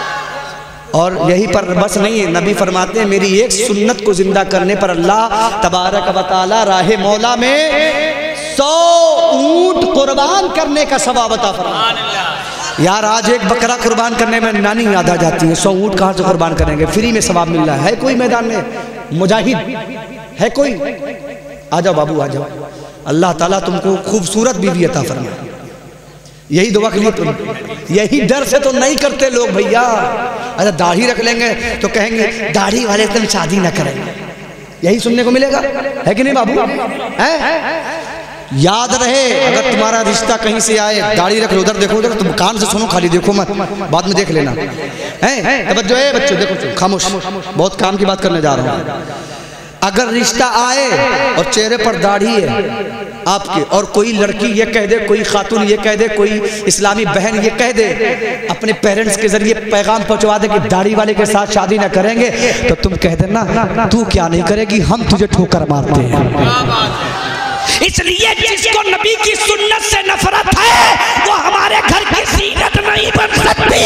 और यही पर बस नहीं है, नबी फरमाते हैं मेरी एक सुन्नत को जिंदा करने पर अल्लाह तबारक व तआला राहे मौला में सौ ऊंट कुर्बान करने का सवाब अता फरमाता। यार आज एक बकरा कुर्बान करने में नानी याद आ जाती है, सौ ऊंट कहाँ से कुर्बान करेंगे? फ्री में सवाब मिल रहा है। कोई मैदान में मुजाहिद है कोई? आ जाओ बाबू, आ जाओ। अल्लाह ताला तुमको खूबसूरत बीवी अता फरमाए, यही दुआ के लिए तुम, यही डर से तो नहीं करते लोग भैया। अच्छा, दाढ़ी रख लेंगे तो कहेंगे दाढ़ी वाले तुम शादी ना करेंगे, यही सुनने को मिलेगा, है कि नहीं बाबू? है? याद रहे, अगर तुम्हारा रिश्ता कहीं से आए, दाढ़ी रख लो, उधर देखो, उधर तुम कान से सुनो, खाली देखो मत, बाद में देख लेना। है बच्चों, है बच्चों, देखो खामोश, बहुत काम की बात करने जा रहा हूँ। अगर रिश्ता आए और चेहरे पर दाढ़ी है आपके, और कोई लड़की ये कह दे, कोई खातून ये कह दे, कोई इस्लामी बहन ये कह दे, अपने पेरेंट्स के जरिए पैगाम पहुंचवा दे कि दाढ़ी वाले के साथ शादी ना करेंगे, तो तुम कह देना तू क्या नहीं करेगी, हम तुझे ठोकर मारते हैं। इसलिए जिसको नबी की सुन्नत से नफरत है वो हमारे घर की जीनत नहीं बन सकती।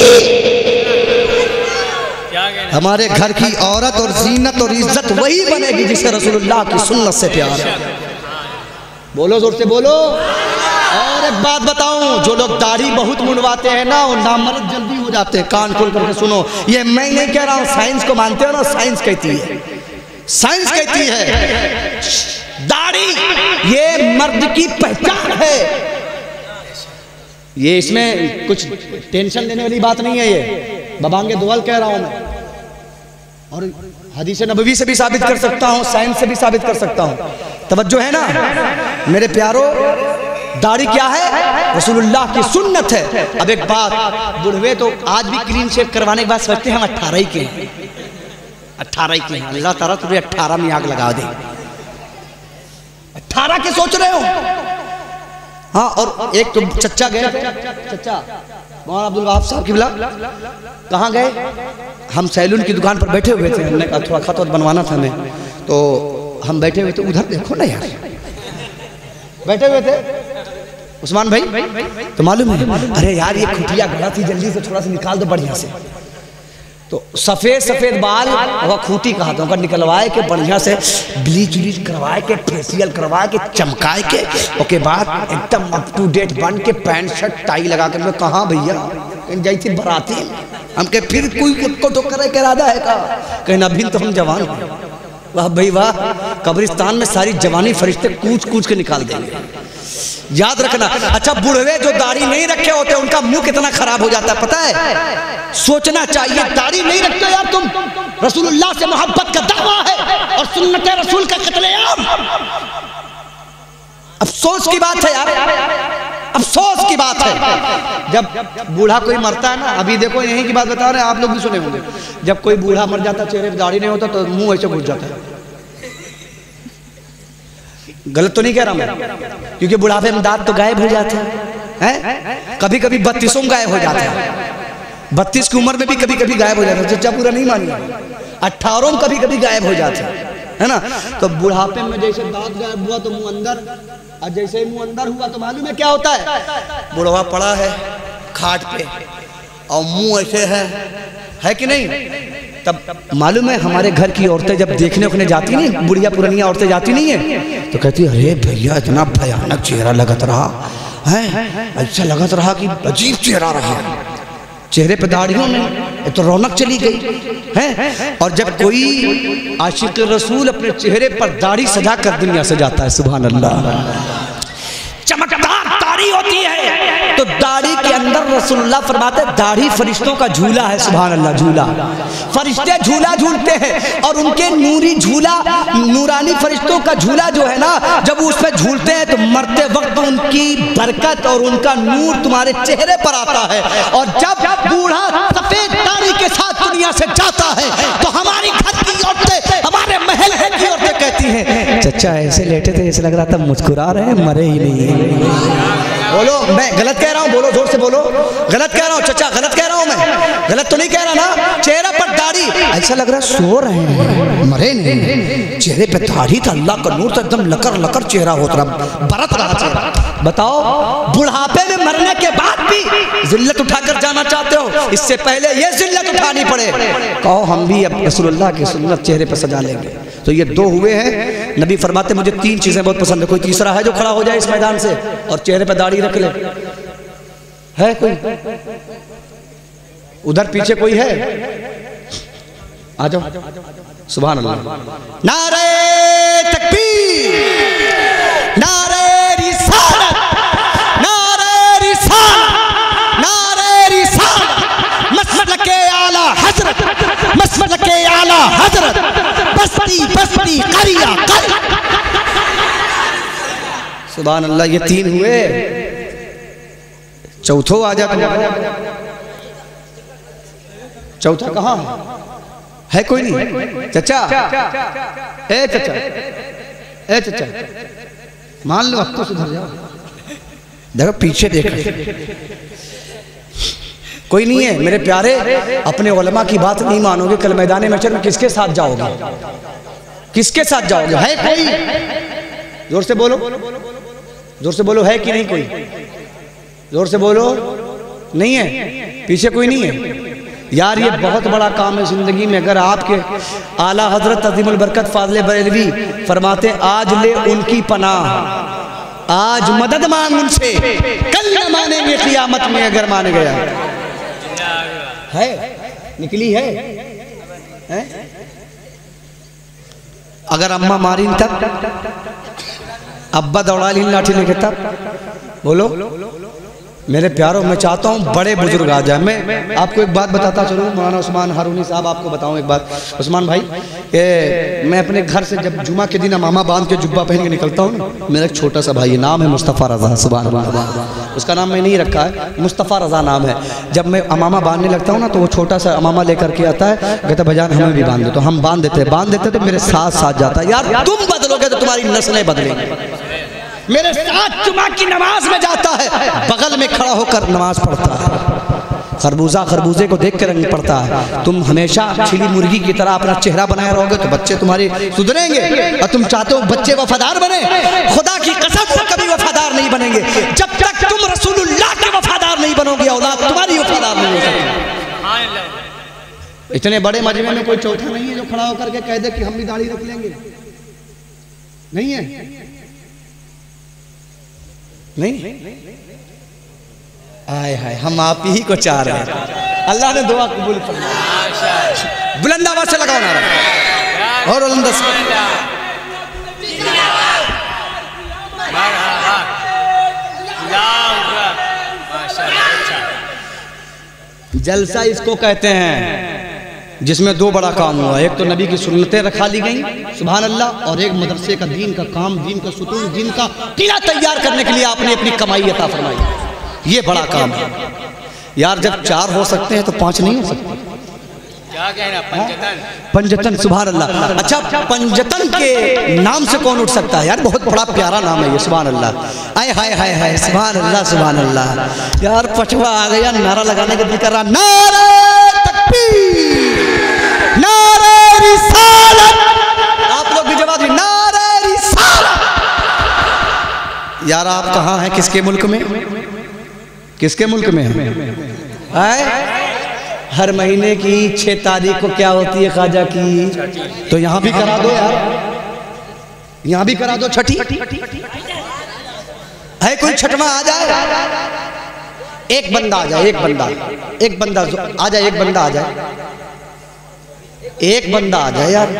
हमारे घर की औरत और जीनत और इज्जत वही बनेगी जिसे रसूलुल्लाह की सुन्नत से प्यार है। बोलो, जोर से बोलो। और एक बात बताऊं, जो लोग दाढ़ी बहुत मुंडवाते हैं ना, वो नामर्द जल्दी हो जाते हैं। कान खोल करके सुनो, ये मैं नहीं कह रहा हूं, साइंस को मानते हो ना, साइंस कहती है, साइंस कहती है दाढ़ी ये मर्द की पहचान है। ये इसमें कुछ टेंशन लेने वाली बात नहीं है, ये बबांगे दुआल कह रहा हूं मैं, और हदीस नबवी से भी साबित कर सकता हूं, साइंस से भी साबित कर सकता हूं। तवज्जो है ना मेरे प्यारो? दाढ़ी क्या है? रसूलुल्लाह की सुन्नत है। अब एक बात, बुढ़वे तो आज भी क्लीन शेव करवाने के बाद सोचते हैं हम अट्ठारह ही के हैं, अट्ठारह ही के हैं। अल्लाह ताला तुझे अट्ठारह में आग लगा दे, अट्ठारह के सोच रहे हो? हाँ, और एक तो चच्चा गए, चच्चा मौलाना अब्दुल वहाब साहब की बिला, कहाँ गए? हम सैलून की दुकान पर बैठे हुए थे, हमने कहा थोड़ा खत बनवाना था हमें, तो हम बैठे हुए थे, उधर देखो ना यार, बैठे हुए थे उस्मान भाई, तो मालूम है, अरे यार ये खुटिया गड़ा थी, जल्दी से थोड़ा सा निकाल दो बढ़िया से। तो सफेद सफेद बाल वह खूटी कहा था, निकलवाए के बढ़िया से ब्लीच व्लीच करवाए के, फेसियल करवाए के, चमकाए के, उसके बाद एकदम अप टू डेट बन के पैंट शर्ट टाई लगा कर, मैं कहाँ भैया जाई थी बराती, हम के फिर कोई को ठोकर के इरादा है का? कहीं अभी तो हम जवान हैं। वाह भाई वाह, कब्रिस्तान में सारी जवानी फरिश्ते कूच कूच के निकाल देंगे, याद रखना। अच्छा, बुढ़वे जो दाढ़ी नहीं रखे होते उनका मुंह कितना खराब हो जाता है पता है? सोचना चाहिए, दाढ़ी नहीं रखते यार तुम, रसूलुल्लाह से मोहब्बत का दावा है और सुन्नत रसूल का कत्लेआम। अफसोस की बात है यार, अफसोस की बात है। जब बूढ़ा कोई मरता है ना, अभी देखो यहीं की बात बता रहे हैं, आप लोग भी सुने होंगे, जब कोई बूढ़ा मर जाता, चेहरे पे दाढ़ी नहीं होता तो मुंह ऐसे घुस जाता है। गलत तो नहीं कह रहा मैं, क्योंकि बुढ़ापे में दांत तो गायब हो जाते हैं, कभी कभी बत्तीसों में गायब हो जाते हैं, बत्तीस की उम्र में भी कभी कभी गायब हो जाते हैं, चच्चा पूरा नहीं मानिए, अट्ठारह में कभी कभी गायब हो जाते हैं, है ना? तो बुढ़ापे में जैसे दांत गायब हुआ तो मुंह अंदर, और जैसे ही मुंह अंदर हुआ तो मालूम है क्या होता है? बुढ़वा पड़ा है खाट पे और मुंह ऐसे है, है कि नहीं? तब मालूम है हमारे घर की औरतें जब देखने उखने जाती नहीं, बुढ़िया पुरानिया औरतें जाती नहीं है, तो कहती है अरे भैया इतना भयानक चेहरा लगत रहा, है, ऐसा लगा रहा कि अजीब चेहरा रहा, चेहरे पे दाढ़ियों में तो रौनक चली गई है। और जब कोई आशिक रसूल अपने चेहरे पर दाढ़ी सजा कर दुनिया से जाता है, सुभान अल्लाह, चमकदार दाढ़ी होती है, तो दाढ़ी के अंदर रसूलुल्लाह फरमाते दाढ़ी फरिश्तों का झूला है, सुभान अल्लाह, झूला। फरिश्ते झूला झूलते हैं और उनके नूरी झूला, नूरानी फरिश्तों का झूला जो है ना, जब उस पर झूलते हैं तो मरते वक्त उनकी बरकत और उनका नूर तुम्हारे चेहरे पर आता है। और जब बूढ़ा सफेद दाढ़ी के साथ दुनिया से जाता है तो हमारी घर की औरतें, हमारे महल की औरतें कहती हैं, चचा ऐसे लेटे थे, ऐसे लग रहा था मुस्कुरा रहे हैं, मरे ही नहीं। बोलो, मैं गलत कह रहा हूँ? बोलो, जोर से बोलो, गलत कह रहा हूँ? चचा गलत कह रहा हूँ? मैं गलत तो नहीं कह रहा ना? चेहरे पर दाढ़ी, ऐसा लग रहा है सो रहे हैं, मरे नहीं, चेहरे पे दाढ़ी था, अल्लाह का नूर था, एकदम लकर लकर चेहरा होता रहा, बरत रहा चेहरा। बताओ, बुढ़ापे में मरने के बाद भी जिल्लत उठाकर जाना चाहते हो? इससे पहले ये जिल्लत उठानी पड़े, कहो हम भी अब रसूलुल्लाह की सुन्नत चेहरे पर सजा लेंगे। तो ये दो हुए हैं। नबी फरमाते मुझे तीन चीजें बहुत पसंद है। कोई तीसरा है जो खड़ा हो जाए इस मैदान से और चेहरे पे दाढ़ी रख ले? है कोई? उधर पीछे कोई है? आ जाओ, सुभान अल्लाह। नारे तकबीर, नारे रिसालत, नारे रिसालत, नारे रिसालत, मसलके आला हजरत, मसलके आला हजरत, बस्ती बस्ती करिया कर। सुभान अल्लाह। ये तीन हुए, चौथो आ जा। चौथा कहाँ है? कोई नहीं? चचा, ए चचा, ए चचा, मान लो अब तो सुधर जाओ। देखो पीछे देख, कोई नहीं है मेरे प्यारे। अपने उलमा की बात नहीं मानोगे, कल मैदान महशर में किसके साथ जाओगे? किसके साथ जाओगे? है कोई? जोर से बोलो, जोर से बोलो, है कि नहीं कोई? जोर से बोलो, नहीं है? पीछे कोई नहीं है? यार ये बहुत बड़ा काम है जिंदगी में। अगर आपके आला हजरत अज़ीमुल बरकत फाज़िल बरेलवी फरमाते आज ले उनकी पनाह, आज मदद मांग उनसे, कल न मानेंगे क़ियामत में अगर मान गया। है निकली है, है? अगर अम्मा मारी तब, अब्बा दौड़ा ली लाठी लेके तब, बोलो मेरे प्यारों। मैं चाहता हूँ बड़े बुजुर्ग आ जाए। मैं आपको एक बात बताता चलूँ, मौलाना उस्मान हारूनी साहब, आपको बताऊँ एक बात। उस्मान भाई, ए, मैं अपने घर से जब जुमा के दिन अमामा बांध के जुब्बा पहन के निकलता हूँ ना, मेरा एक छोटा सा भाई, नाम है मुस्तफ़ा रज़ा, सुभान अल्लाह, उसका नाम मैं नहीं रखा है, मुस्तफ़ा रज़ा नाम है। जब मैं अमामा बांधने लगता हूँ ना तो वो छोटा सा अमामा लेकर के आता है, कहता भजान हमें भी बांध दो, तो हम बांध देते बांध देते तो मेरे साथ साथ जाता है। यार तुम बदलोगे तो तुम्हारी नस्लें बदलेंगी। मेरे साथ जुमा की नमाज में जाता है, बगल में खड़ा होकर नमाज पढ़ता है, खरबूजा खरबूजे को देख कर रंग पड़ता है। तुम हमेशा छिली मुर्गी की तरह अपना चेहरा बनाए रहोगे तो बच्चे तुम्हारे सुधरेंगे, और तुम चाहते हो बच्चे वफादार बने, खुदा की कसम वो कभी वफादार नहीं बनेंगे। जब तक तुम रसूलुल्लाह के वफादार नहीं बनोगे, औलाद तुम्हारी वफादार नहीं हो सकती। इतने बड़े मजमे में कोई चौथा नहीं है जो खड़ा होकर के कह दे कि हम भी दाढ़ी रख लेंगे, नहीं है? नहीं? आए हाय, हम आप ही को चाह रहे हैं। अल्लाह ने दुआ कबूल फरमाए। बुलंद आवाज से लगाओ नारा, और बुलंद से। जलसा इसको कहते हैं जिसमें दो बड़ा काम हुआ। एक तो नबी की सुन्नतें रखा ली गई, सुभान अल्लाह, और एक मदरसे का दीन का काम, दीन का सुतून, दीन का किला तैयार करने के लिए आपने अपनी कमाई अता फरमाई। ये बड़ा काम है यार। जब चार हो सकते हैं तो पांच नहीं हो सकते? क्या कहना? पंजतन, पंजतन, सुभान अल्लाह। अच्छा, पंजतन के नाम से कौन उठ सकता है यार? बहुत बड़ा प्यारा नाम है ये, सुभान अल्लाह। आय हाय हाय हाय, सुभान अल्लाह, सुभान अल्लाह। यार पछवा आ गया, नारा लगाने का दिल कर रहा, नारे तकबीर, नारे रिसालत। आप लोग भी जवाब दीजिए, नारे रिसालत। यार आप कहाँ हैं? किसके मुल्क में? किसके मुल्क में है? हर महीने की छह तारीख को क्या होती है ख्वाजा की? तो यहाँ भी करा दो यार, यहाँ भी करा दो छठी। है कोई छठवां आ जाए? एक बंदा आ जाए, एक बंदा, एक बंदा आ जाए, एक बंदा आ जाए, एक बंदा आ जाए यार।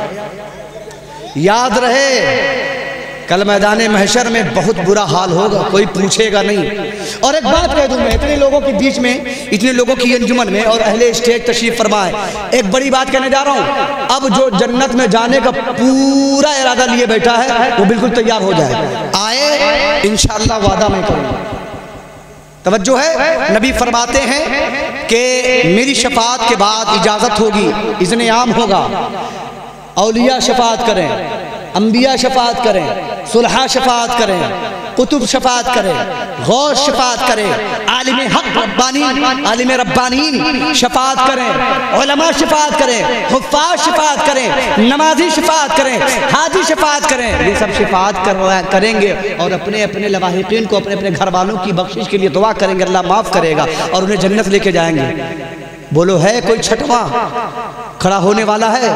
याद रहे कल मैदाने महशर में बहुत बुरा हाल होगा, कोई पूछेगा नहीं। और एक बात कह दूं मैं, इतने लोगों के बीच में, इतने लोगों की अंजुमन में और अहले स्टेज तशरीफ फरमाए, एक बड़ी बात कहने जा रहा हूं। अब जो जन्नत में जाने का पूरा इरादा लिए बैठा है वो बिल्कुल तैयार हो जाए, आए इंशाअल्लाह, वादा मैं करूंगा। तवज्जो है, नबी फरमाते हैं कि मेरी शफाअत के बाद इजाजत होगी, इज़्ने आम होगा, औलिया शफाअत करें, अंबिया शफाअत करें, सुलहा शफाअत करें, कुतुब शफाअत करें, गौस शफाअत करें, आलिम हक रब्बानी, आलिम रब्बानी शफाअत करें, उलमा शफाअत करें, हुफ्फाज शफाअत करें, नमाजी शफाअत करें, हाजी शफाअत करें। ये सब शफाअत कर, करेंगे और अपने अपने लवाहिकीन को, अपने अपने घर वालों की बख्शिश के लिए दुआ करेंगे, अल्लाह माफ़ करेगा और उन्हें जन्नत लेके जाएंगे। बोलो है कोई छठवां खड़ा होने वाला है?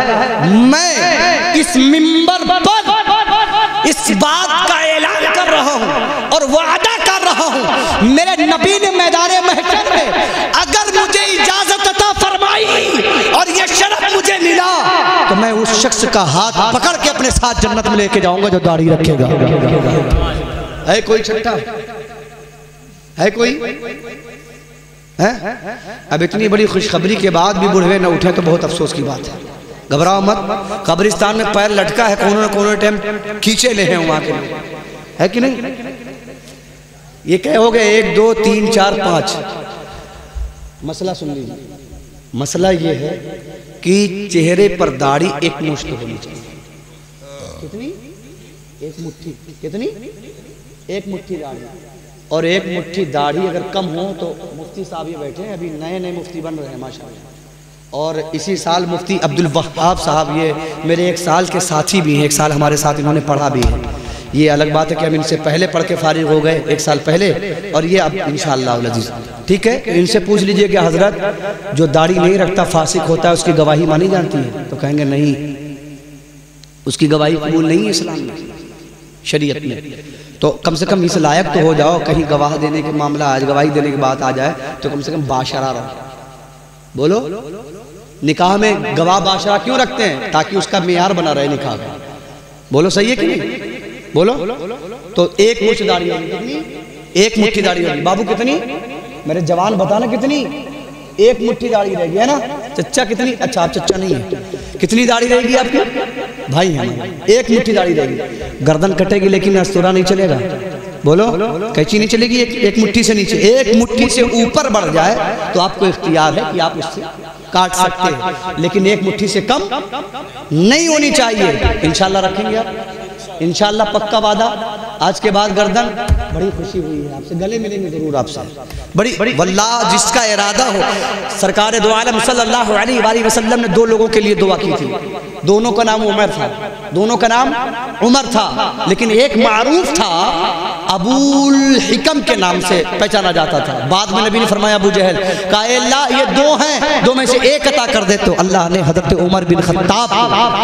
मैं इस मिंबर पर इस बात का ऐलान कर रहा हूं और वादा कर रहा हूं, मेरे नबी ने मैदाने महशर में अगर मुझे इजाजत अता फरमाई और ये शरफ मुझे मिला तो मैं उस शख्स का हाथ पकड़ के अपने साथ जन्नत में लेके जाऊंगा जो दाढ़ी रखेगा। है कोई छठा? है कोई है? अब इतनी बड़ी खुशखबरी के बाद भी बुढ़वे न उठे तो बहुत अफसोस की बात है। घबराओ मत, कब्रिस्तान में पैर लटका है, कोनों कोनों टाइम खींचे ले हैं वहां के, है कि नहीं? ये क्या हो गए? एक दो तीन चार पांच। मसला सुन लीजिए, मसला ये है कि चेहरे पर दाढ़ी एक मुश्त होनी चाहिए। कितनी? एक मुट्ठी। कितनी? एक मुट्ठी दाढ़ी। और एक मुट्ठी दाढ़ी अगर कम हो तो मुफ्ती साहब ये बैठे हैं, अभी नए नए मुफ्ती बन रहे हैं माशाल्लाह, और इसी साल मुफ्ती अब्दुल वहाब साहब, ये मेरे एक साल के साथी भी हैं, एक साल हमारे साथ इन्होंने पढ़ा भी है। ये अलग बात है कि हम इनसे पहले पढ़ के फारिग हो गए एक साल पहले, और ये अब इंशाअल्लाह अज़ीज़, ठीक है, इनसे पूछ लीजिए कि हजरत जो दाढ़ी नहीं रखता फासिक होता है, उसकी गवाही मानी जाती है? तो कहेंगे नहीं, उसकी गवाही कबूल नहीं है इस्लाम में, शरीयत में। तो कम से कम इस लायक तो हो जाओ, कहीं गवाह देने के मामला आज गवाही देने की बात आ जाए तो कम से कम बाशरा रहो। बोलो, निकाह में गवाह बाशरा क्यों रखते हैं? ताकि उसका मेयार बना रहे निकाह का। बोलो सही है कि नहीं? बोलो। तो एक मुट्ठी दाढ़ी होगी, कितनी? एक मुट्ठी दाढ़ी होगी। बाबू कितनी? मेरे जवान बताना कितनी? एक मुट्ठी दाढ़ी रहेगी, है ना? चच्चा कितनी? अच्छा आप चच्चा नहीं है, कितनी दाढ़ी रहेगी आपकी? भाई हैं, एक मुट्ठी दाढ़ी रहेगी। गर्दन कटेगी लेकिन अस्तूरा नहीं चलेगा। बोलो, कैची नहीं चलेगी। एक, एक मुट्ठी से नीचे, एक मुट्ठी से ऊपर बढ़ जाए तो आपको इख्तियार है कि आप उससे काट सकते हैं, लेकिन एक मुट्ठी से कम नहीं होनी चाहिए। इंशाल्लाह रखेंगे आप, इंशाल्लाह पक्का वादा। आज के बाद गर्दन, बड़ी खुशी हुई है आपसे, गले मिलेंगे जरूर आपसे, बड़ी बड़ी वल्लाह जिसका इरादा हो। सरकार दो आलम सल्लल्लाहु अलैहि वसल्लम ने दो लोगों के लिए दुआ की थी, दोनों का नाम उमर था, दोनों का नाम उमर था, लेकिन एक मारूफ था अबूल हिकम के नाम से पहचाना जाता था। बाद में नबी ने फरमाया अबू जहल, कहा अल्लाह ये दो हैं, दो में से एक अता कर दे, तो अल्लाह ने हजरत उमर बिन खत्ताब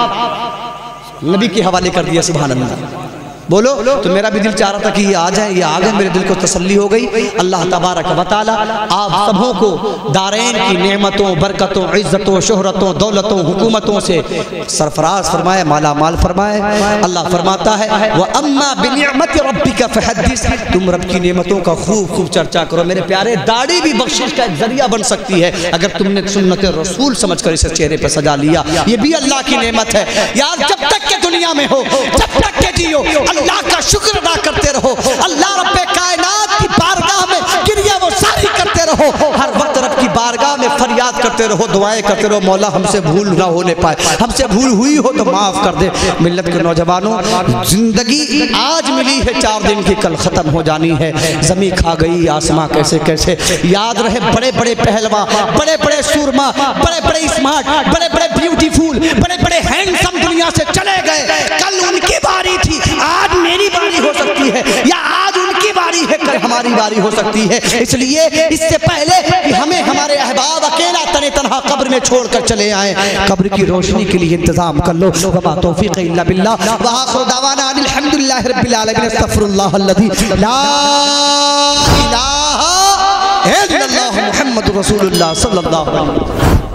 नबी के हवाले कर दिया। सुभान अल्लाह। बोलो, तो मेरा भी दिल चाह रहा था कि ये आ जाए, ये आ गए, मेरे दिल को तसल्ली हो गई। अल्लाह तबारक व तआला आप सबों को दारैन की नेमतों, बरकतों, इज़्ज़तों, शोहरतों, दौलतों, हुकूमतों से सरफराज फरमाए, माला माल फरमाए। अल्लाह फरमाता है व अम्मा बिनिअमति रब्बिका फहद्दिस, तुम रब की नेमतों का खूब खूब चर्चा करो। मेरे प्यारे, दाढ़ी भी बख्शिश का एक जरिया बन सकती है अगर तुमने सुन्नत रसूल समझकर इसे चेहरे पर सजा लिया। ये भी अल्लाह की नेमत है यार। जब तक के दुनिया में हो, जब तक के जियो, अल्लाह का शुक्र अदा करते रहो। अल्लाह रब्बे कायनात की बारगाह में क्रिया वो सारी करते रहो। हर वक्त रब की बारगाह में फरियाद करते रहो, दुआएं करते रहो, मौला हमसे भूल ना होने पाए, हमसे भूल हुई हो तो माफ कर दे। मिल्लत के नौजवानों, जिंदगी आज मिली है चार दिन की, कल खत्म हो जानी है। जमी खा गई आसमां कैसे कैसे। याद रहे, बड़े बड़े पहलवा, बड़े बड़े सूरमा, बड़े बड़े स्मार्ट, बड़े बड़े ब्यूटीफुल, बड़े बड़े हैंडसम दुनिया से चले गए। कल उनकी बारी थी, आज मेरी बारी हो सकती है, या आज उनकी बारी है, कल हमारी बारी हो सकती है। इसलिए इससे पहले कि हमें हमारे अहबाब अकेला तने तने तनहा कब्र में छोड़ कर चले आए। कब्र की रोशनी के लिए इंतजाम कर लो। वमा तौफीक इल्ला बिल्लाह व आखिरु दवाना अल्हम्दुलिल्लाहि रब्बिल आलमीन अस्तगफिरुल्लाह अल्लज़ी ला इलाहा इल्लल्लाह मुहम्मदुर रसूलुल्लाह सल्लल्लाहु अलैहि वसल्लम।